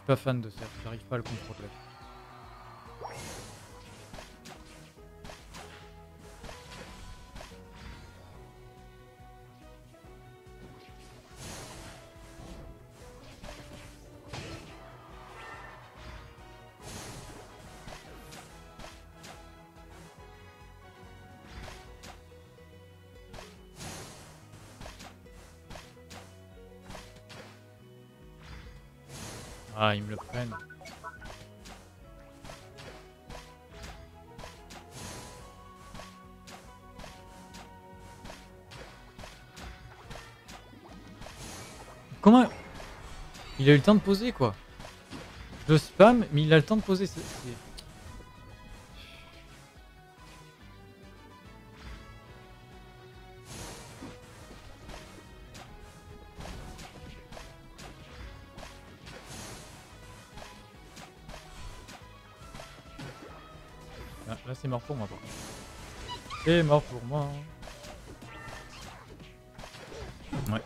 suis pas fan de surf, j'arrive pas à le contrôler. Ah, ils me le prennent. Comment? Il a eu le temps de poser quoi. Je le spam, mais il a le temps de poser. C'est... Ah, là c'est mort pour moi. C'est mort pour moi. Ouais.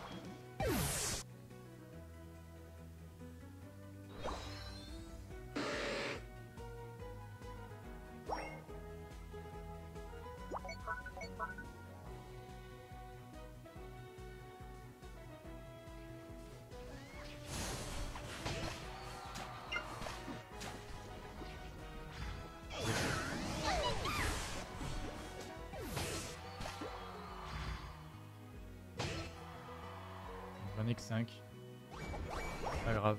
J'en ai que cinq. Pas grave.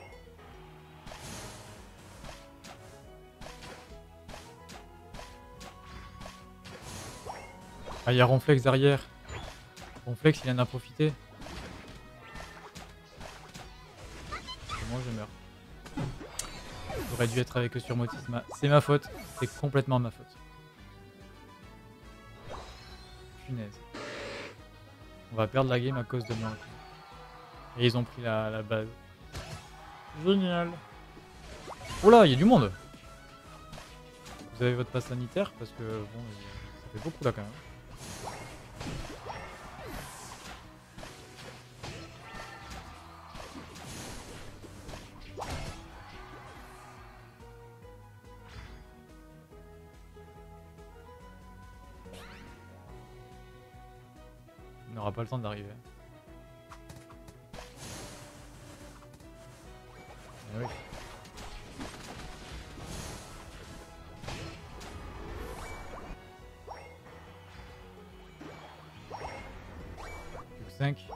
Ah, il y a Ronflex derrière. Ronflex, il en a profité. Comment je meurs? J'aurais dû être avec eux sur Motisma. C'est ma faute. C'est complètement ma faute. Punaise. On va perdre la game à cause de moi. Et ils ont pris la, la base. Génial. Oh là, il y a du monde. Vous avez votre passe sanitaire parce que bon, ça fait beaucoup là quand même. On n'aura pas le temps d'arriver. Ah oui. Plus que cinq.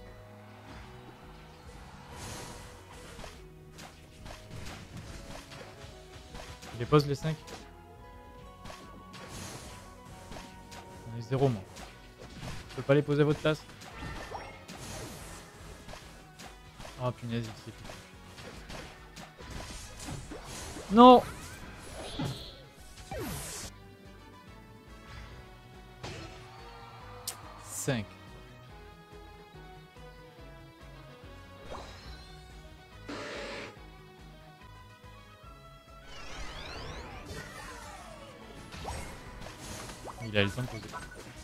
Je les pose les cinq. On est zéro moi. Je peux pas les poser à votre place. Oh punaise, il s'est piqué. Non! cinq. Il a le temps de poser.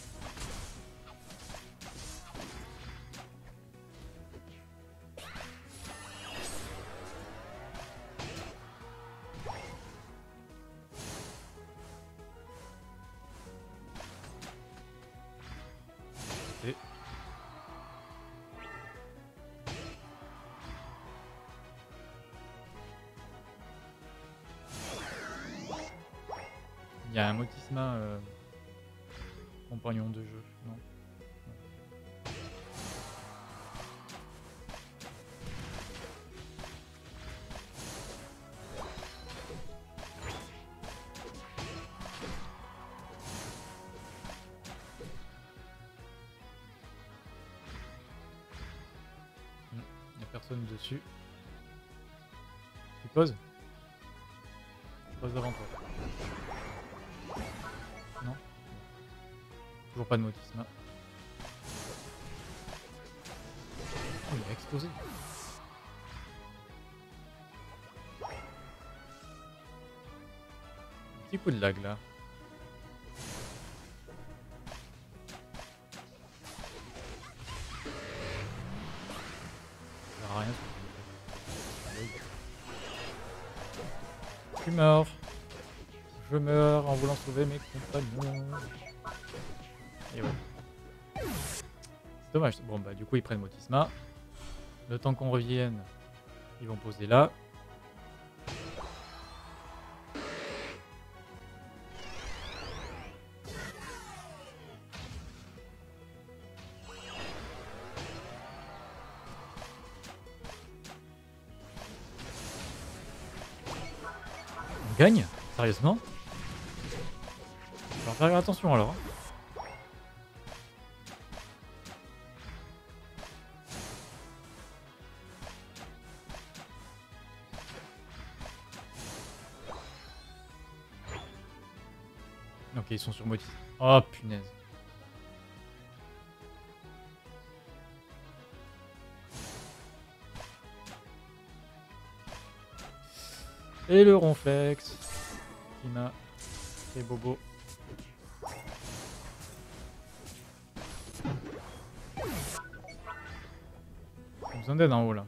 Et... Il y a un Motisma euh, compagnon de jeu, non? Il n'y a personne dessus. Tu poses? Je pose devant toi. Non? Toujours pas de Motisma. Oh, il a explosé. Un petit coup de lag là. Ça sert à rien ce que tu fais. suis mort. Je meurs en voulant sauver mes compagnons. Et ouais. C'est dommage. Bon bah du coup ils prennent Motisma. Le temps qu'on revienne, ils vont poser là. On gagne? Sérieusement? Je vais faire attention alors. Ok, ils sont sur Motis. Oh punaise. Et le ronflex qui m'a fait bobo. J'ai besoin d'aide en haut là.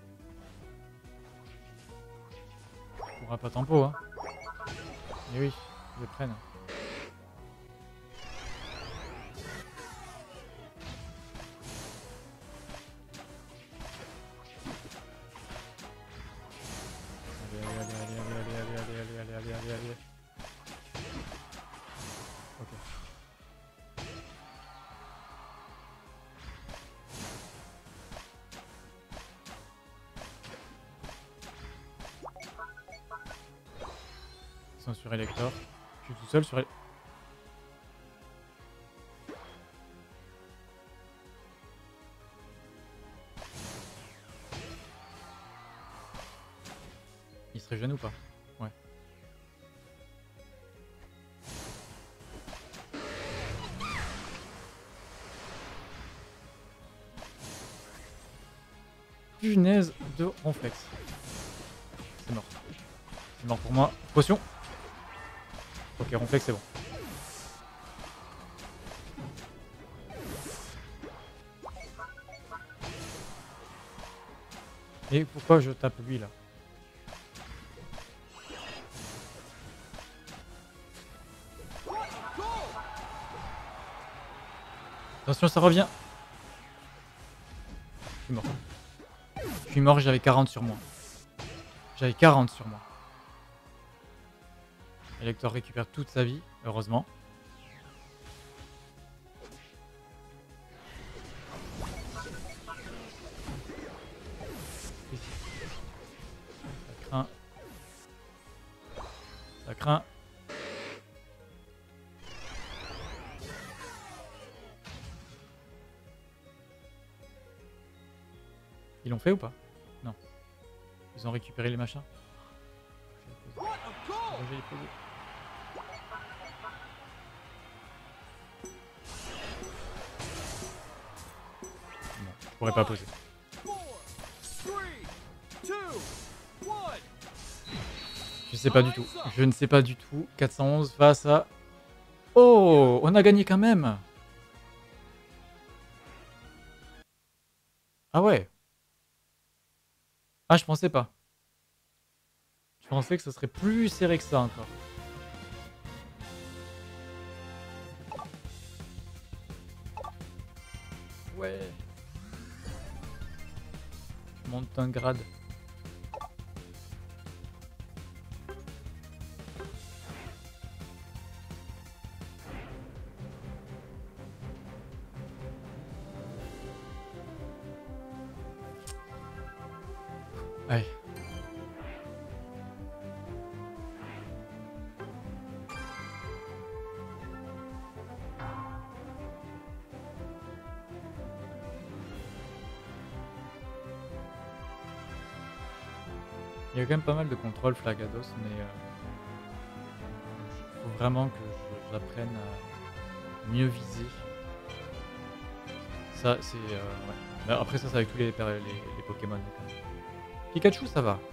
On pourra pas tempo hein. Mais oui, ils le prennent. Allez, allez, allez, allez, allez, allez, allez, allez, allez, allez, allez. Ok. Ils sont sur Elector. Je suis tout seul sur Elector. Il serait jeune ou pas? Ouais. Punaise de ronflex. C'est mort. C'est mort pour moi. Potion. Ok, ronflex c'est bon. Et pourquoi je tape lui là? Attention, ça revient. Je suis mort. Je suis mort, j'avais quarante sur moi. J'avais quarante sur moi. Elector récupère toute sa vie, heureusement. Ça craint. Ça craint. Ils l'ont fait ou pas? Non. Ils ont récupéré les machins. Je vais les poser. Non, je pourrais pas poser. Je sais pas du tout. Je ne sais pas du tout. quatre cent onze face à... Oh, on a gagné quand même. Ah ouais. Ah, je pensais pas. Je pensais que ce serait plus serré que ça encore. Ouais. Je monte un grade. Allez. Il y a quand même pas mal de contrôles Flagados, mais il euh, faut vraiment que j'apprenne à mieux viser. Ça, c'est... Euh, ouais. Mais après ça, c'est avec tous les, les, les Pokémon. Quand même. Pikachu, ça va.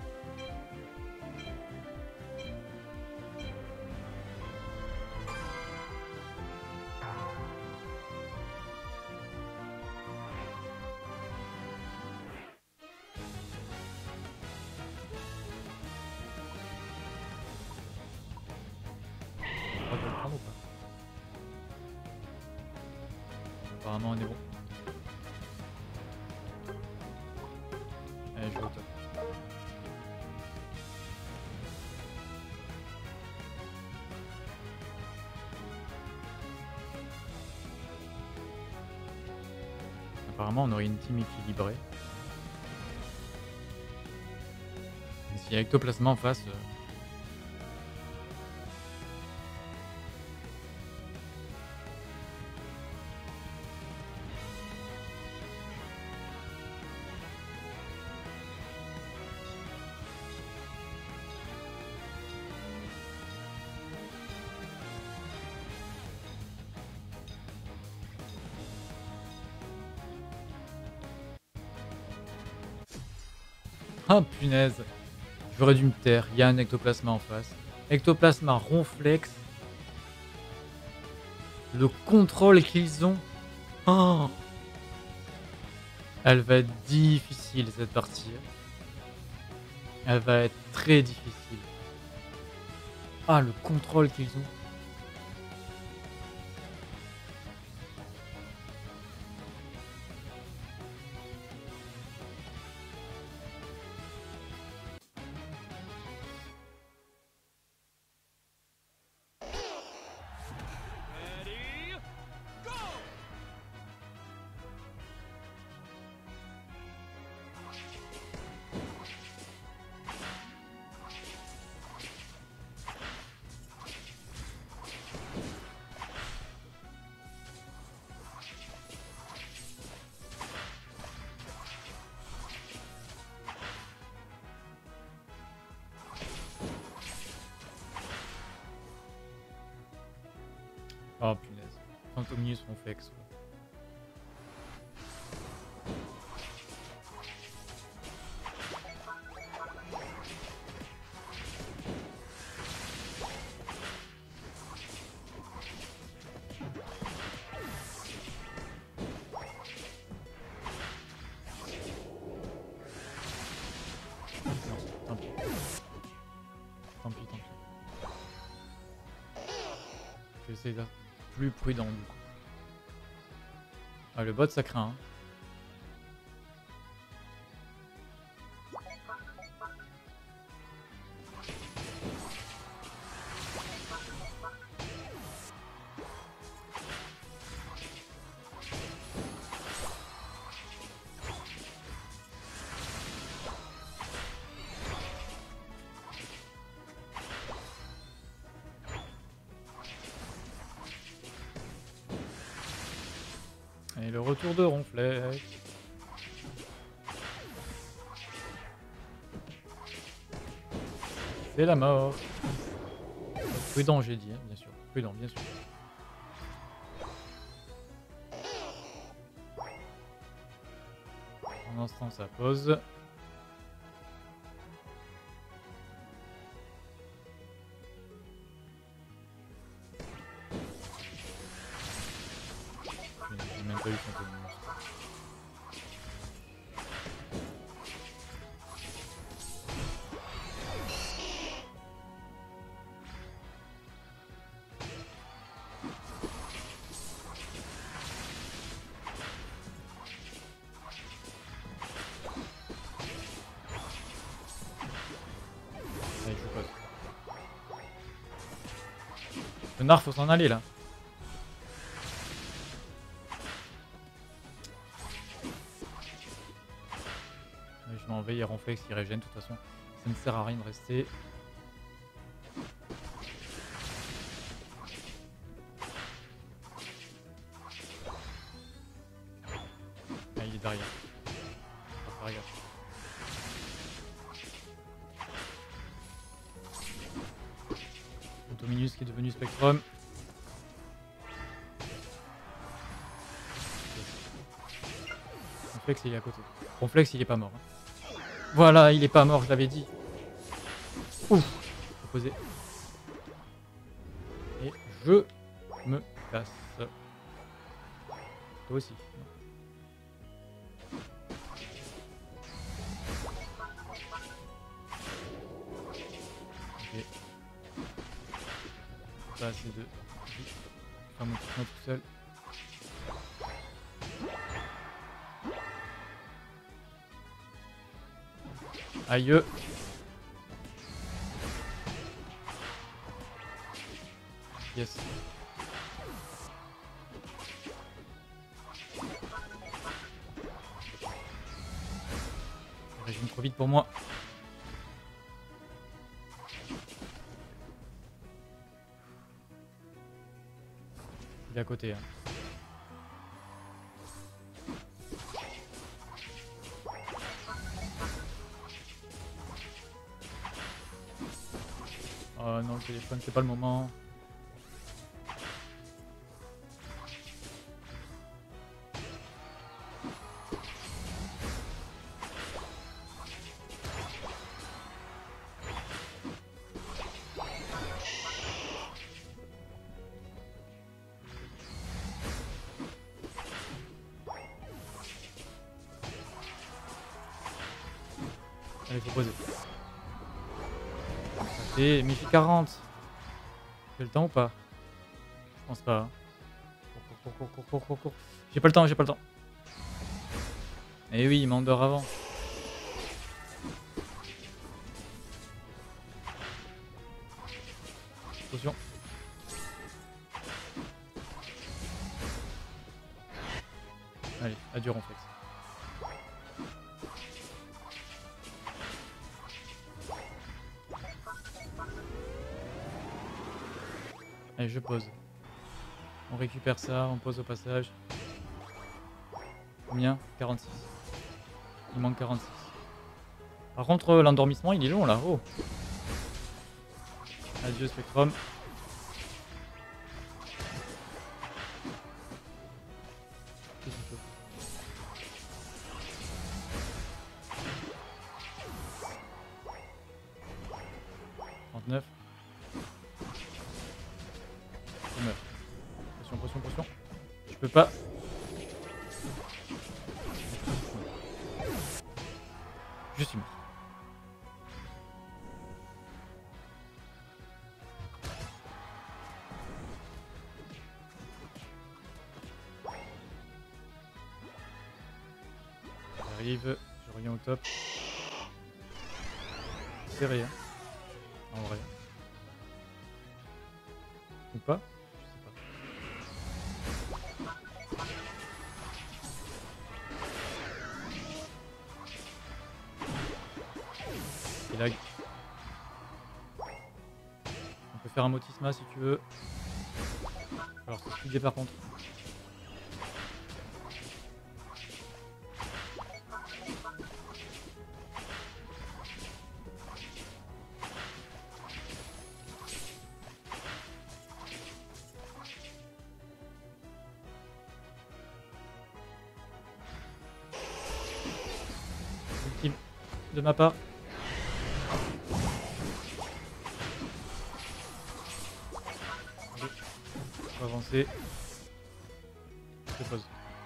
Apparemment on est bon. Allez, je vais au top. Apparemment on aurait une team équilibrée. Mais s'il y a Ectoplasma en face... Euh... Ah punaise, j'aurais dû me taire, il y a un Ectoplasma en face. Ectoplasma, Ronflex. Le contrôle qu'ils ont. Oh, elle va être difficile cette partie. Elle va être très difficile. Ah, le contrôle qu'ils ont. Oh punaise. Phantomius Ronflex. Ouais. Tant pis. Tant pis, tant pis. Je vais essayer d'être plus prudent du coup. Ah, le bot ça craint. Hein. Et le retour de Ronflex. C'est la mort. Prudent j'ai dit, hein, bien sûr. Prudent, bien sûr. Pendant ce temps ça pose. J'ai même pas eu son tonneau. Allez, je pose. Le Nar faut s'en aller là. Je m'en vais, il y a Ronflex qui régène de toute façon. Ça ne sert à rien de rester. Ah, il est derrière. Faut faire gaffe. Phantominus qui est devenu Spectrum. Ronflex il est à côté. Ronflex il est pas mort. Hein. Voilà, il est pas mort, je l'avais dit. Ouf, faut poser. Et je me casse. Toi aussi. Ok. Pas assez de... Enfin, mon petit tout seul. Aïe. Yes. Il régime trop vite pour moi. Il est à côté. Hein. Oh non, le téléphone, c'est pas le moment. Allez, faut poser. Et Mifi quarante. J'ai le temps ou pas? Je pense pas. Hein. Cours, cours, cours, cours, cours, cours. J'ai pas le temps, j'ai pas le temps. Eh oui, il m'endort avant. Attention. Allez, adieu Ronflex. Allez, je pose. On récupère ça, on pose au passage. Combien? quarante-six. Il manque quarante-six. Par contre, l'endormissement, il est long là. Oh. Adieu Spectrum. trente-neuf. Je meurs. Pression, pression, pression. Je peux pas. Je suis mort. J'arrive, je reviens au top. C'est rien. En vrai. Ou pas? Je sais pas. Il lag. On peut faire un motisma si tu veux. Alors c'est speedé par contre. Ultime de ma part. On va avancer. Je pose.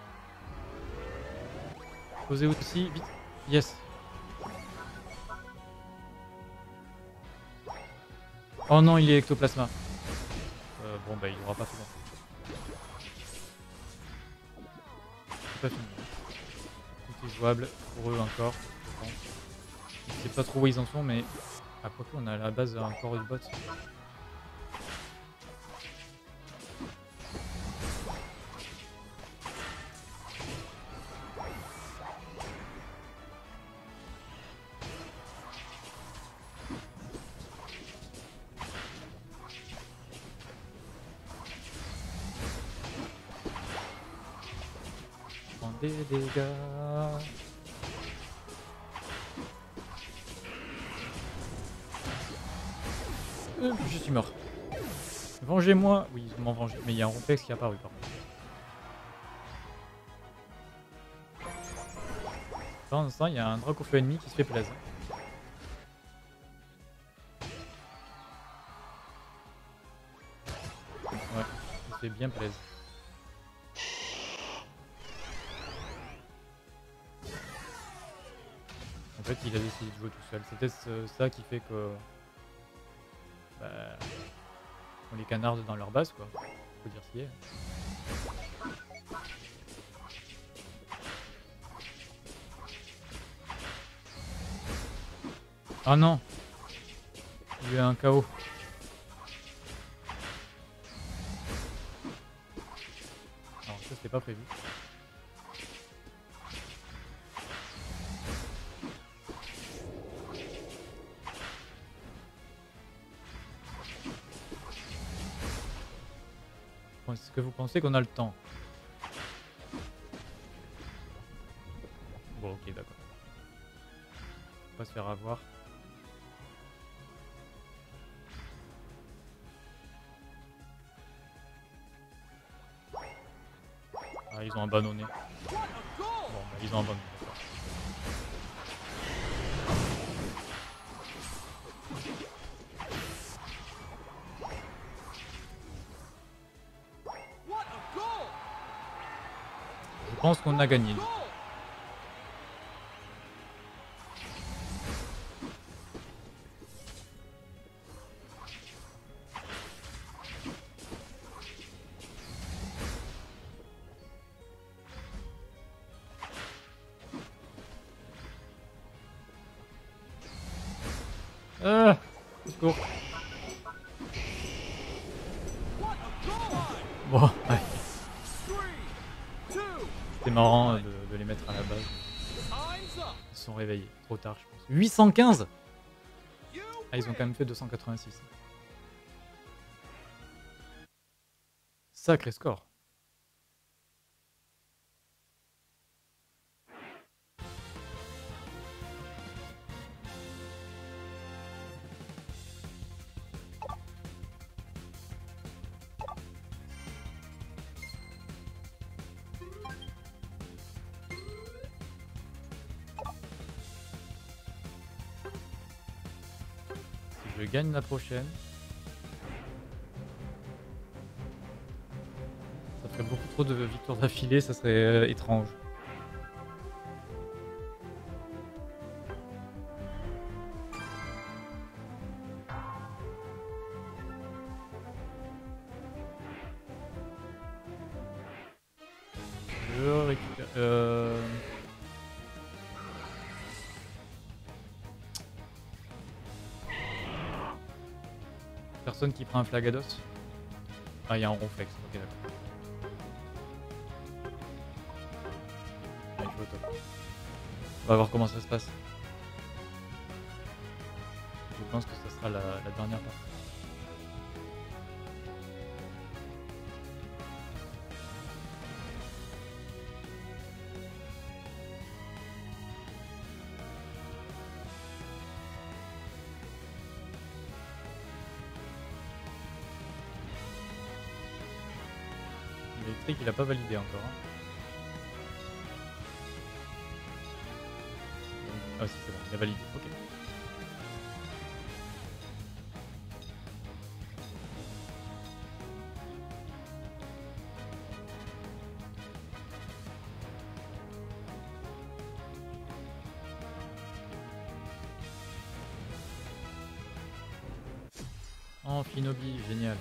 Posez aussi, vite. Yes. Oh non, il est ectoplasma. Euh, bon bah il aura pas tout long. C'est pas fini. Tout est jouable pour eux encore. Je pense. Je sais pas trop où ils en sont, mais à quoi on a à la base encore une bot. Des dégâts. Euh, je suis mort. Vengez-moi. Oui, ils m'ont vengé. Mais il y a un Ronflex qui est apparu par contre. Pour l'instant, il y a un drac au feu ennemi qui se fait plaisir. Ouais, il se fait bien plaisir. En fait, il a décidé de jouer tout seul. C'est peut-être ça qui fait que bah, on les canarde dans leur base, quoi. Faut dire ce qui est. Ah non, il y a eu un K O. Alors ça c'était pas prévu. Bon, est-ce que vous pensez qu'on a le temps? Bon ok d'accord. On va se faire avoir. Ah ils ont abandonné. Bon bah ils ont abandonné. Je pense qu'on a gagné. Ah, au secours. Bon, ouais. C'était marrant de, de les mettre à la base. Ils se sont réveillés trop tard, je pense. huit cent quinze. Ah, ils ont quand même fait deux cent quatre-vingt-six. Sacré score. Si je gagne la prochaine, ça ferait beaucoup trop de victoires d'affilée, ça serait euh, étrange. Je récupère... Euh... Personne qui prend un flagados. Ah, il y a un ronflex, ok d'accord. Allez, je vais au top. On va voir comment ça se passe. Je pense que ça sera la, la dernière partie. L'électrique il a pas validé encore. Hein. Ah si c'est bon, il a validé, ok. Oh, Shinobi, génial.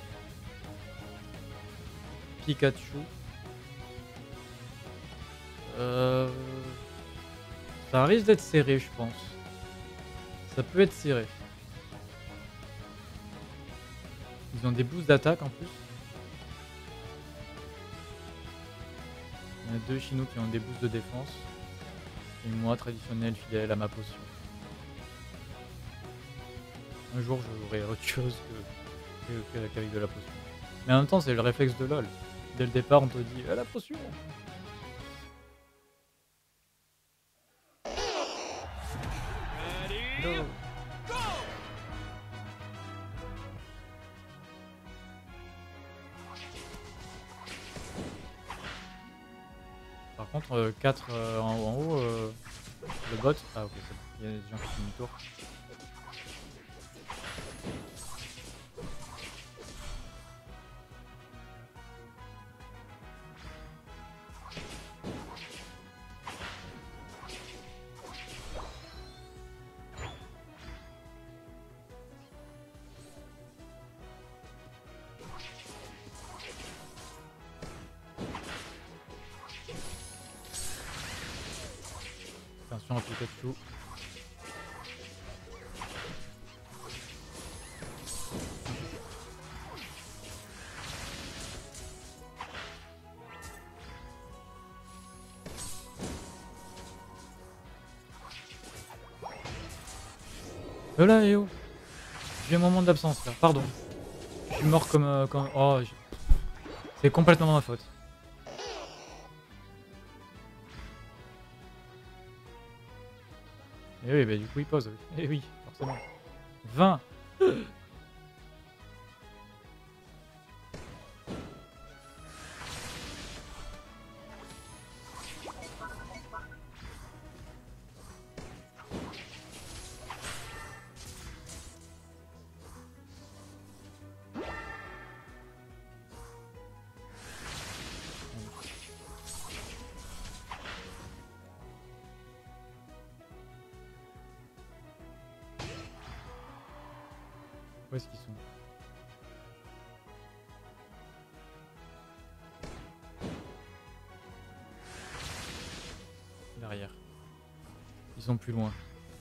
Pikachu. Euh... Ça risque d'être serré, je pense. Ça peut être serré. Ils ont des boosts d'attaque en plus. Il y en a deux Chinois qui ont des boosts de défense. Et moi, traditionnel, fidèle à ma potion. Un jour, j'aurai autre chose que, que, qu'avec de la potion. Mais en même temps, c'est le réflexe de LoL. Dès le départ, on te dit ah, la potion. Go. Par contre, euh, quatre euh, en, en haut, euh, le bot. Ah, ok, c'est bon. Il y a des gens qui font demi-tour. Attention à Pikachu. Euh là, eh oh. J'ai un moment d'absence là, pardon. Je suis mort comme... Euh, comme... Oh, je... c'est complètement ma faute. Et oui, bah du coup il pose, oui. Et oui, forcément. vingt. Où est-ce qu'ils sont? Derrière. Ils sont plus loin.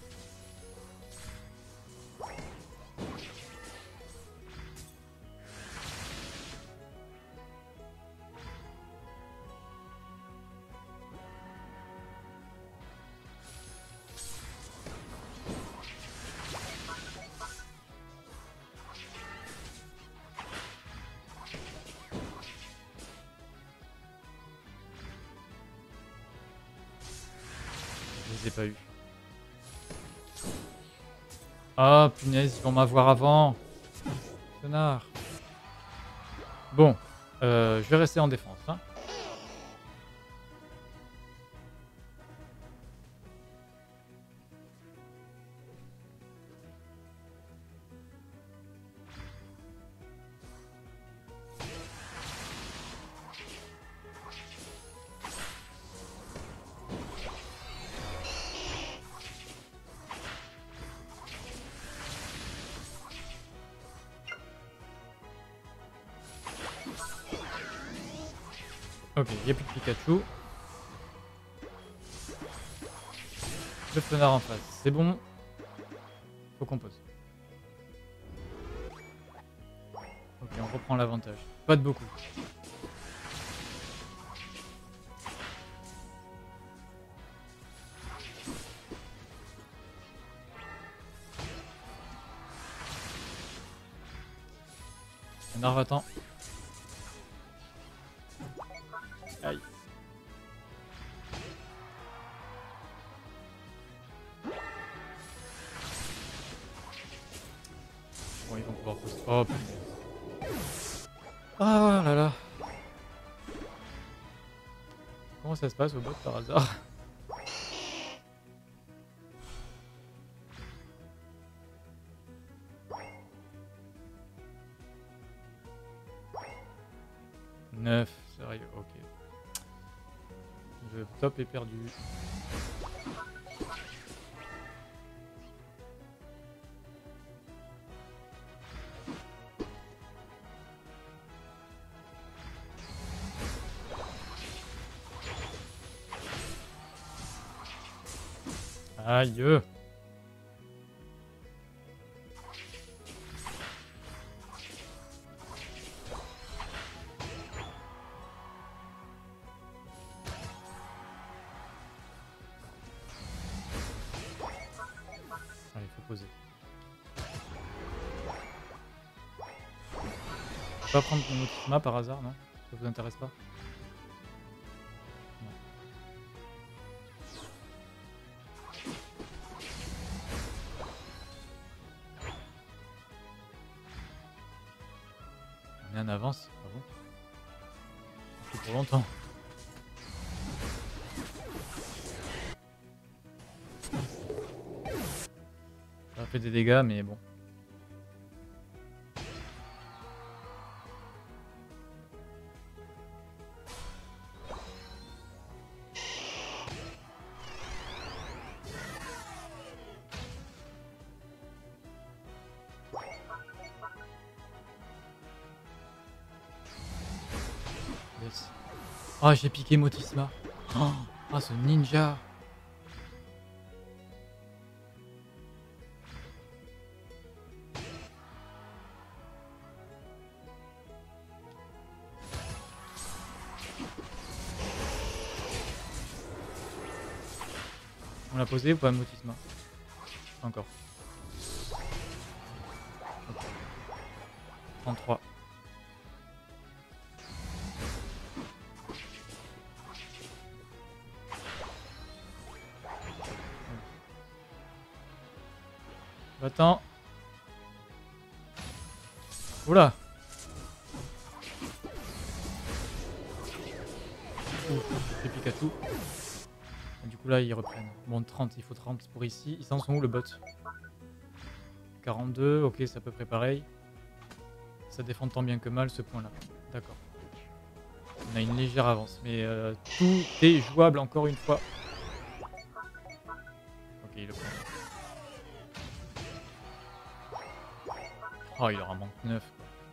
Je les ai pas eu. Ah punaise, ils vont m'avoir avant. Connard. Bon, euh, je vais rester en défense. Hein. Ok, il n'y a plus de Pikachu. Le Fenard en face, c'est bon. Faut qu'on pose. Ok, on reprend l'avantage. Pas de beaucoup. Un Arvatan. Aïe. Bon, ils vont pouvoir poser. Oh putain. Ah là là. Comment ça se passe au bot par hasard? neuf, sérieux, ok. Le top est perdu. Aïe. Allez, faut poser. Je peux pas prendre mon Motisma par hasard, non? Ça vous intéresse pas? Non. On est en avance, ah bon? C'est pour longtemps. Ça fait des dégâts, mais bon. Yes. Oh, j'ai piqué Motisma. Oh, oh, ce ninja. On l'a posé ou pas Motisma? Pas encore. trente-trois. Va-t'en. Oula. C'est Pikachu. Et du coup là ils reprennent. Bon trente, il faut trente pour ici. Ils s'en sont où le bot? quarante-deux, ok c'est à peu près pareil. Ça défend tant bien que mal ce point là. D'accord. On a une légère avance. Mais euh, tout est jouable encore une fois. Ok il le prend. Oh il leur en manque neuf.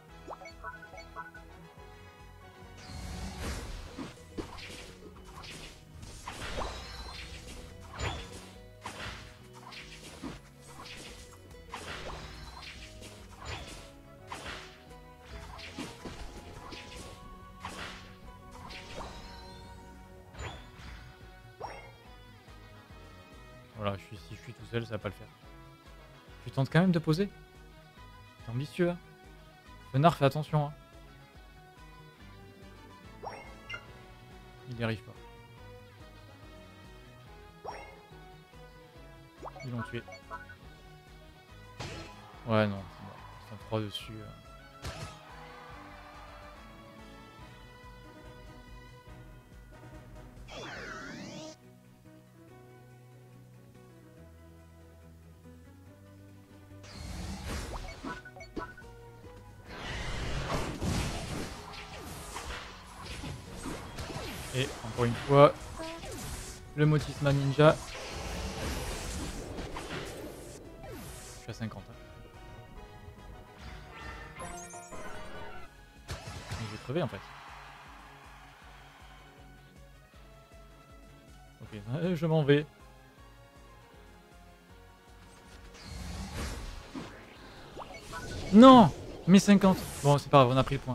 Voilà, je suis, si je suis tout seul, ça va pas le faire. Tu tentes quand même de poser? T'es ambitieux, hein. Fenard, fais attention, hein. Il n'y arrive pas. Ils l'ont tué. Ouais, non, c'est bon. Ils sont trois dessus. euh. Et encore une fois, le Motisma Ninja. Je suis à cinquante. Hein. Je vais crever en fait. Ok, euh, je m'en vais. Non, mais cinquante. Bon, c'est pas grave, on a pris le point.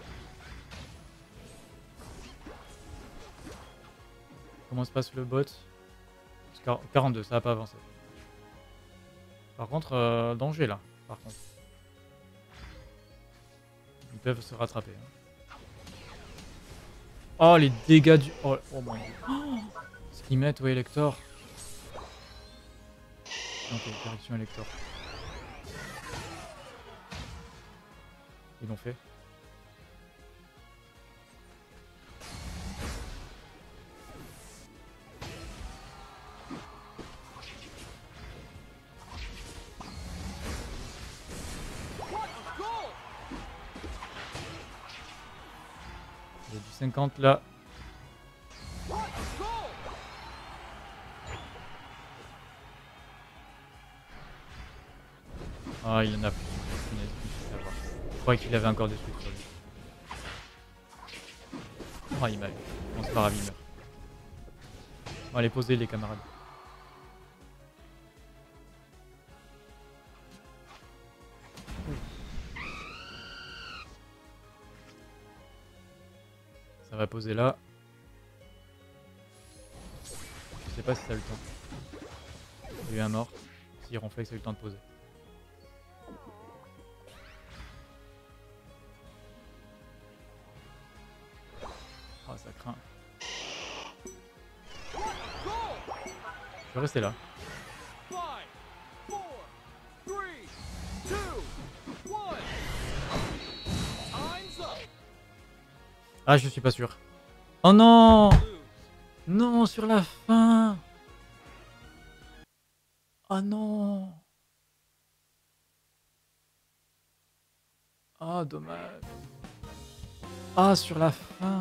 Comment se passe le bot? quarante-deux, ça va pas avancer. Par contre, euh, danger là. Par contre. Ils peuvent se rattraper. Hein. Oh, les dégâts du... Oh, oh mon dieu. Oh, ce qu'ils mettent au Elector. Ok, direction Elector. Ils l'ont fait. Il y a du cinquante là. Ah, il y en a plus. Je croyais qu'il avait encore des trucs sur lui. Ah, il m'a eu. Bon, c'est pas grave, il meurt. On va les poser, les camarades. Ça va poser là. Je sais pas si ça a eu le temps. Il y a eu un mort. Si Ronflex a eu le temps de poser. Ah, ça craint. Je vais rester là. Ah, je suis pas sûr. Oh non! Non, sur la fin! Oh non! Ah, dommage. Ah, sur la fin!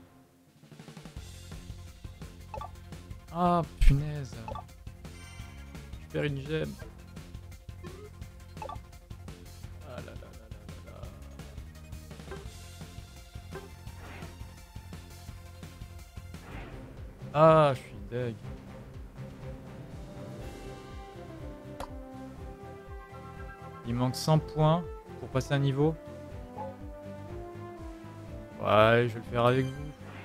Ah, punaise! Je perds une gemme. Ah là là là là là là. Ah, je suis deg. Il manque cent points pour passer un niveau. Ouais, je vais le faire avec vous.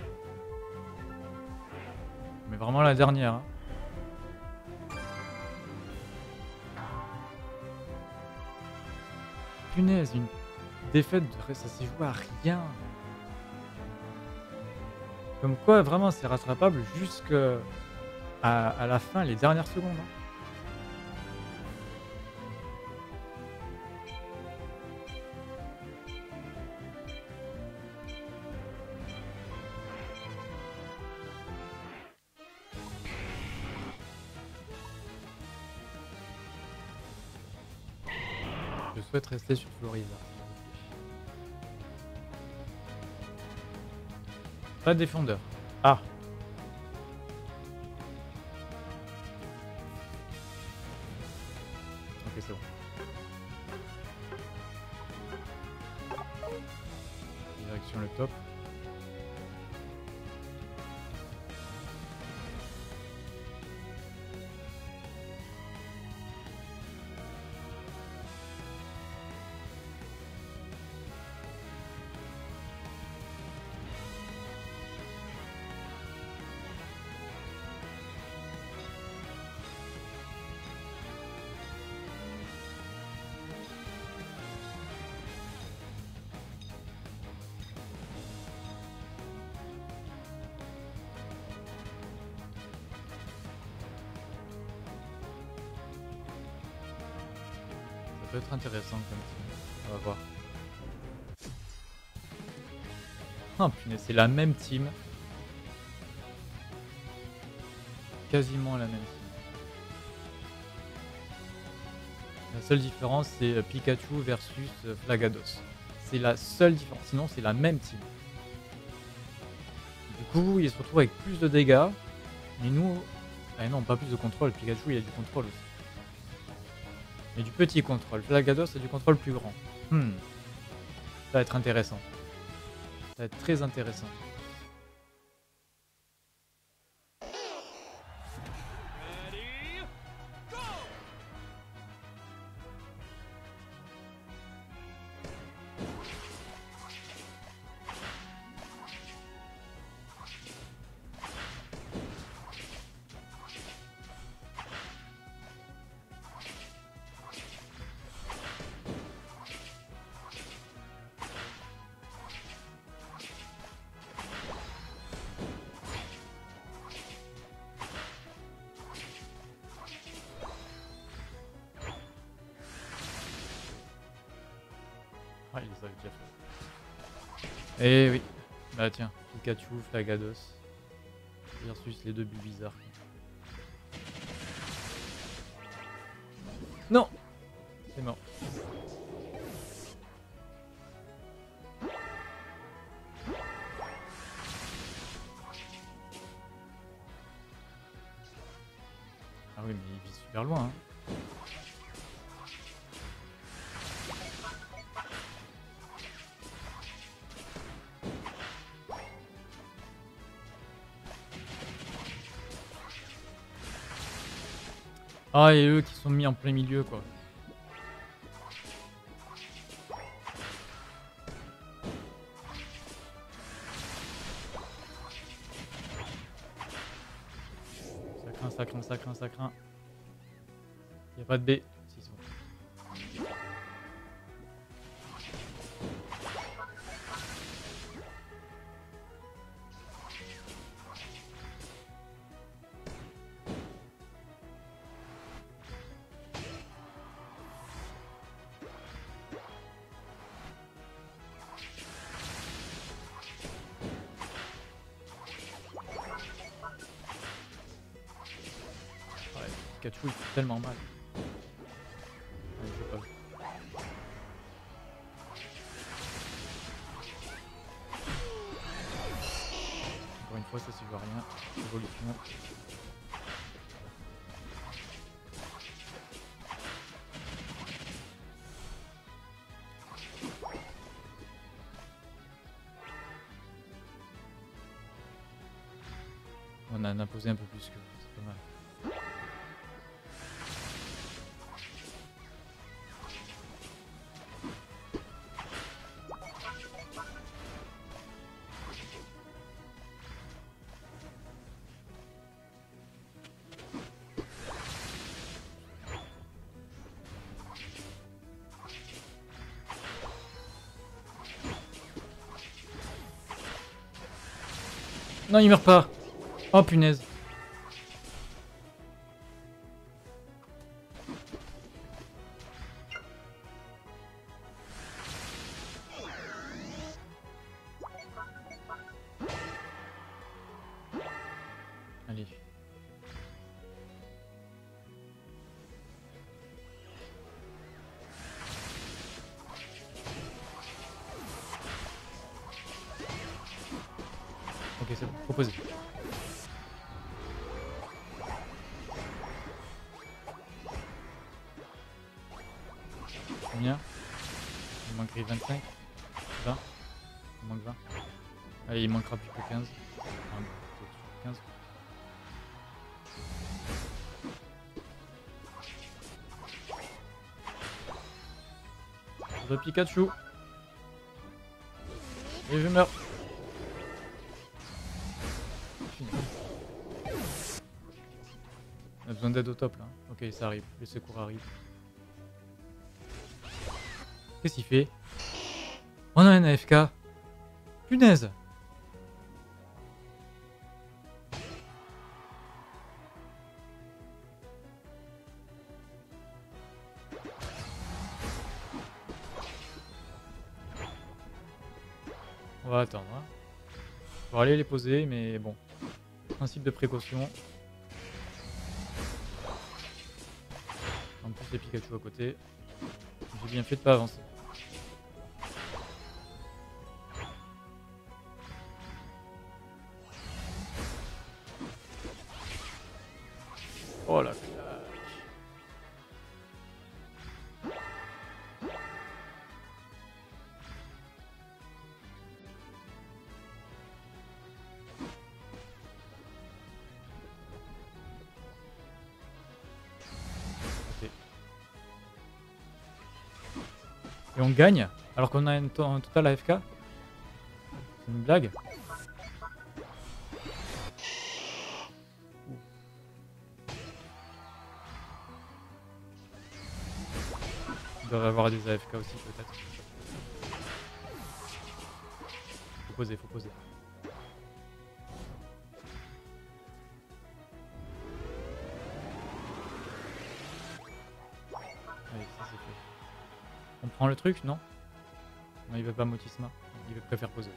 Mais vraiment la dernière. Hein. Punaise, une défaite, de- ça s'est joué à rien. Comme quoi, vraiment, c'est rattrapable jusqu'à à la fin, les dernières secondes. Hein. Je souhaite rester sur Florida. Pas de défendeur. Ah, ok, c'est bon. Direction le top. Ça peut être intéressant comme team. On va voir. Oh punaise, c'est la même team. Quasiment la même team. La seule différence, c'est euh, Pikachu versus euh, Flagados. C'est la seule différence. Sinon, c'est la même team. Du coup, il se retrouve avec plus de dégâts. Mais nous... Ah non, pas plus de contrôle. Pikachu, il a du contrôle aussi. Mais du petit contrôle. Flagados, c'est du contrôle plus grand. Hmm. Ça va être intéressant. Ça va être très intéressant. Ah, il les a déjà fait. Eh oui. Bah tiens, Pikachu, Flagados. Versus les deux Bulbizarre. Non. C'est mort. Ah oui, mais il vit super loin. Hein. Ah, et eux qui sont mis en plein milieu, quoi. Ça craint, ça craint, ça craint, ça craint. Y a pas de B. Si, c'est bon. Ouais, Pikachu il fait tellement mal. Ouais, je sais pas. Encore une fois, ça c'est joue à rien. Évolution. On en a imposé un peu plus que c'est pas mal. Non, il meurt pas. Oh punaise. Allez. Ok, c'est bon, proposé. Combien? Il manquerait vingt-cinq, vingt. Il manque vingt. Allez, il manquera plus que quinze. Enfin, quinze. Le Pikachu. Et je meurs. On a besoin d'aide au top là. Ok, ça arrive. Les secours arrivent. Qu'est-ce qu'il fait? On a un A F K. Punaise. On va attendre. Hein. On va aller les poser, mais bon. Principe de précaution. En plus, les Pikachu à côté. J'ai bien fait de pas avancer. Oh la claque. Ok. Et on gagne alors qu'on a un, to un total A F K. C'est une blague. Il devrait avoir des A F K aussi peut-être. Faut poser, faut poser. Allez, ça c'est fait. On prend le truc, non? Non, il veut pas Motisma. Il préfère poser.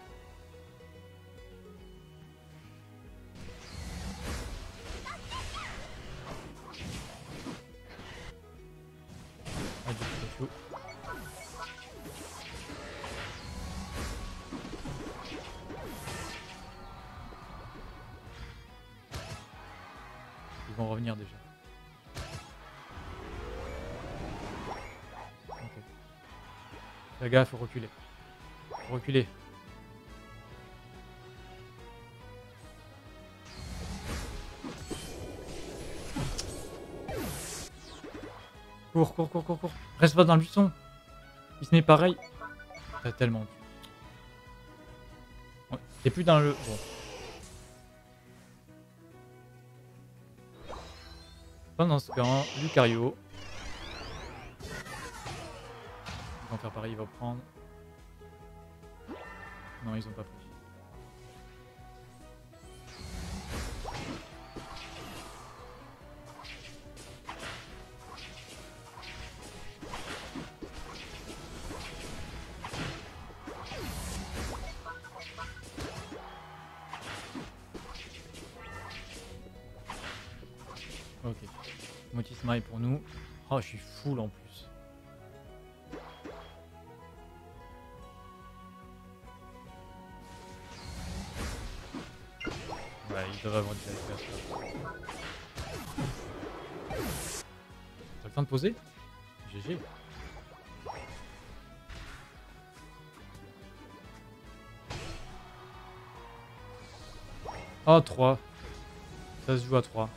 Adieu, Pikachu. Ils vont revenir déjà. Ok. Fais gaffe, faut reculer. Faut reculer. Cours, cours, cours, cours, cours. Reste pas dans le buisson. Il se met pareil. T'as tellement... Ouais, t'es plus dans le... Bon. Pendant ce temps, Lucario. Ils vont faire pareil, il va prendre. Non, ils ont pas pris. Ok. Motisma est pour nous. Oh, je suis full en plus. Ouais, il devrait avoir des A F K. T'as le temps de poser? G G. Oh, trois. Ça se joue à trois.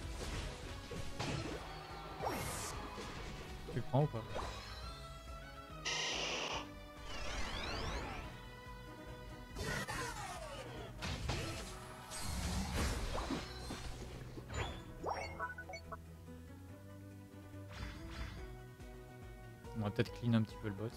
Tu le prends ou pas? On va peut-être clean un petit peu le bot.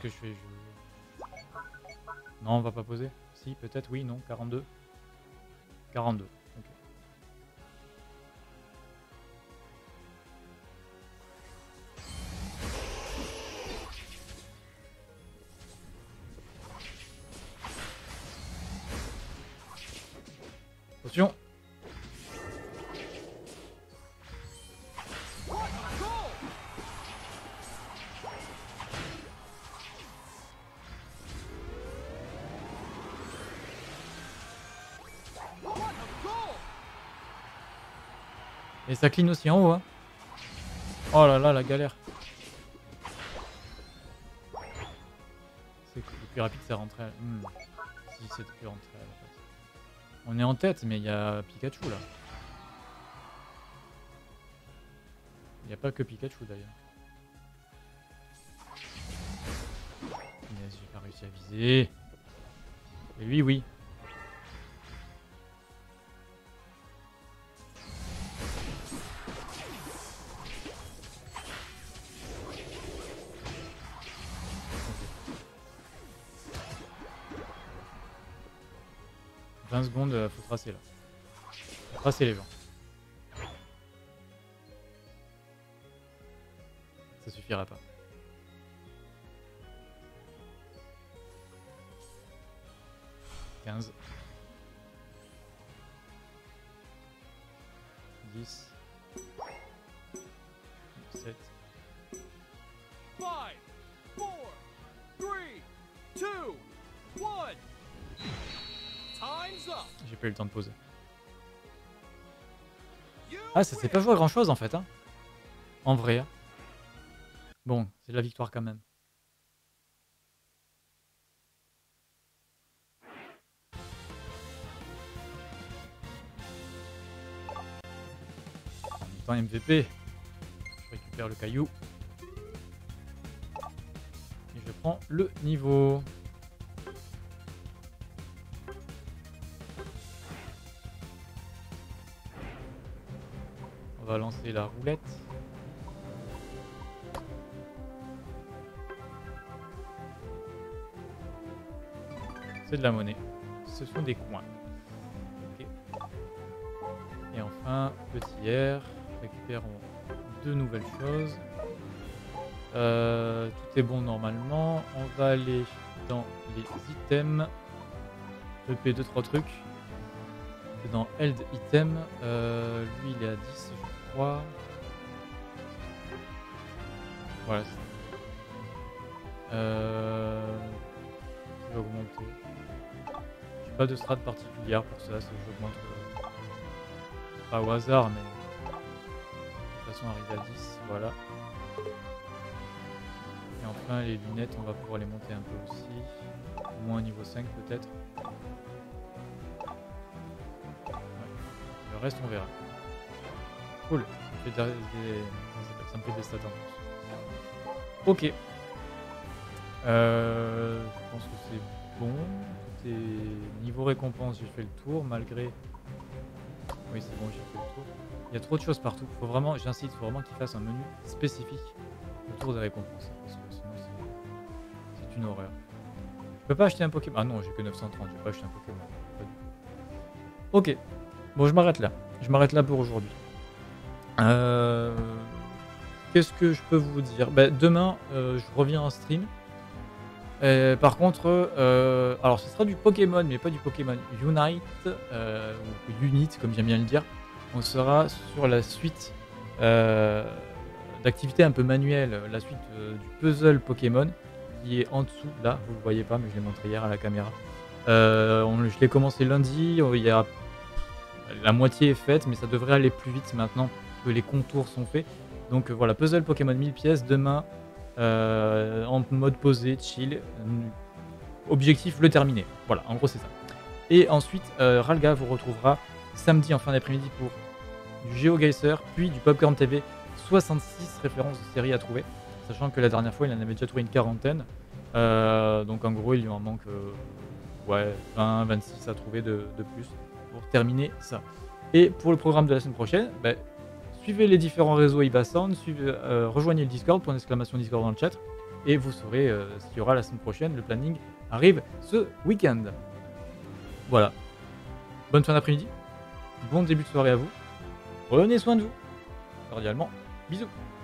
que je fais je... Non, on va pas poser. Si, peut-être, oui, non, quarante-deux. quarante-deux, ok. Attention. Et ça clean aussi en haut, hein. Oh là là, la galère. C'est que le plus rapide, c'est rentrer. À... Hmm. Si, c'est plus rentrer à la face. On est en tête, mais il y a Pikachu là. Il n'y a pas que Pikachu d'ailleurs. Mais j'ai pas réussi à viser. Et lui, oui. vingt secondes, euh, faut tracer là. Faut tracer les gens. Ça suffira pas. quinze. dix. sept. five, four, three, two, one. Time's up. J'ai pas eu le temps de poser. Ah, ça s'est pas joué à grand chose en fait, hein. En vrai. Hein. Bon, c'est de la victoire quand même. En même temps M V P. Je récupère le caillou. Et je prends le niveau. On va lancer la roulette. C'est de la monnaie. Ce sont des coins. Okay. Et enfin, petit R. Récupérons deux nouvelles choses. Euh, tout est bon normalement. On va aller dans les items. E P deux trois trucs. C'est dans Held Item. Euh, lui, il est à dix, je crois. Voilà. Euh, je vais augmenter. J'ai pas de strat particulière pour ça. C'est que j'augmente euh, pas au hasard, mais de toute façon, arriver à dix. Voilà. Et enfin, les lunettes, on va pouvoir les monter un peu aussi. Au moins niveau cinq peut-être. Le reste, on verra. Cool. Ça me fait des, des, ça me fait des stats en plus. Ok. Euh, je pense que c'est bon. Tout est... Niveau récompense, j'ai fait le tour malgré... Oui, c'est bon, j'ai fait le tour. Il y a trop de choses partout. Faut vraiment, j'incite, il faut vraiment qu'il fasse un menu spécifique autour des récompenses. Parce que sinon, c'est une horreur. Je peux pas acheter un Pokémon. Ah non, j'ai que neuf cent trente. Je vais pas acheter un Pokémon. Pas du tout. Ok. Bon, je m'arrête là. Je m'arrête là pour aujourd'hui. Euh... Qu'est-ce que je peux vous dire? Bah, demain, euh, je reviens en stream. Euh, par contre, euh, alors ce sera du Pokémon, mais pas du Pokémon Unite, euh, ou Unit, comme j'aime bien le dire. On sera sur la suite euh, d'activités un peu manuelles, la suite euh, du puzzle Pokémon, qui est en dessous, là, vous le voyez pas, mais je l'ai montré hier à la caméra. Euh, on, je l'ai commencé lundi, il y a... La moitié est faite, mais ça devrait aller plus vite maintenant que les contours sont faits. Donc euh, voilà, puzzle Pokémon mille pièces, demain, euh, en mode posé, chill. Objectif, le terminer. Voilà, en gros c'est ça. Et ensuite, euh, Ralga vous retrouvera samedi en fin d'après-midi pour du GeoGuessr, puis du Popcorn T V, soixante-six références de séries à trouver. Sachant que la dernière fois, il en avait déjà trouvé une quarantaine. Euh, donc en gros, il lui en manque euh, ouais, vingt, vingt-six à trouver de, de plus. Pour terminer ça. Et pour le programme de la semaine prochaine, bah, suivez les différents réseaux Ibasound, suivez, euh, rejoignez le Discord, point d'exclamation Discord dans le chat. et vous saurez euh, ce qu'il y aura la semaine prochaine. Le planning arrive ce week-end. Voilà. Bonne fin d'après-midi. Bon début de soirée à vous. Prenez soin de vous. Cordialement. Bisous.